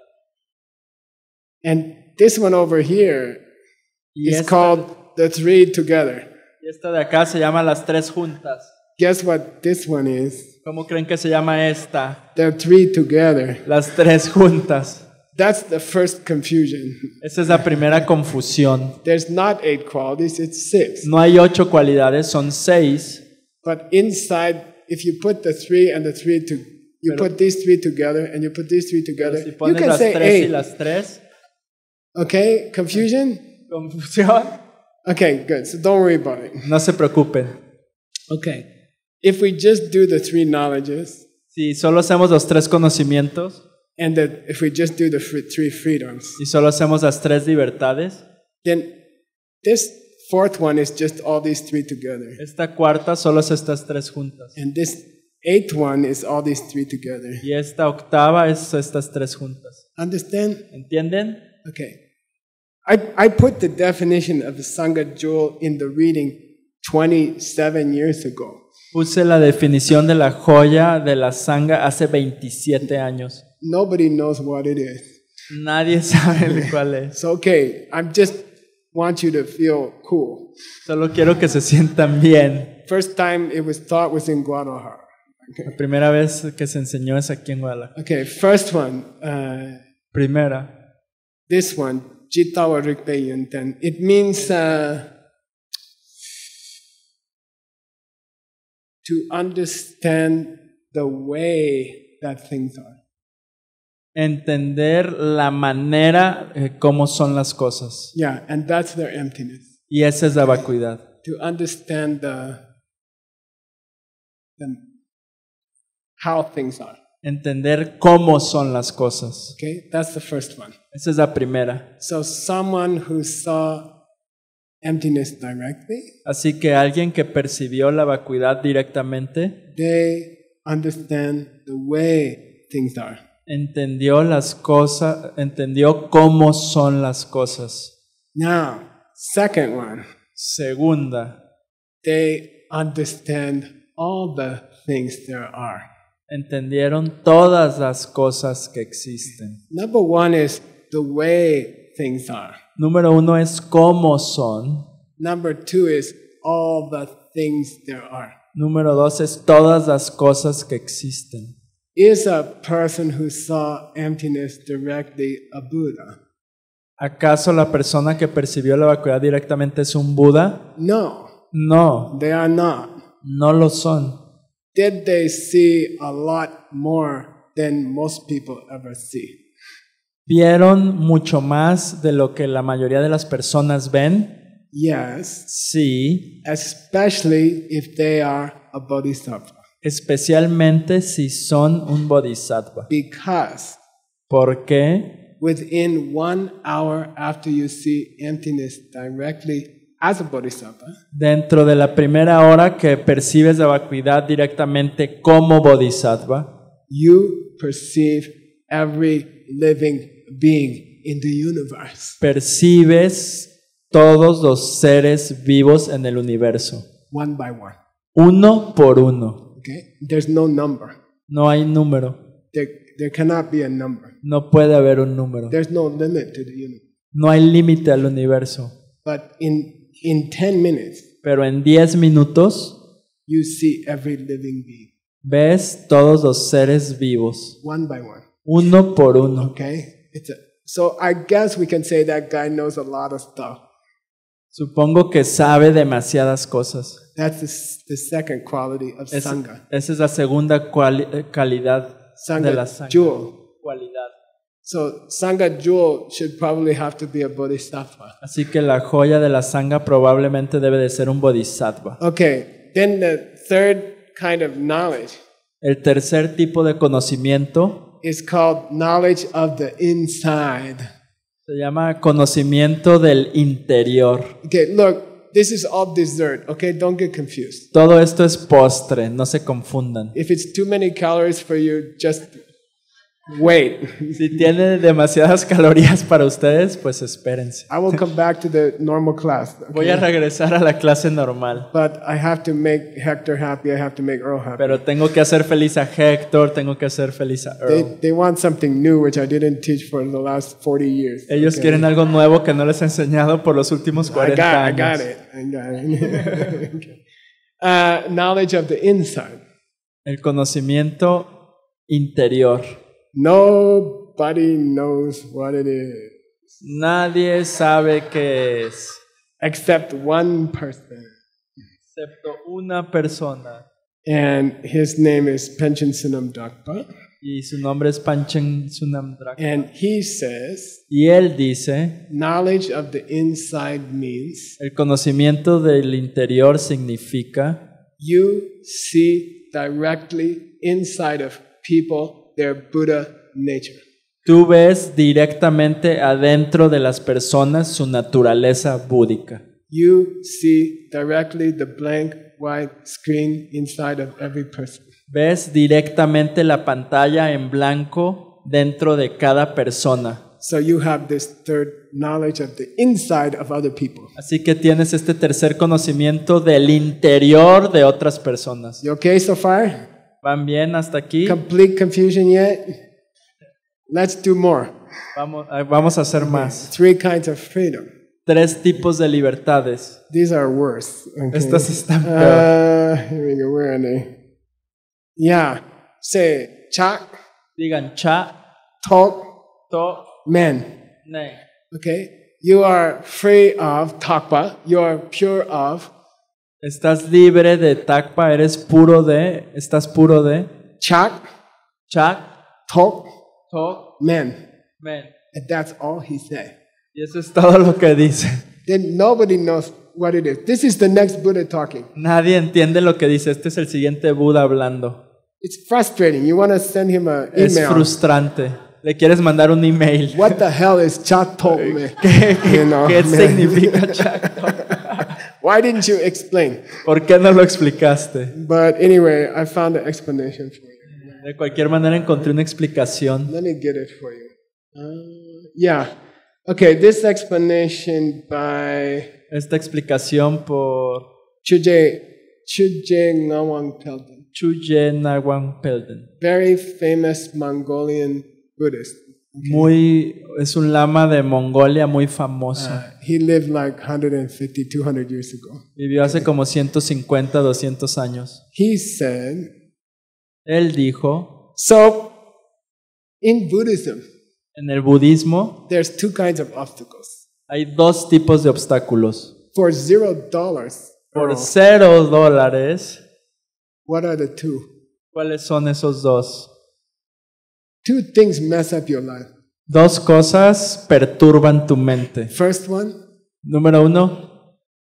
Speaker 1: And this one over here
Speaker 2: Y
Speaker 1: is
Speaker 2: esta,
Speaker 1: called the 3 together.
Speaker 2: y esta de acá se llama las 3 juntas.
Speaker 1: Guess what this one is?
Speaker 2: ¿Cómo creen que se llama esta?
Speaker 1: The 3 together.
Speaker 2: Las 3 juntas.
Speaker 1: That's the first confusion.
Speaker 2: Esa es la primera confusión.
Speaker 1: There's not 8 qualities, it's 6.
Speaker 2: No hay 8 cualidades, son 6.
Speaker 1: But inside, if you put the 3 and the 3 you put these 3 together and you put these 3 together,
Speaker 2: Si
Speaker 1: you
Speaker 2: pones
Speaker 1: can
Speaker 2: las
Speaker 1: say
Speaker 2: 3 y
Speaker 1: 8.
Speaker 2: las 3,
Speaker 1: Okay, confusion?
Speaker 2: confusión.
Speaker 1: Okay, good. So don't worry about it.
Speaker 2: No se preocupen.
Speaker 1: Okay. If we just do the 3 knowledges
Speaker 2: Si solo hacemos los 3 conocimientos
Speaker 1: and if we just do the 3 freedoms,
Speaker 2: y solo hacemos las 3 libertades,
Speaker 1: then this 4th one is just all these 3 together.
Speaker 2: esta cuarta solo es estas 3 juntas.
Speaker 1: And this 8th one is all these 3 together.
Speaker 2: Y esta octava es estas 3 juntas.
Speaker 1: Understand?
Speaker 2: ¿Entienden?
Speaker 1: Okay. I put the definition of the Sangha jewel in the reading 27 years ago.
Speaker 2: Puse la definición de la joya de la sangha hace 27 años.
Speaker 1: Nobody knows what it is.
Speaker 2: Nadie sabe cuál es.
Speaker 1: So okay, I just want you to feel cool.
Speaker 2: Solo quiero que se sientan bien.
Speaker 1: First time it was taught was in Guadalajara.
Speaker 2: La primera vez que se enseñó es aquí en Guadalajara.
Speaker 1: Okay, first one.
Speaker 2: Primera.
Speaker 1: this one, Jitawa Rikpe Yunten, it means to understand the way that things are.
Speaker 2: Entender la manera cómo son las cosas.
Speaker 1: Yeah, and that's their emptiness.
Speaker 2: Y esa es la vacuidad.
Speaker 1: To understand how things are.
Speaker 2: Entender cómo son las cosas.
Speaker 1: Okay, that's the first one.
Speaker 2: Esa es la primera.
Speaker 1: So someone who saw emptiness directly,
Speaker 2: Así que alguien que percibió la vacuidad directamente
Speaker 1: they understand the way things are.
Speaker 2: entendió las cosas, entendió cómo son las cosas.
Speaker 1: Now, second one,
Speaker 2: Segunda,
Speaker 1: they understand all the things there are.
Speaker 2: entendieron todas las cosas que existen.
Speaker 1: Number one is the way things are.
Speaker 2: Número 1 es cómo son.
Speaker 1: Number two is all the things there are.
Speaker 2: Número 2 es todas las cosas que existen.
Speaker 1: Is a person who saw emptiness directly a Buddha?
Speaker 2: ¿Acaso la persona que percibió la vacuidad directamente es un Buda?
Speaker 1: No,
Speaker 2: No,
Speaker 1: they are not.
Speaker 2: no lo son.
Speaker 1: Did they see a lot more than most people ever see?
Speaker 2: ¿Vieron mucho más de lo que la mayoría de las personas ven?
Speaker 1: Yes,
Speaker 2: Sí,
Speaker 1: especially if they are a bodhisattva.
Speaker 2: especialmente si son un bodhisattva.
Speaker 1: Because
Speaker 2: ¿Por qué?
Speaker 1: within 1 hour after you see emptiness directly as a bodhisattva,
Speaker 2: Dentro de la primera hora que percibes la vacuidad directamente como bodhisattva,
Speaker 1: you perceive every living being in the universe,
Speaker 2: percibes todos los seres vivos en el universo,
Speaker 1: one by one.
Speaker 2: uno por uno.
Speaker 1: Okay? There's no number.
Speaker 2: No hay número,
Speaker 1: There cannot be a number.
Speaker 2: no puede haber un número,
Speaker 1: There's no limit to the universe.
Speaker 2: no hay límite al universo.
Speaker 1: But in 10 minutes,
Speaker 2: Pero en 10 minutos
Speaker 1: you see every living being,
Speaker 2: ves todos los seres vivos,
Speaker 1: one by one.
Speaker 2: uno por uno.
Speaker 1: Okay? So I guess we can say that guy knows a lot of stuff.
Speaker 2: Supongo que sabe demasiadas cosas.
Speaker 1: That's the second quality of Sangha.
Speaker 2: Esa es la segunda calidad de la
Speaker 1: Sangha
Speaker 2: sangha.
Speaker 1: jewel.
Speaker 2: Cualidad.
Speaker 1: So Sangha jewel should probably have to be a bodhisattva.
Speaker 2: Así que la joya de la sangha probablemente debe de ser un bodhisattva.
Speaker 1: Okay, then the third kind of knowledge
Speaker 2: El tercer tipo de conocimiento
Speaker 1: is called knowledge of the inside.
Speaker 2: se llama conocimiento del interior.
Speaker 1: Okay, look, this is all dessert, okay? Don't get confused.
Speaker 2: Todo esto es postre, no se confundan.
Speaker 1: If it's too many calories for you, just wait.
Speaker 2: Si tiene demasiadas calorías para ustedes, pues espérense.
Speaker 1: I will come back to the normal class. Okay?
Speaker 2: Voy a regresar a la clase normal,
Speaker 1: But I have to make Hector happy. I have to make Earl happy.
Speaker 2: pero tengo que hacer feliz a Héctor, tengo que hacer feliz a Earl.
Speaker 1: They want something new, which I didn't teach for the last 40 years.
Speaker 2: Ellos
Speaker 1: okay?
Speaker 2: quieren algo nuevo que no les he enseñado por los últimos 40
Speaker 1: I got
Speaker 2: años.
Speaker 1: it. Okay. Knowledge of the inside.
Speaker 2: El conocimiento interior.
Speaker 1: Nobody knows what it is
Speaker 2: Nadie sabe qué es,
Speaker 1: except one person.
Speaker 2: excepto una persona.
Speaker 1: And his name is Panchen Sunam Dakpa.
Speaker 2: Y su nombre es Panchen Sunamdrak.
Speaker 1: And he says,
Speaker 2: Y él dice,
Speaker 1: knowledge of the inside means
Speaker 2: el conocimiento del interior significa
Speaker 1: you see directly inside of people their Buddha nature.
Speaker 2: tú ves directamente adentro de las personas su naturaleza búdica.
Speaker 1: You see directly the blank white screen inside of every person.
Speaker 2: Ves directamente la pantalla en blanco dentro de cada persona.
Speaker 1: So you have this third knowledge of the inside of other people.
Speaker 2: Así que tienes este tercer conocimiento del interior de otras personas.
Speaker 1: You okay so far?
Speaker 2: ¿Van bien hasta aquí?
Speaker 1: Complete confusion yet? Let's do more.
Speaker 2: Vamos a hacer más.
Speaker 1: 3 kinds of freedom.
Speaker 2: 3 tipos de libertades.
Speaker 1: These are worse. Okay.
Speaker 2: Estas están peor.
Speaker 1: Here we go. Where are they? Yeah. Say cha,
Speaker 2: Digan cha,
Speaker 1: talk,
Speaker 2: to,
Speaker 1: men.
Speaker 2: Ne.
Speaker 1: Okay? You are free of takpa. You are pure of
Speaker 2: Estás libre de takpa, estás puro de
Speaker 1: chak,
Speaker 2: chak,
Speaker 1: tok,
Speaker 2: tok,
Speaker 1: men.
Speaker 2: men.
Speaker 1: And that's all he said.
Speaker 2: Y eso es todo lo que dice.
Speaker 1: Then nobody knows what it is. This is the next Buddha talking.
Speaker 2: Nadie entiende lo que dice. Este es el siguiente Buda hablando.
Speaker 1: It's frustrating. You want to send him an
Speaker 2: Es
Speaker 1: email.
Speaker 2: frustrante. Le quieres mandar un email.
Speaker 1: What the hell is chak tok, man?
Speaker 2: ¿Qué
Speaker 1: You know, man.
Speaker 2: significa chak tok?
Speaker 1: Why didn't you explain?
Speaker 2: ¿Por qué no lo explicaste?
Speaker 1: But anyway, I found an explanation for you.
Speaker 2: De cualquier manera encontré una explicación.
Speaker 1: Let me get it for you. Yeah. Okay, this explanation by
Speaker 2: Esta explicación por
Speaker 1: Chuje Ngawang Pelton,
Speaker 2: Chuje Ngawang Pelton.
Speaker 1: very famous Mongolian Buddhist.
Speaker 2: Es un lama de Mongolia muy famoso.
Speaker 1: He lived like 150, 200 years ago.
Speaker 2: Vivió hace como 150, 200 años.
Speaker 1: He said,
Speaker 2: Él dijo,
Speaker 1: so in Buddhism,
Speaker 2: en el budismo
Speaker 1: there's two kinds of obstacles.
Speaker 2: hay dos tipos de obstáculos.
Speaker 1: For $0,
Speaker 2: Por $0,
Speaker 1: what are the two?
Speaker 2: ¿cuáles son esos dos?
Speaker 1: Two things mess up your life.
Speaker 2: Dos cosas perturban tu mente.
Speaker 1: First one,
Speaker 2: Número 1,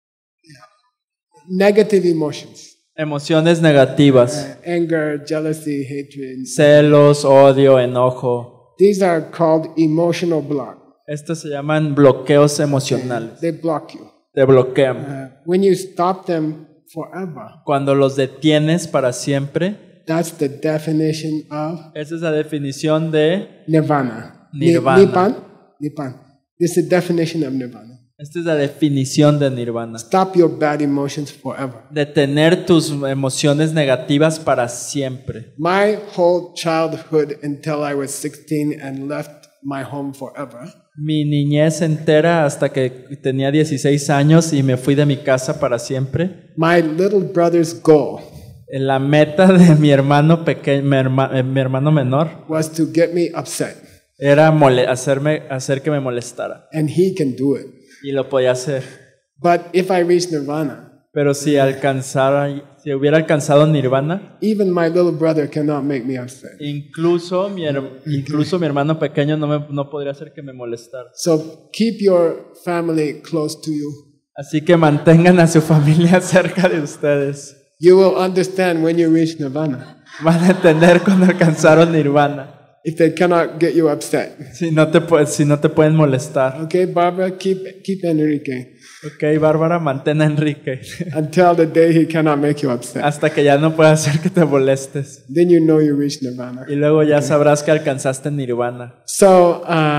Speaker 1: negative emotions.
Speaker 2: emociones negativas.
Speaker 1: Anger, jealousy, hatred.
Speaker 2: Celos, odio, enojo.
Speaker 1: These are called emotional block.
Speaker 2: Estos se llaman bloqueos emocionales.
Speaker 1: They block you.
Speaker 2: Te bloquean.
Speaker 1: When you stop them forever,
Speaker 2: Cuando los detienes para siempre,
Speaker 1: that's the definition of
Speaker 2: esa es la definición de
Speaker 1: nirvana.
Speaker 2: Nirvana.
Speaker 1: Nibbana. This is the definition of nirvana.
Speaker 2: Esta es la definición de nirvana.
Speaker 1: Stop your bad emotions forever.
Speaker 2: Detener tus emociones negativas para siempre.
Speaker 1: My whole childhood until I was 16 and left my home forever,
Speaker 2: Mi niñez entera hasta que tenía 16 años y me fui de mi casa para siempre.
Speaker 1: my little brother's goal
Speaker 2: La meta de mi hermano pequeño, mi hermano menor,
Speaker 1: was to get me upset.
Speaker 2: era hacer que me molestara.
Speaker 1: And he can do it.
Speaker 2: Y lo podía hacer.
Speaker 1: But if I reach nirvana,
Speaker 2: Pero si hubiera alcanzado nirvana,
Speaker 1: even my little brother cannot make me upset.
Speaker 2: incluso mi hermano pequeño no podría hacer que me molestara.
Speaker 1: So keep your family close to you.
Speaker 2: Así que mantengan a su familia cerca de ustedes.
Speaker 1: You will understand when you reach nirvana.
Speaker 2: Van a entender cuando alcanzaron nirvana.
Speaker 1: If they cannot get you upset.
Speaker 2: Si no te pueden molestar.
Speaker 1: Okay, Barbara, keep Enrique
Speaker 2: Ok, Bárbara, mantén a Enrique
Speaker 1: until the day he cannot make you upset.
Speaker 2: hasta que ya no pueda hacer que te molestes.
Speaker 1: Then you know you reached nirvana.
Speaker 2: Y luego ya sabrás que alcanzaste nirvana.
Speaker 1: So,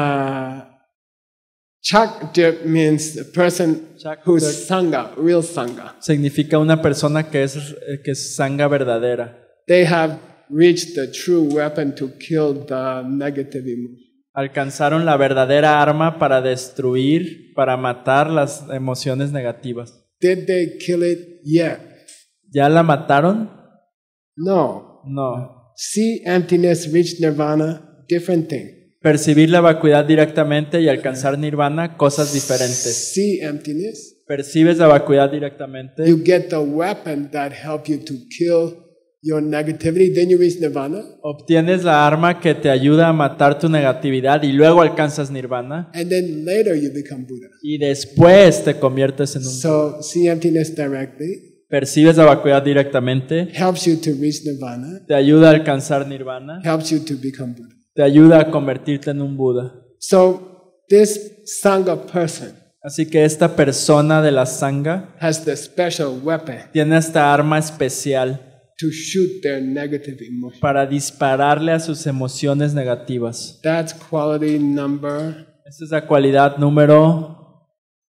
Speaker 1: Chakdip means a person who's sangha, real sangha.
Speaker 2: Significa una persona que es sangha verdadera.
Speaker 1: They have reached the true weapon to kill the negative emotion.
Speaker 2: Alcanzaron la verdadera arma para destruir, para matar las emociones negativas.
Speaker 1: Did they kill it yet?
Speaker 2: ¿Ya la mataron?
Speaker 1: No.
Speaker 2: No.
Speaker 1: See emptiness, reach nirvana, different thing.
Speaker 2: Percibir la vacuidad directamente y alcanzar nirvana, cosas diferentes.
Speaker 1: See emptiness.
Speaker 2: Percibes la vacuidad directamente.
Speaker 1: You get the weapon that help you to kill your negativity, then you reach nirvana.
Speaker 2: Obtienes la arma que te ayuda a matar tu negatividad y luego alcanzas nirvana.
Speaker 1: And then later you become Buddha.
Speaker 2: Y después te conviertes en un...
Speaker 1: So see emptiness directly.
Speaker 2: Percibes la vacuidad directamente.
Speaker 1: Helps you to reach nirvana.
Speaker 2: Te ayuda a alcanzar nirvana.
Speaker 1: Helps you to become Buddha.
Speaker 2: Te ayuda a convertirte en un Buda.
Speaker 1: So this Sangha person
Speaker 2: Así que esta persona de la Sangha
Speaker 1: has the special weapon
Speaker 2: tiene esta arma especial
Speaker 1: to shoot their negative emotion.
Speaker 2: para dispararle a sus emociones negativas.
Speaker 1: That's quality number
Speaker 2: Esta es la cualidad número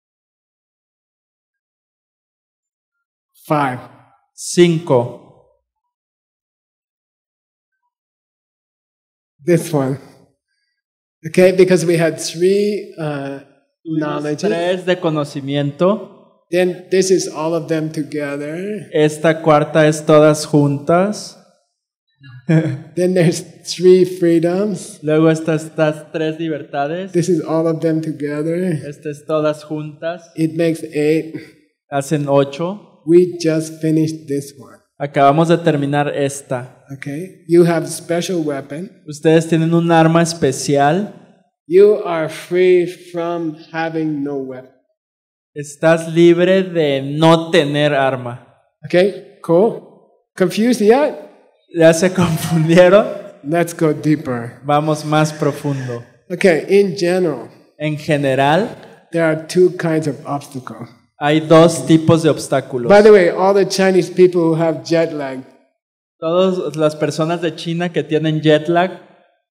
Speaker 2: 5.
Speaker 1: This one. Okay, because we had three knowledge.
Speaker 2: 3 de conocimiento.
Speaker 1: Then this is all of them together.
Speaker 2: Esta cuarta es todas juntas.
Speaker 1: Then there's 3 freedoms.
Speaker 2: Luego estas 3 libertades.
Speaker 1: This is all of them together.
Speaker 2: Estas todas juntas.
Speaker 1: It makes 8.
Speaker 2: Hacen 8.
Speaker 1: We just finished this one.
Speaker 2: Acabamos de terminar esta.
Speaker 1: Okay? You have special weapon.
Speaker 2: Ustedes tienen un arma especial.
Speaker 1: You are free from having no weapon.
Speaker 2: Estás libre de no tener arma.
Speaker 1: Okay? Cool? Confused yet?
Speaker 2: ¿Ya se confundieron?
Speaker 1: Let's go deeper.
Speaker 2: Vamos más profundo.
Speaker 1: Okay, in general,
Speaker 2: En general,
Speaker 1: there are 2 kinds of obstacles.
Speaker 2: hay 2 tipos de obstáculos.
Speaker 1: By the way, all the Chinese people who have jet lag,
Speaker 2: Todas las personas de China que tienen jet lag,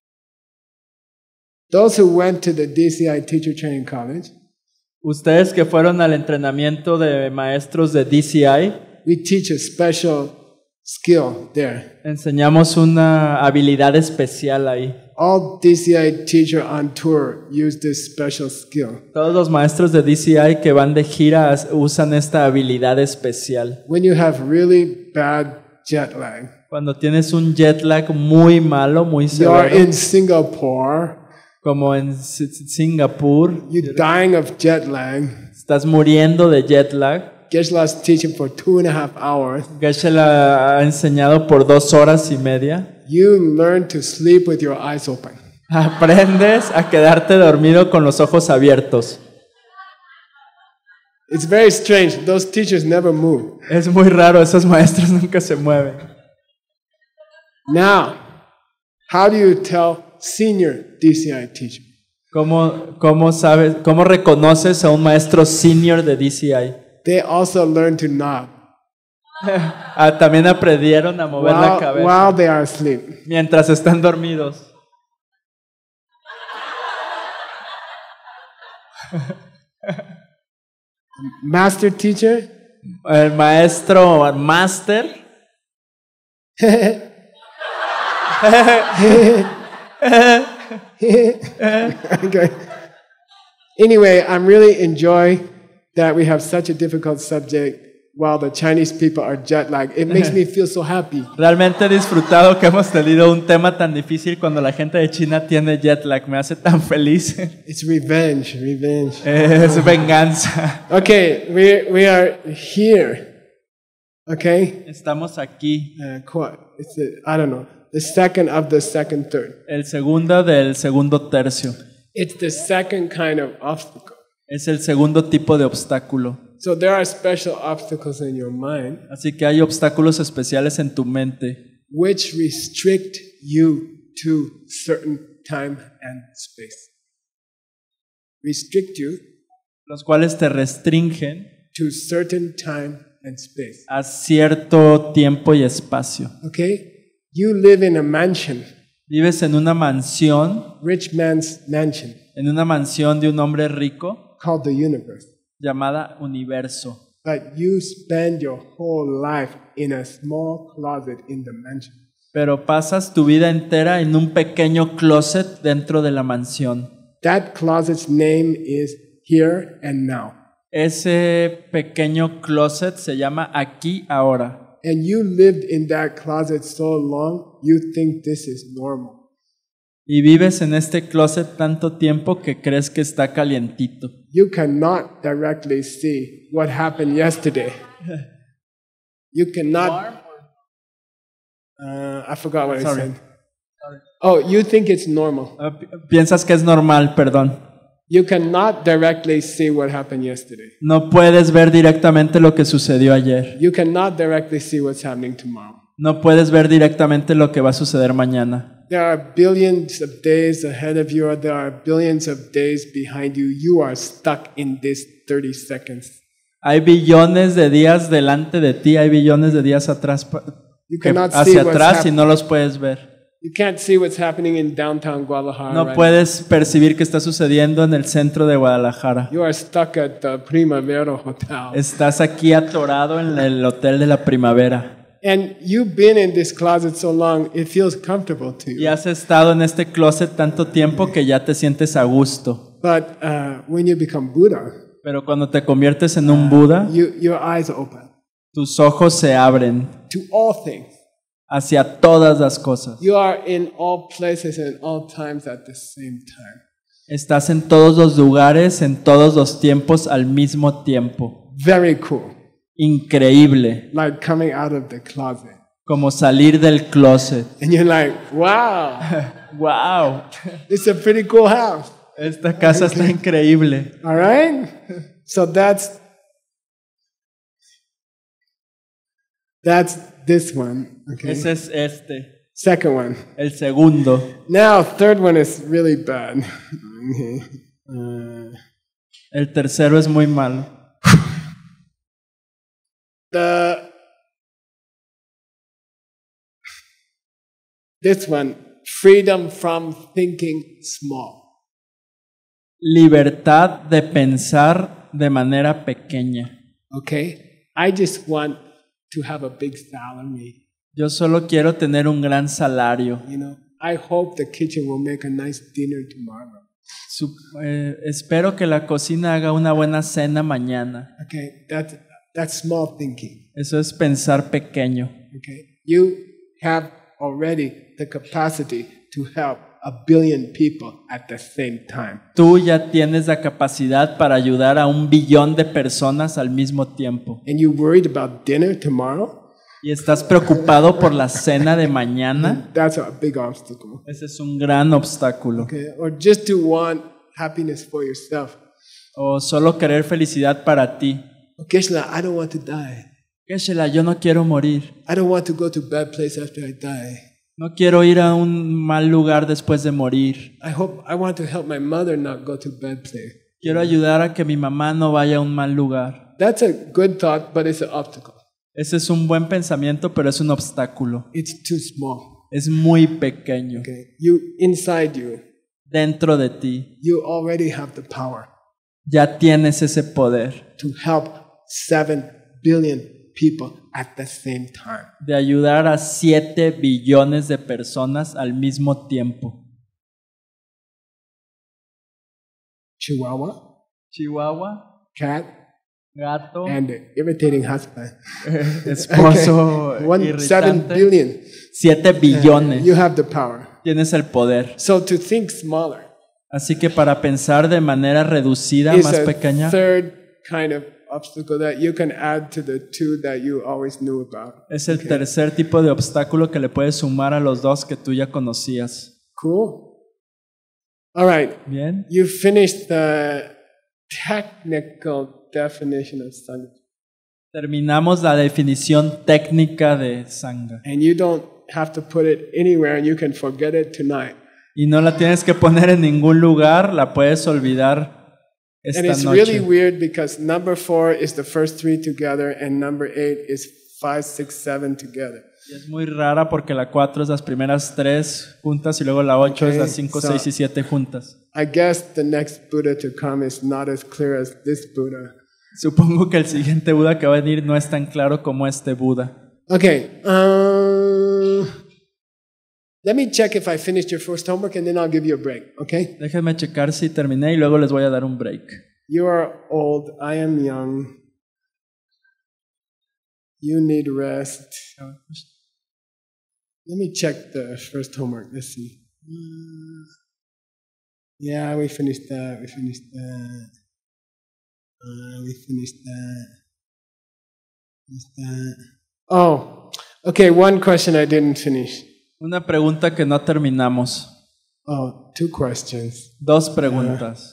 Speaker 1: those who went to the DCI Teacher Training College,
Speaker 2: ustedes que fueron al entrenamiento de maestros de DCI,
Speaker 1: we teach a special skill there.
Speaker 2: enseñamos una habilidad especial ahí.
Speaker 1: All DCI teacher on tour use this special skill.
Speaker 2: Todos los maestros de DCI que van de gira usan esta habilidad especial.
Speaker 1: When you have really bad jet lag,
Speaker 2: Cuando tienes un jet lag muy malo, muy
Speaker 1: you're
Speaker 2: severo,
Speaker 1: in Singapore,
Speaker 2: como en Singapur,
Speaker 1: you're dying of jet lag.
Speaker 2: estás muriendo de jet lag.
Speaker 1: Geshe-La's teaching for 2.5 hours.
Speaker 2: Geshe la ha enseñado por 2 horas y media.
Speaker 1: You learn to sleep with your eyes open.
Speaker 2: Aprendes a quedarte dormido con los ojos abiertos.
Speaker 1: It's very strange. Those teachers never move.
Speaker 2: Es muy raro, esos maestros nunca se mueven.
Speaker 1: Now, how do you tell senior DCI teacher?
Speaker 2: ¿Cómo reconoces a un maestro senior de DCI?
Speaker 1: They also learn to nod
Speaker 2: También aprendieron a mover la cabeza
Speaker 1: while they are asleep.
Speaker 2: mientras están dormidos.
Speaker 1: Master teacher?
Speaker 2: El maestro máster
Speaker 1: Okay. Anyway, I'm really enjoying that we have such a difficult subject while the Chinese people are jet lagged. It makes me feel so happy.
Speaker 2: Realmente he disfrutado que hemos tenido un tema tan difícil cuando la gente de China tiene jet lag. Me hace tan feliz.
Speaker 1: It's revenge.
Speaker 2: Es venganza.
Speaker 1: Okay, we are here. Okay?
Speaker 2: Estamos aquí.
Speaker 1: It's I don't know, the second of the second third.
Speaker 2: El segundo del segundo tercio.
Speaker 1: It's the second kind of obstacle.
Speaker 2: Es el segundo tipo de obstáculo.
Speaker 1: So there are special obstacles in your mind
Speaker 2: Así que hay obstáculos especiales en tu mente
Speaker 1: which restrict you to certain time and space. Restrict you
Speaker 2: los cuales te restringen
Speaker 1: to certain time and space.
Speaker 2: a cierto tiempo y espacio.
Speaker 1: Okay? You live in a mansion,
Speaker 2: Vives en una mansión,
Speaker 1: rich man's mansion,
Speaker 2: en una mansión de un hombre rico
Speaker 1: called the universe.
Speaker 2: llamada universo.
Speaker 1: But you spend your whole life in a small closet in the mansion.
Speaker 2: Pero pasas tu vida entera en un pequeño closet dentro de la mansión.
Speaker 1: That closet's name is Here and Now.
Speaker 2: Ese pequeño closet se llama Aquí Ahora.
Speaker 1: And you lived in that closet so long, you think this is normal.
Speaker 2: Y vives en este closet tanto tiempo que crees que está calientito.
Speaker 1: You cannot directly see what happened yesterday. You cannot. I forgot what I said. Oh, you think it's normal.
Speaker 2: Piensas que es normal, perdón.
Speaker 1: You cannot directly see what happened yesterday.
Speaker 2: No puedes ver directamente lo que sucedió ayer.
Speaker 1: You cannot directly see what's happening tomorrow.
Speaker 2: No puedes ver directamente lo que va a suceder mañana.
Speaker 1: There are billions of days ahead of you, or there are billions of days behind you. You are stuck in this 30 seconds.
Speaker 2: Hay billones de días delante de ti, hay billones de días atrás,
Speaker 1: You cannot see
Speaker 2: hacia
Speaker 1: what's
Speaker 2: atrás y
Speaker 1: happening.
Speaker 2: no los puedes ver.
Speaker 1: You can't see what's happening in downtown Guadalajara.
Speaker 2: No
Speaker 1: right
Speaker 2: puedes percibir qué está sucediendo en el centro de Guadalajara.
Speaker 1: now. You are stuck at the Primavera Hotel.
Speaker 2: Estás aquí atorado en el hotel de la primavera.
Speaker 1: And you've been in this closet so long, it feels comfortable to
Speaker 2: Y
Speaker 1: you.
Speaker 2: has estado en este closet tanto tiempo que ya te sientes a gusto.
Speaker 1: But when you become Buddha,
Speaker 2: Pero cuando te conviertes en un Buda,
Speaker 1: your eyes open
Speaker 2: tus ojos se abren
Speaker 1: to all things.
Speaker 2: hacia todas las cosas.
Speaker 1: You are in all places and all times at the same time.
Speaker 2: Estás en todos los lugares, en todos los tiempos al mismo tiempo.
Speaker 1: Very cool.
Speaker 2: Increíble,
Speaker 1: Like coming out of the closet.
Speaker 2: como salir del closet.
Speaker 1: And you're like, wow,
Speaker 2: ¡Wow!
Speaker 1: it's a pretty cool house.
Speaker 2: Esta casa está increíble.
Speaker 1: All right? So that's this one. Okay.
Speaker 2: Ese es este,
Speaker 1: Second one.
Speaker 2: el segundo.
Speaker 1: Now, third one is really bad. Okay.
Speaker 2: El tercero es muy malo.
Speaker 1: This one, freedom from thinking small.
Speaker 2: Libertad de pensar de manera pequeña.
Speaker 1: Okay? I just want to have a big salary.
Speaker 2: Yo solo quiero tener un gran salario.
Speaker 1: You know, I hope the kitchen will make a nice dinner tomorrow.
Speaker 2: Espero que la cocina haga una buena cena mañana.
Speaker 1: Okay, that's small thinking.
Speaker 2: Eso es pensar pequeño.
Speaker 1: Okay, you have already the capacity to help 1 billion people at the same time.
Speaker 2: Tú ya tienes la capacidad para ayudar a 1 billón de personas al mismo tiempo.
Speaker 1: And you worried about dinner tomorrow?
Speaker 2: ¿Y estás preocupado por la cena de mañana?
Speaker 1: That's a big obstacle.
Speaker 2: Ese es un gran obstáculo.
Speaker 1: Okay, or just to want happiness for yourself.
Speaker 2: O solo querer felicidad para ti.
Speaker 1: Okay, I don't want to die.
Speaker 2: Geshe-la, yo no quiero morir.
Speaker 1: I don't want to go to a bad place after I die.
Speaker 2: No quiero ir a un mal lugar después de morir.
Speaker 1: I want to help my mother not go to a bad place.
Speaker 2: Quiero ayudar a que mi mamá no vaya a un mal lugar.
Speaker 1: That's a good thought, but it's an obstacle.
Speaker 2: Ese es un buen pensamiento, pero es un obstáculo.
Speaker 1: It's too small.
Speaker 2: Es muy pequeño.
Speaker 1: Okay, inside you,
Speaker 2: Dentro de ti
Speaker 1: you already have the power
Speaker 2: ya tienes ese poder
Speaker 1: to help 7 billion people at the same time.
Speaker 2: de ayudar a 7 billones de personas al mismo tiempo.
Speaker 1: Chihuahua,
Speaker 2: Chihuahua,
Speaker 1: cat,
Speaker 2: gato,
Speaker 1: and the irritating husband.
Speaker 2: esposo
Speaker 1: Okay. 7
Speaker 2: irritante.
Speaker 1: billion.
Speaker 2: 7 billones.
Speaker 1: You have the power.
Speaker 2: Tienes el poder.
Speaker 1: So to think smaller
Speaker 2: Así que para pensar de manera reducida,
Speaker 1: is
Speaker 2: más
Speaker 1: a
Speaker 2: pequeña,
Speaker 1: third kind of obstacle that you can add to the 2 that you always knew about.
Speaker 2: es el tercer tipo de obstáculo que le puedes sumar a los 2 que tú ya conocías.
Speaker 1: Cool. All right.
Speaker 2: Bien.
Speaker 1: You finished the technical definition of Sangha.
Speaker 2: Terminamos la definición técnica de Sangha.
Speaker 1: And you don't have to put it anywhere and you can forget it tonight.
Speaker 2: Y no la tienes que poner en ningún lugar, la puedes olvidar esta
Speaker 1: And it's
Speaker 2: noche.
Speaker 1: really weird because number 4 is the first 3 together and number 8 is 5, 6, 7 together.
Speaker 2: Y es muy rara porque la 4 es las primeras 3 juntas y luego la 8 es
Speaker 1: Okay,
Speaker 2: las 5,
Speaker 1: so-
Speaker 2: 6 y 7 juntas.
Speaker 1: I guess the next Buddha to come is not as clear as this Buddha.
Speaker 2: Supongo que el siguiente Buda que va a venir no es tan claro como este Buda.
Speaker 1: Okay. Let me check if I finished your first homework and then I'll give you a break, okay?
Speaker 2: Déjenme checar si terminé y luego les voy a dar un break.
Speaker 1: You are old, I am young. You need rest. Let me check the first homework. Let's see. Yeah, we finished that. We finished that. We finished that. Finished that. Oh, okay. One question I didn't finish.
Speaker 2: Una pregunta que no terminamos.
Speaker 1: Oh, 2 questions.
Speaker 2: 2 preguntas.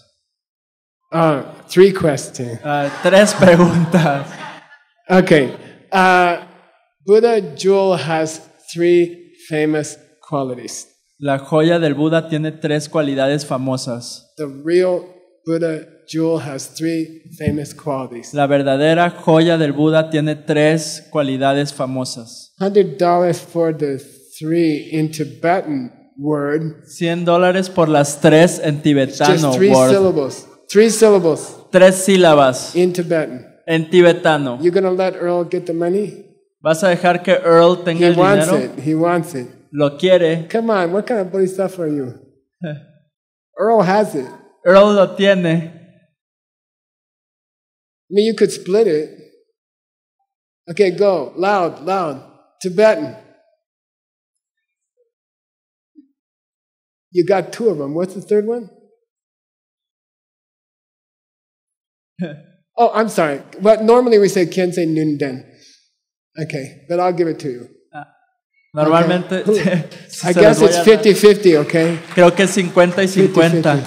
Speaker 1: 3 questions.
Speaker 2: 3 preguntas.
Speaker 1: Okay. Buddha jewel has 3 famous qualities.
Speaker 2: La joya del Buda tiene 3 cualidades famosas.
Speaker 1: The real Buddha jewel has 3 famous qualities.
Speaker 2: La verdadera joya del Buda tiene 3 cualidades famosas.
Speaker 1: $100 for the 3 in Tibetan word.
Speaker 2: $100 por las 3 en
Speaker 1: Just
Speaker 2: tibetano.
Speaker 1: 3
Speaker 2: word.
Speaker 1: syllables. 3 syllables
Speaker 2: 3 sílabas
Speaker 1: in Tibetan.
Speaker 2: en tibetano.
Speaker 1: You gonna let Earl get the money?
Speaker 2: ¿Vas a dejar que Earl tenga
Speaker 1: He
Speaker 2: el
Speaker 1: wants
Speaker 2: dinero?
Speaker 1: it. He wants it.
Speaker 2: Lo quiere.
Speaker 1: Come on, what kind of bodhisattva are you? Earl has it.
Speaker 2: Earl lo tiene.
Speaker 1: I mean, you could split it. Okay, go. Loud, loud. Tibetan. You got two of them. What's the third one? Oh, I'm sorry. But normally we say Kensei Nunden. Okay, but I'll give it to you.
Speaker 2: Normalmente
Speaker 1: Okay.
Speaker 2: se
Speaker 1: I
Speaker 2: los
Speaker 1: guess
Speaker 2: voy
Speaker 1: it's
Speaker 2: a dar.
Speaker 1: 50-50, okay?
Speaker 2: Creo que es 50 y 50.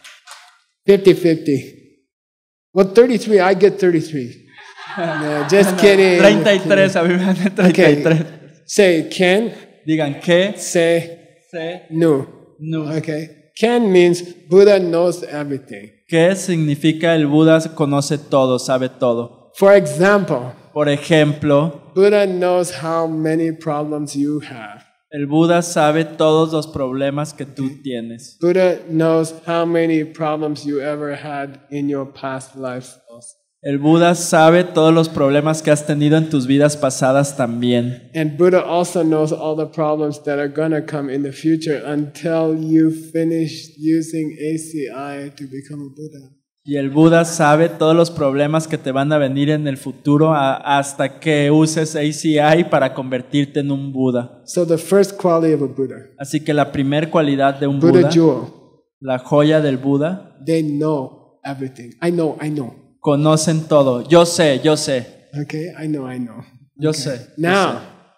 Speaker 1: 50-50. Well, 33, I get 33. No, just kidding.
Speaker 2: 33, a mí me dan 33.
Speaker 1: Okay. Say Ken,
Speaker 2: Digan que,
Speaker 1: say
Speaker 2: se,
Speaker 1: Nu.
Speaker 2: nu.
Speaker 1: Okay. Ken means Buddha knows everything.
Speaker 2: ¿Qué significa el Buda conoce todo, sabe todo?
Speaker 1: For example,
Speaker 2: Por ejemplo,
Speaker 1: Buddha knows how many problems you have.
Speaker 2: el Buda sabe todos los problemas que tú tienes.
Speaker 1: Buddha knows how many problems you ever had in your past lives also.
Speaker 2: El Buda sabe todos los problemas que has tenido en tus vidas pasadas también.
Speaker 1: And Buddha also knows all the problems that are going to come in the future until you finish using ACI to become a Buddha.
Speaker 2: Y el Buda sabe todos los problemas que te van a venir en el futuro hasta que uses ACI para convertirte en un Buda.
Speaker 1: So the first quality of a Buddha,
Speaker 2: Así que la primer cualidad de un
Speaker 1: Buddha
Speaker 2: Buda,
Speaker 1: jewel,
Speaker 2: la joya del Buda,
Speaker 1: they know everything. I know.
Speaker 2: conocen todo. Yo sé.
Speaker 1: Okay, I know.
Speaker 2: Yo
Speaker 1: Okay.
Speaker 2: sé.
Speaker 1: Now,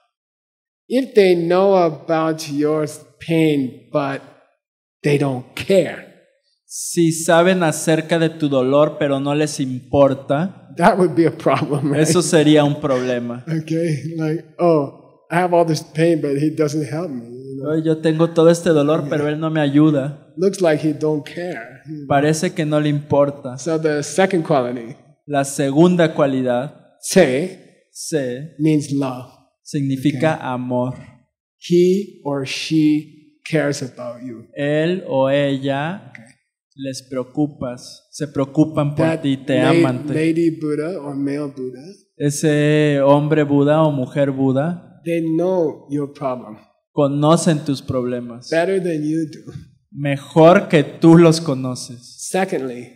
Speaker 1: if they know about your pain, but they don't care,
Speaker 2: Si saben acerca de tu dolor pero no les importa,
Speaker 1: that would be a problem, right?
Speaker 2: eso sería un problema.
Speaker 1: Okay, like, oh, I have all this pain, but he doesn't help me. You know?
Speaker 2: Ay, yo tengo todo este dolor pero él no me ayuda.
Speaker 1: Looks like he don't care.
Speaker 2: Parece que no le importa.
Speaker 1: So the second quality,
Speaker 2: La segunda cualidad,
Speaker 1: se,
Speaker 2: se,
Speaker 1: means love.
Speaker 2: significa amor.
Speaker 1: He or she cares about you.
Speaker 2: Él o ella les preocupas, se preocupan por
Speaker 1: That
Speaker 2: ti, te aman.
Speaker 1: lady Buddha or male Buddha,
Speaker 2: Ese hombre Buda o mujer Buda
Speaker 1: they know your problem
Speaker 2: conocen tus problemas
Speaker 1: better than you do.
Speaker 2: mejor que tú los conoces.
Speaker 1: Secondly,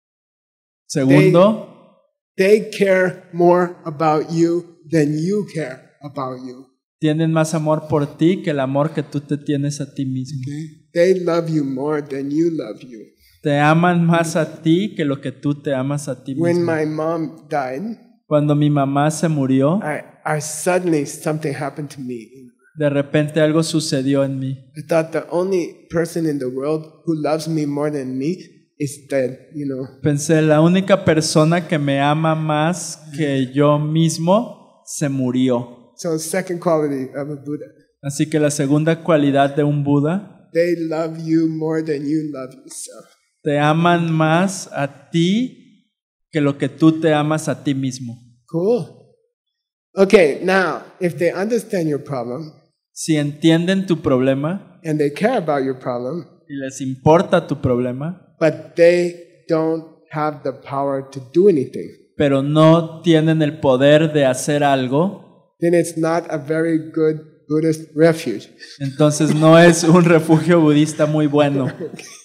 Speaker 2: Segundo,
Speaker 1: they care more about you than you care about you.
Speaker 2: tienen más amor por ti que el amor que tú te tienes a ti mismo.
Speaker 1: Okay? They love you more than you love you.
Speaker 2: Te aman más a ti que lo que tú te amas a ti
Speaker 1: When
Speaker 2: mismo.
Speaker 1: my mom died,
Speaker 2: Cuando mi mamá se murió,
Speaker 1: I suddenly something happened to me.
Speaker 2: de repente algo sucedió en mí.
Speaker 1: I thought the only person in the world who loves me more than me is dead, you know.
Speaker 2: Pensé, la única persona que me ama más que yo mismo se murió.
Speaker 1: So second quality of a Buddha,
Speaker 2: Así que la segunda cualidad de un Buda,
Speaker 1: they love you more than you love yourself.
Speaker 2: te aman más a ti que lo que tú te amas a ti mismo.
Speaker 1: Cool. Okay, now, if they understand your problem
Speaker 2: Si entienden tu problema
Speaker 1: and they care about your problem,
Speaker 2: y les importa tu problema,
Speaker 1: but they don't have the power to do anything,
Speaker 2: pero no tienen el poder de hacer algo,
Speaker 1: then it's not a very good Buddhist refuge.
Speaker 2: entonces no es un refugio budista muy bueno.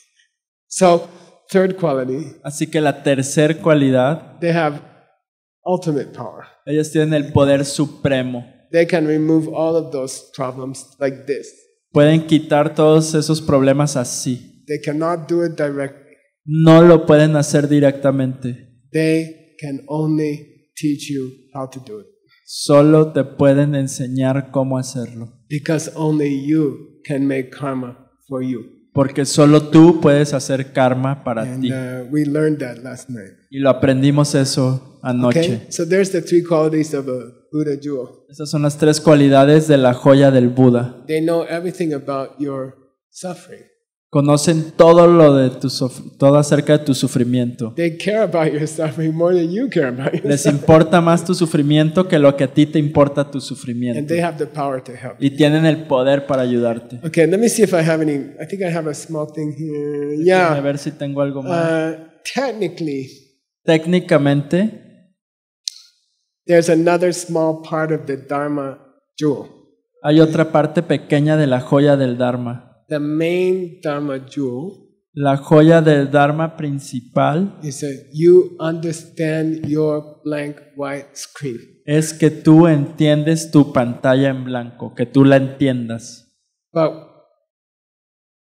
Speaker 1: So, third quality,
Speaker 2: Así que la tercer cualidad,
Speaker 1: they have ultimate power.
Speaker 2: ellos tienen el poder supremo.
Speaker 1: They can remove all of those problems like this.
Speaker 2: Pueden quitar todos esos problemas así.
Speaker 1: They cannot do it directly.
Speaker 2: No lo pueden hacer directamente.
Speaker 1: They can only teach you how to do it.
Speaker 2: Solo te pueden enseñar cómo hacerlo.
Speaker 1: Because only you can make karma for you.
Speaker 2: Porque solo tú puedes hacer karma para
Speaker 1: And
Speaker 2: ti.
Speaker 1: we learned that last night.
Speaker 2: Y lo aprendimos eso anoche.
Speaker 1: Okay, so there's the three qualities of a Buddha jewel.
Speaker 2: Esas son las tres cualidades de la joya del Buda.
Speaker 1: They know everything about your suffering.
Speaker 2: Conocen todo lo de todo acerca de tu sufrimiento.
Speaker 1: They care about your suffering more than you care about your
Speaker 2: Les
Speaker 1: suffering.
Speaker 2: importa más tu sufrimiento que lo que a ti te importa tu
Speaker 1: And
Speaker 2: sufrimiento.
Speaker 1: they have the power to help.
Speaker 2: Y tienen el poder para ayudarte.
Speaker 1: Okay, let me see if I have any. I think I have a small thing here.
Speaker 2: A
Speaker 1: Yeah.
Speaker 2: ver si tengo algo más.
Speaker 1: Technically,
Speaker 2: Técnicamente,
Speaker 1: there's another small part of the Dharma jewel.
Speaker 2: hay otra parte pequeña de la joya del Dharma.
Speaker 1: The main Dharma jewel
Speaker 2: La joya del Dharma principal
Speaker 1: is that you understand your blank white screen.
Speaker 2: es que tú entiendes tu pantalla en blanco, que tú la entiendas.
Speaker 1: But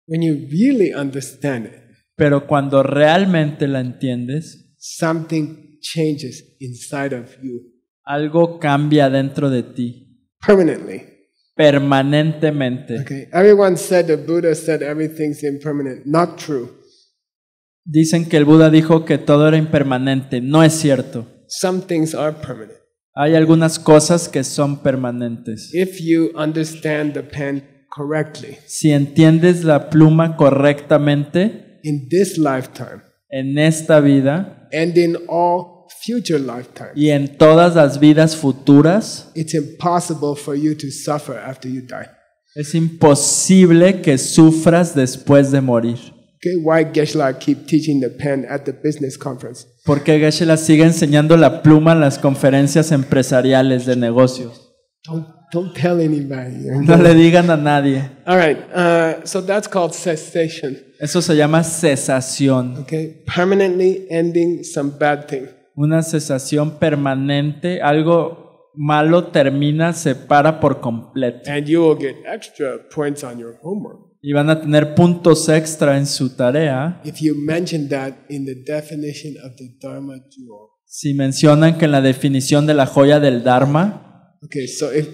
Speaker 1: when you really understand it,
Speaker 2: Pero cuando realmente la entiendes,
Speaker 1: something changes inside of you
Speaker 2: algo cambia dentro de ti,
Speaker 1: permanently.
Speaker 2: permanentemente.
Speaker 1: Okay. Everyone said the Buddha said everything's impermanent. Not true.
Speaker 2: Dicen que el Buda dijo que todo era impermanente. No es cierto.
Speaker 1: Some things are permanent.
Speaker 2: Hay algunas cosas que son permanentes.
Speaker 1: If you understand the pen correctly
Speaker 2: Si entiendes la pluma correctamente
Speaker 1: in this lifetime
Speaker 2: en esta vida
Speaker 1: and in all future lifetimes,
Speaker 2: y en todas las vidas futuras,
Speaker 1: it's impossible for you to suffer after you die.
Speaker 2: es imposible que sufras después de morir.
Speaker 1: Okay, why Geshe-la keep teaching the pen at the business conference?
Speaker 2: Porque Geshe-la sigue enseñando la pluma en las conferencias empresariales de negocios.
Speaker 1: Don't tell anybody.
Speaker 2: No le digan a nadie.
Speaker 1: All right, so that's called cessation.
Speaker 2: Eso se llama cesación.
Speaker 1: Okay, permanently ending some bad thing.
Speaker 2: Una cesación permanente, algo malo termina, se para por completo.
Speaker 1: And you will get extra points on your homework
Speaker 2: Y van a tener puntos extra en su tarea
Speaker 1: if you mention that in the definition of the Dharma jewel.
Speaker 2: si mencionan que en la definición de la joya del Dharma,
Speaker 1: Okay, so if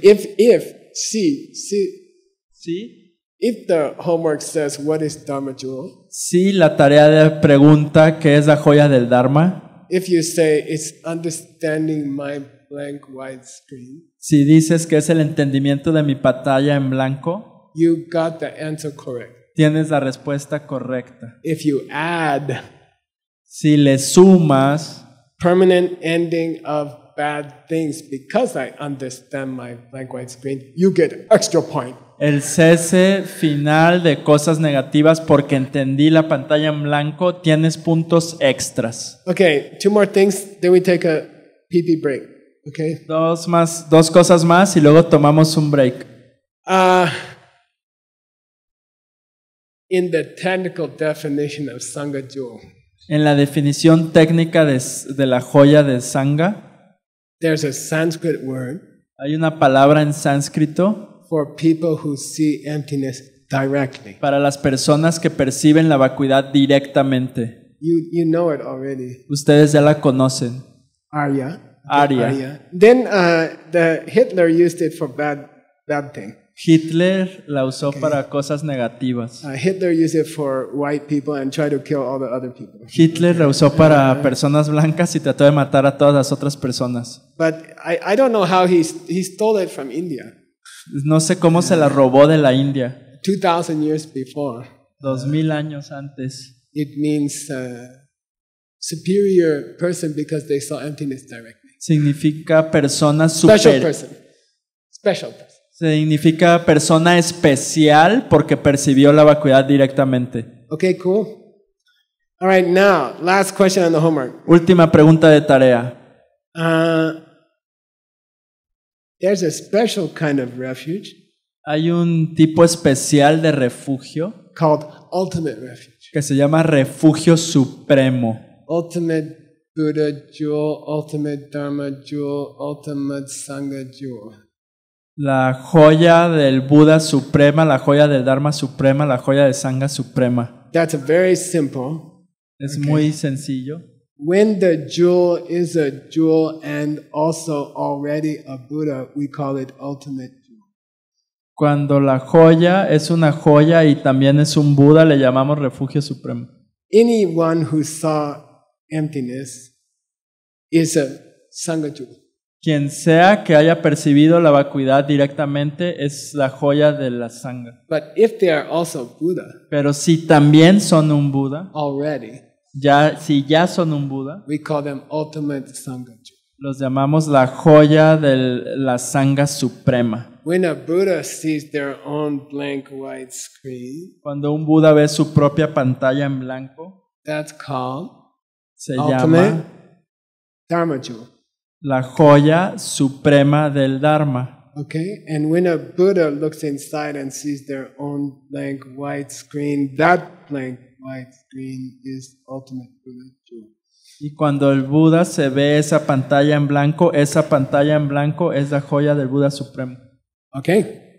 Speaker 1: the homework says what is Dharma jewel,
Speaker 2: si la tarea de pregunta qué es la joya del Dharma,
Speaker 1: if you say it's understanding my blank white screen,
Speaker 2: si dices que es el entendimiento de mi pantalla en blanco,
Speaker 1: you got the answer correct.
Speaker 2: tienes la respuesta correcta.
Speaker 1: If you add
Speaker 2: Si le sumas
Speaker 1: permanent ending of bad things because I understand my blank white screen, you get extra point.
Speaker 2: el cese final de cosas negativas porque entendí la pantalla en blanco, tienes puntos extras.
Speaker 1: Okay, two more things, then we take a pee break. Okay.
Speaker 2: Dos cosas más y luego tomamos un break.
Speaker 1: In the technical definition of Sangha jewel,
Speaker 2: En la definición técnica de la joya de Sangha,
Speaker 1: there's a Sanskrit word
Speaker 2: hay una palabra en sánscrito
Speaker 1: for people who see emptiness directly.
Speaker 2: para las personas que perciben la vacuidad directamente.
Speaker 1: You know it already.
Speaker 2: Ustedes ya la conocen.
Speaker 1: Arya.
Speaker 2: Arya.
Speaker 1: Then the Hitler used it for bad thing.
Speaker 2: Hitler la usó para cosas negativas.
Speaker 1: Hitler used it for white people and tried to kill all the other people.
Speaker 2: Hitler la usó para personas blancas y trató de matar a todas las otras personas.
Speaker 1: But I don't know how he stole it from India.
Speaker 2: No sé cómo se la robó de la India.
Speaker 1: 2,000 years before.
Speaker 2: 2000 años antes.
Speaker 1: It means superior person because they saw emptiness directly.
Speaker 2: Significa persona
Speaker 1: Special person. Special person.
Speaker 2: Significa persona especial porque percibió la vacuidad directamente.
Speaker 1: Okay, cool. All right, now, last question on the homework.
Speaker 2: Última pregunta de tarea.
Speaker 1: There's a special kind of refuge
Speaker 2: Hay un tipo especial de refugio
Speaker 1: called ultimate refuge.
Speaker 2: que se llama refugio supremo.
Speaker 1: Ultimate Buddha jewel, ultimate Dharma jewel, ultimate Sangha jewel.
Speaker 2: La joya del Buda suprema, la joya del Dharma suprema, la joya de Sangha suprema.
Speaker 1: That's very simple.
Speaker 2: Es muy sencillo.
Speaker 1: When the jewel is a jewel and also already a Buddha, we call it ultimate jewel.
Speaker 2: Cuando la joya es una joya y también es un Buda, le llamamos refugio supremo.
Speaker 1: Anyone who saw emptiness is a Sangha jewel.
Speaker 2: Quien sea que haya percibido la vacuidad directamente es la joya de la Sangha.
Speaker 1: But if they are also Buddha
Speaker 2: Pero si también son un Buda,
Speaker 1: already,
Speaker 2: si ya son un Buda,
Speaker 1: we call them ultimate Sangha jewel.
Speaker 2: los llamamos la joya de la Sangha suprema.
Speaker 1: When a Buddha sees their own blank white screen,
Speaker 2: Cuando un Buda ve su propia pantalla en blanco,
Speaker 1: that's called
Speaker 2: se
Speaker 1: ultimate
Speaker 2: llama
Speaker 1: Dharma jewel.
Speaker 2: la joya suprema del Dharma.
Speaker 1: Okay? And when a Buddha looks inside and sees their own blank white screen, that blank white screen is ultimate Buddha jewel.
Speaker 2: Y cuando el Buda se ve esa pantalla en blanco es la joya del Buda supremo.
Speaker 1: Okay?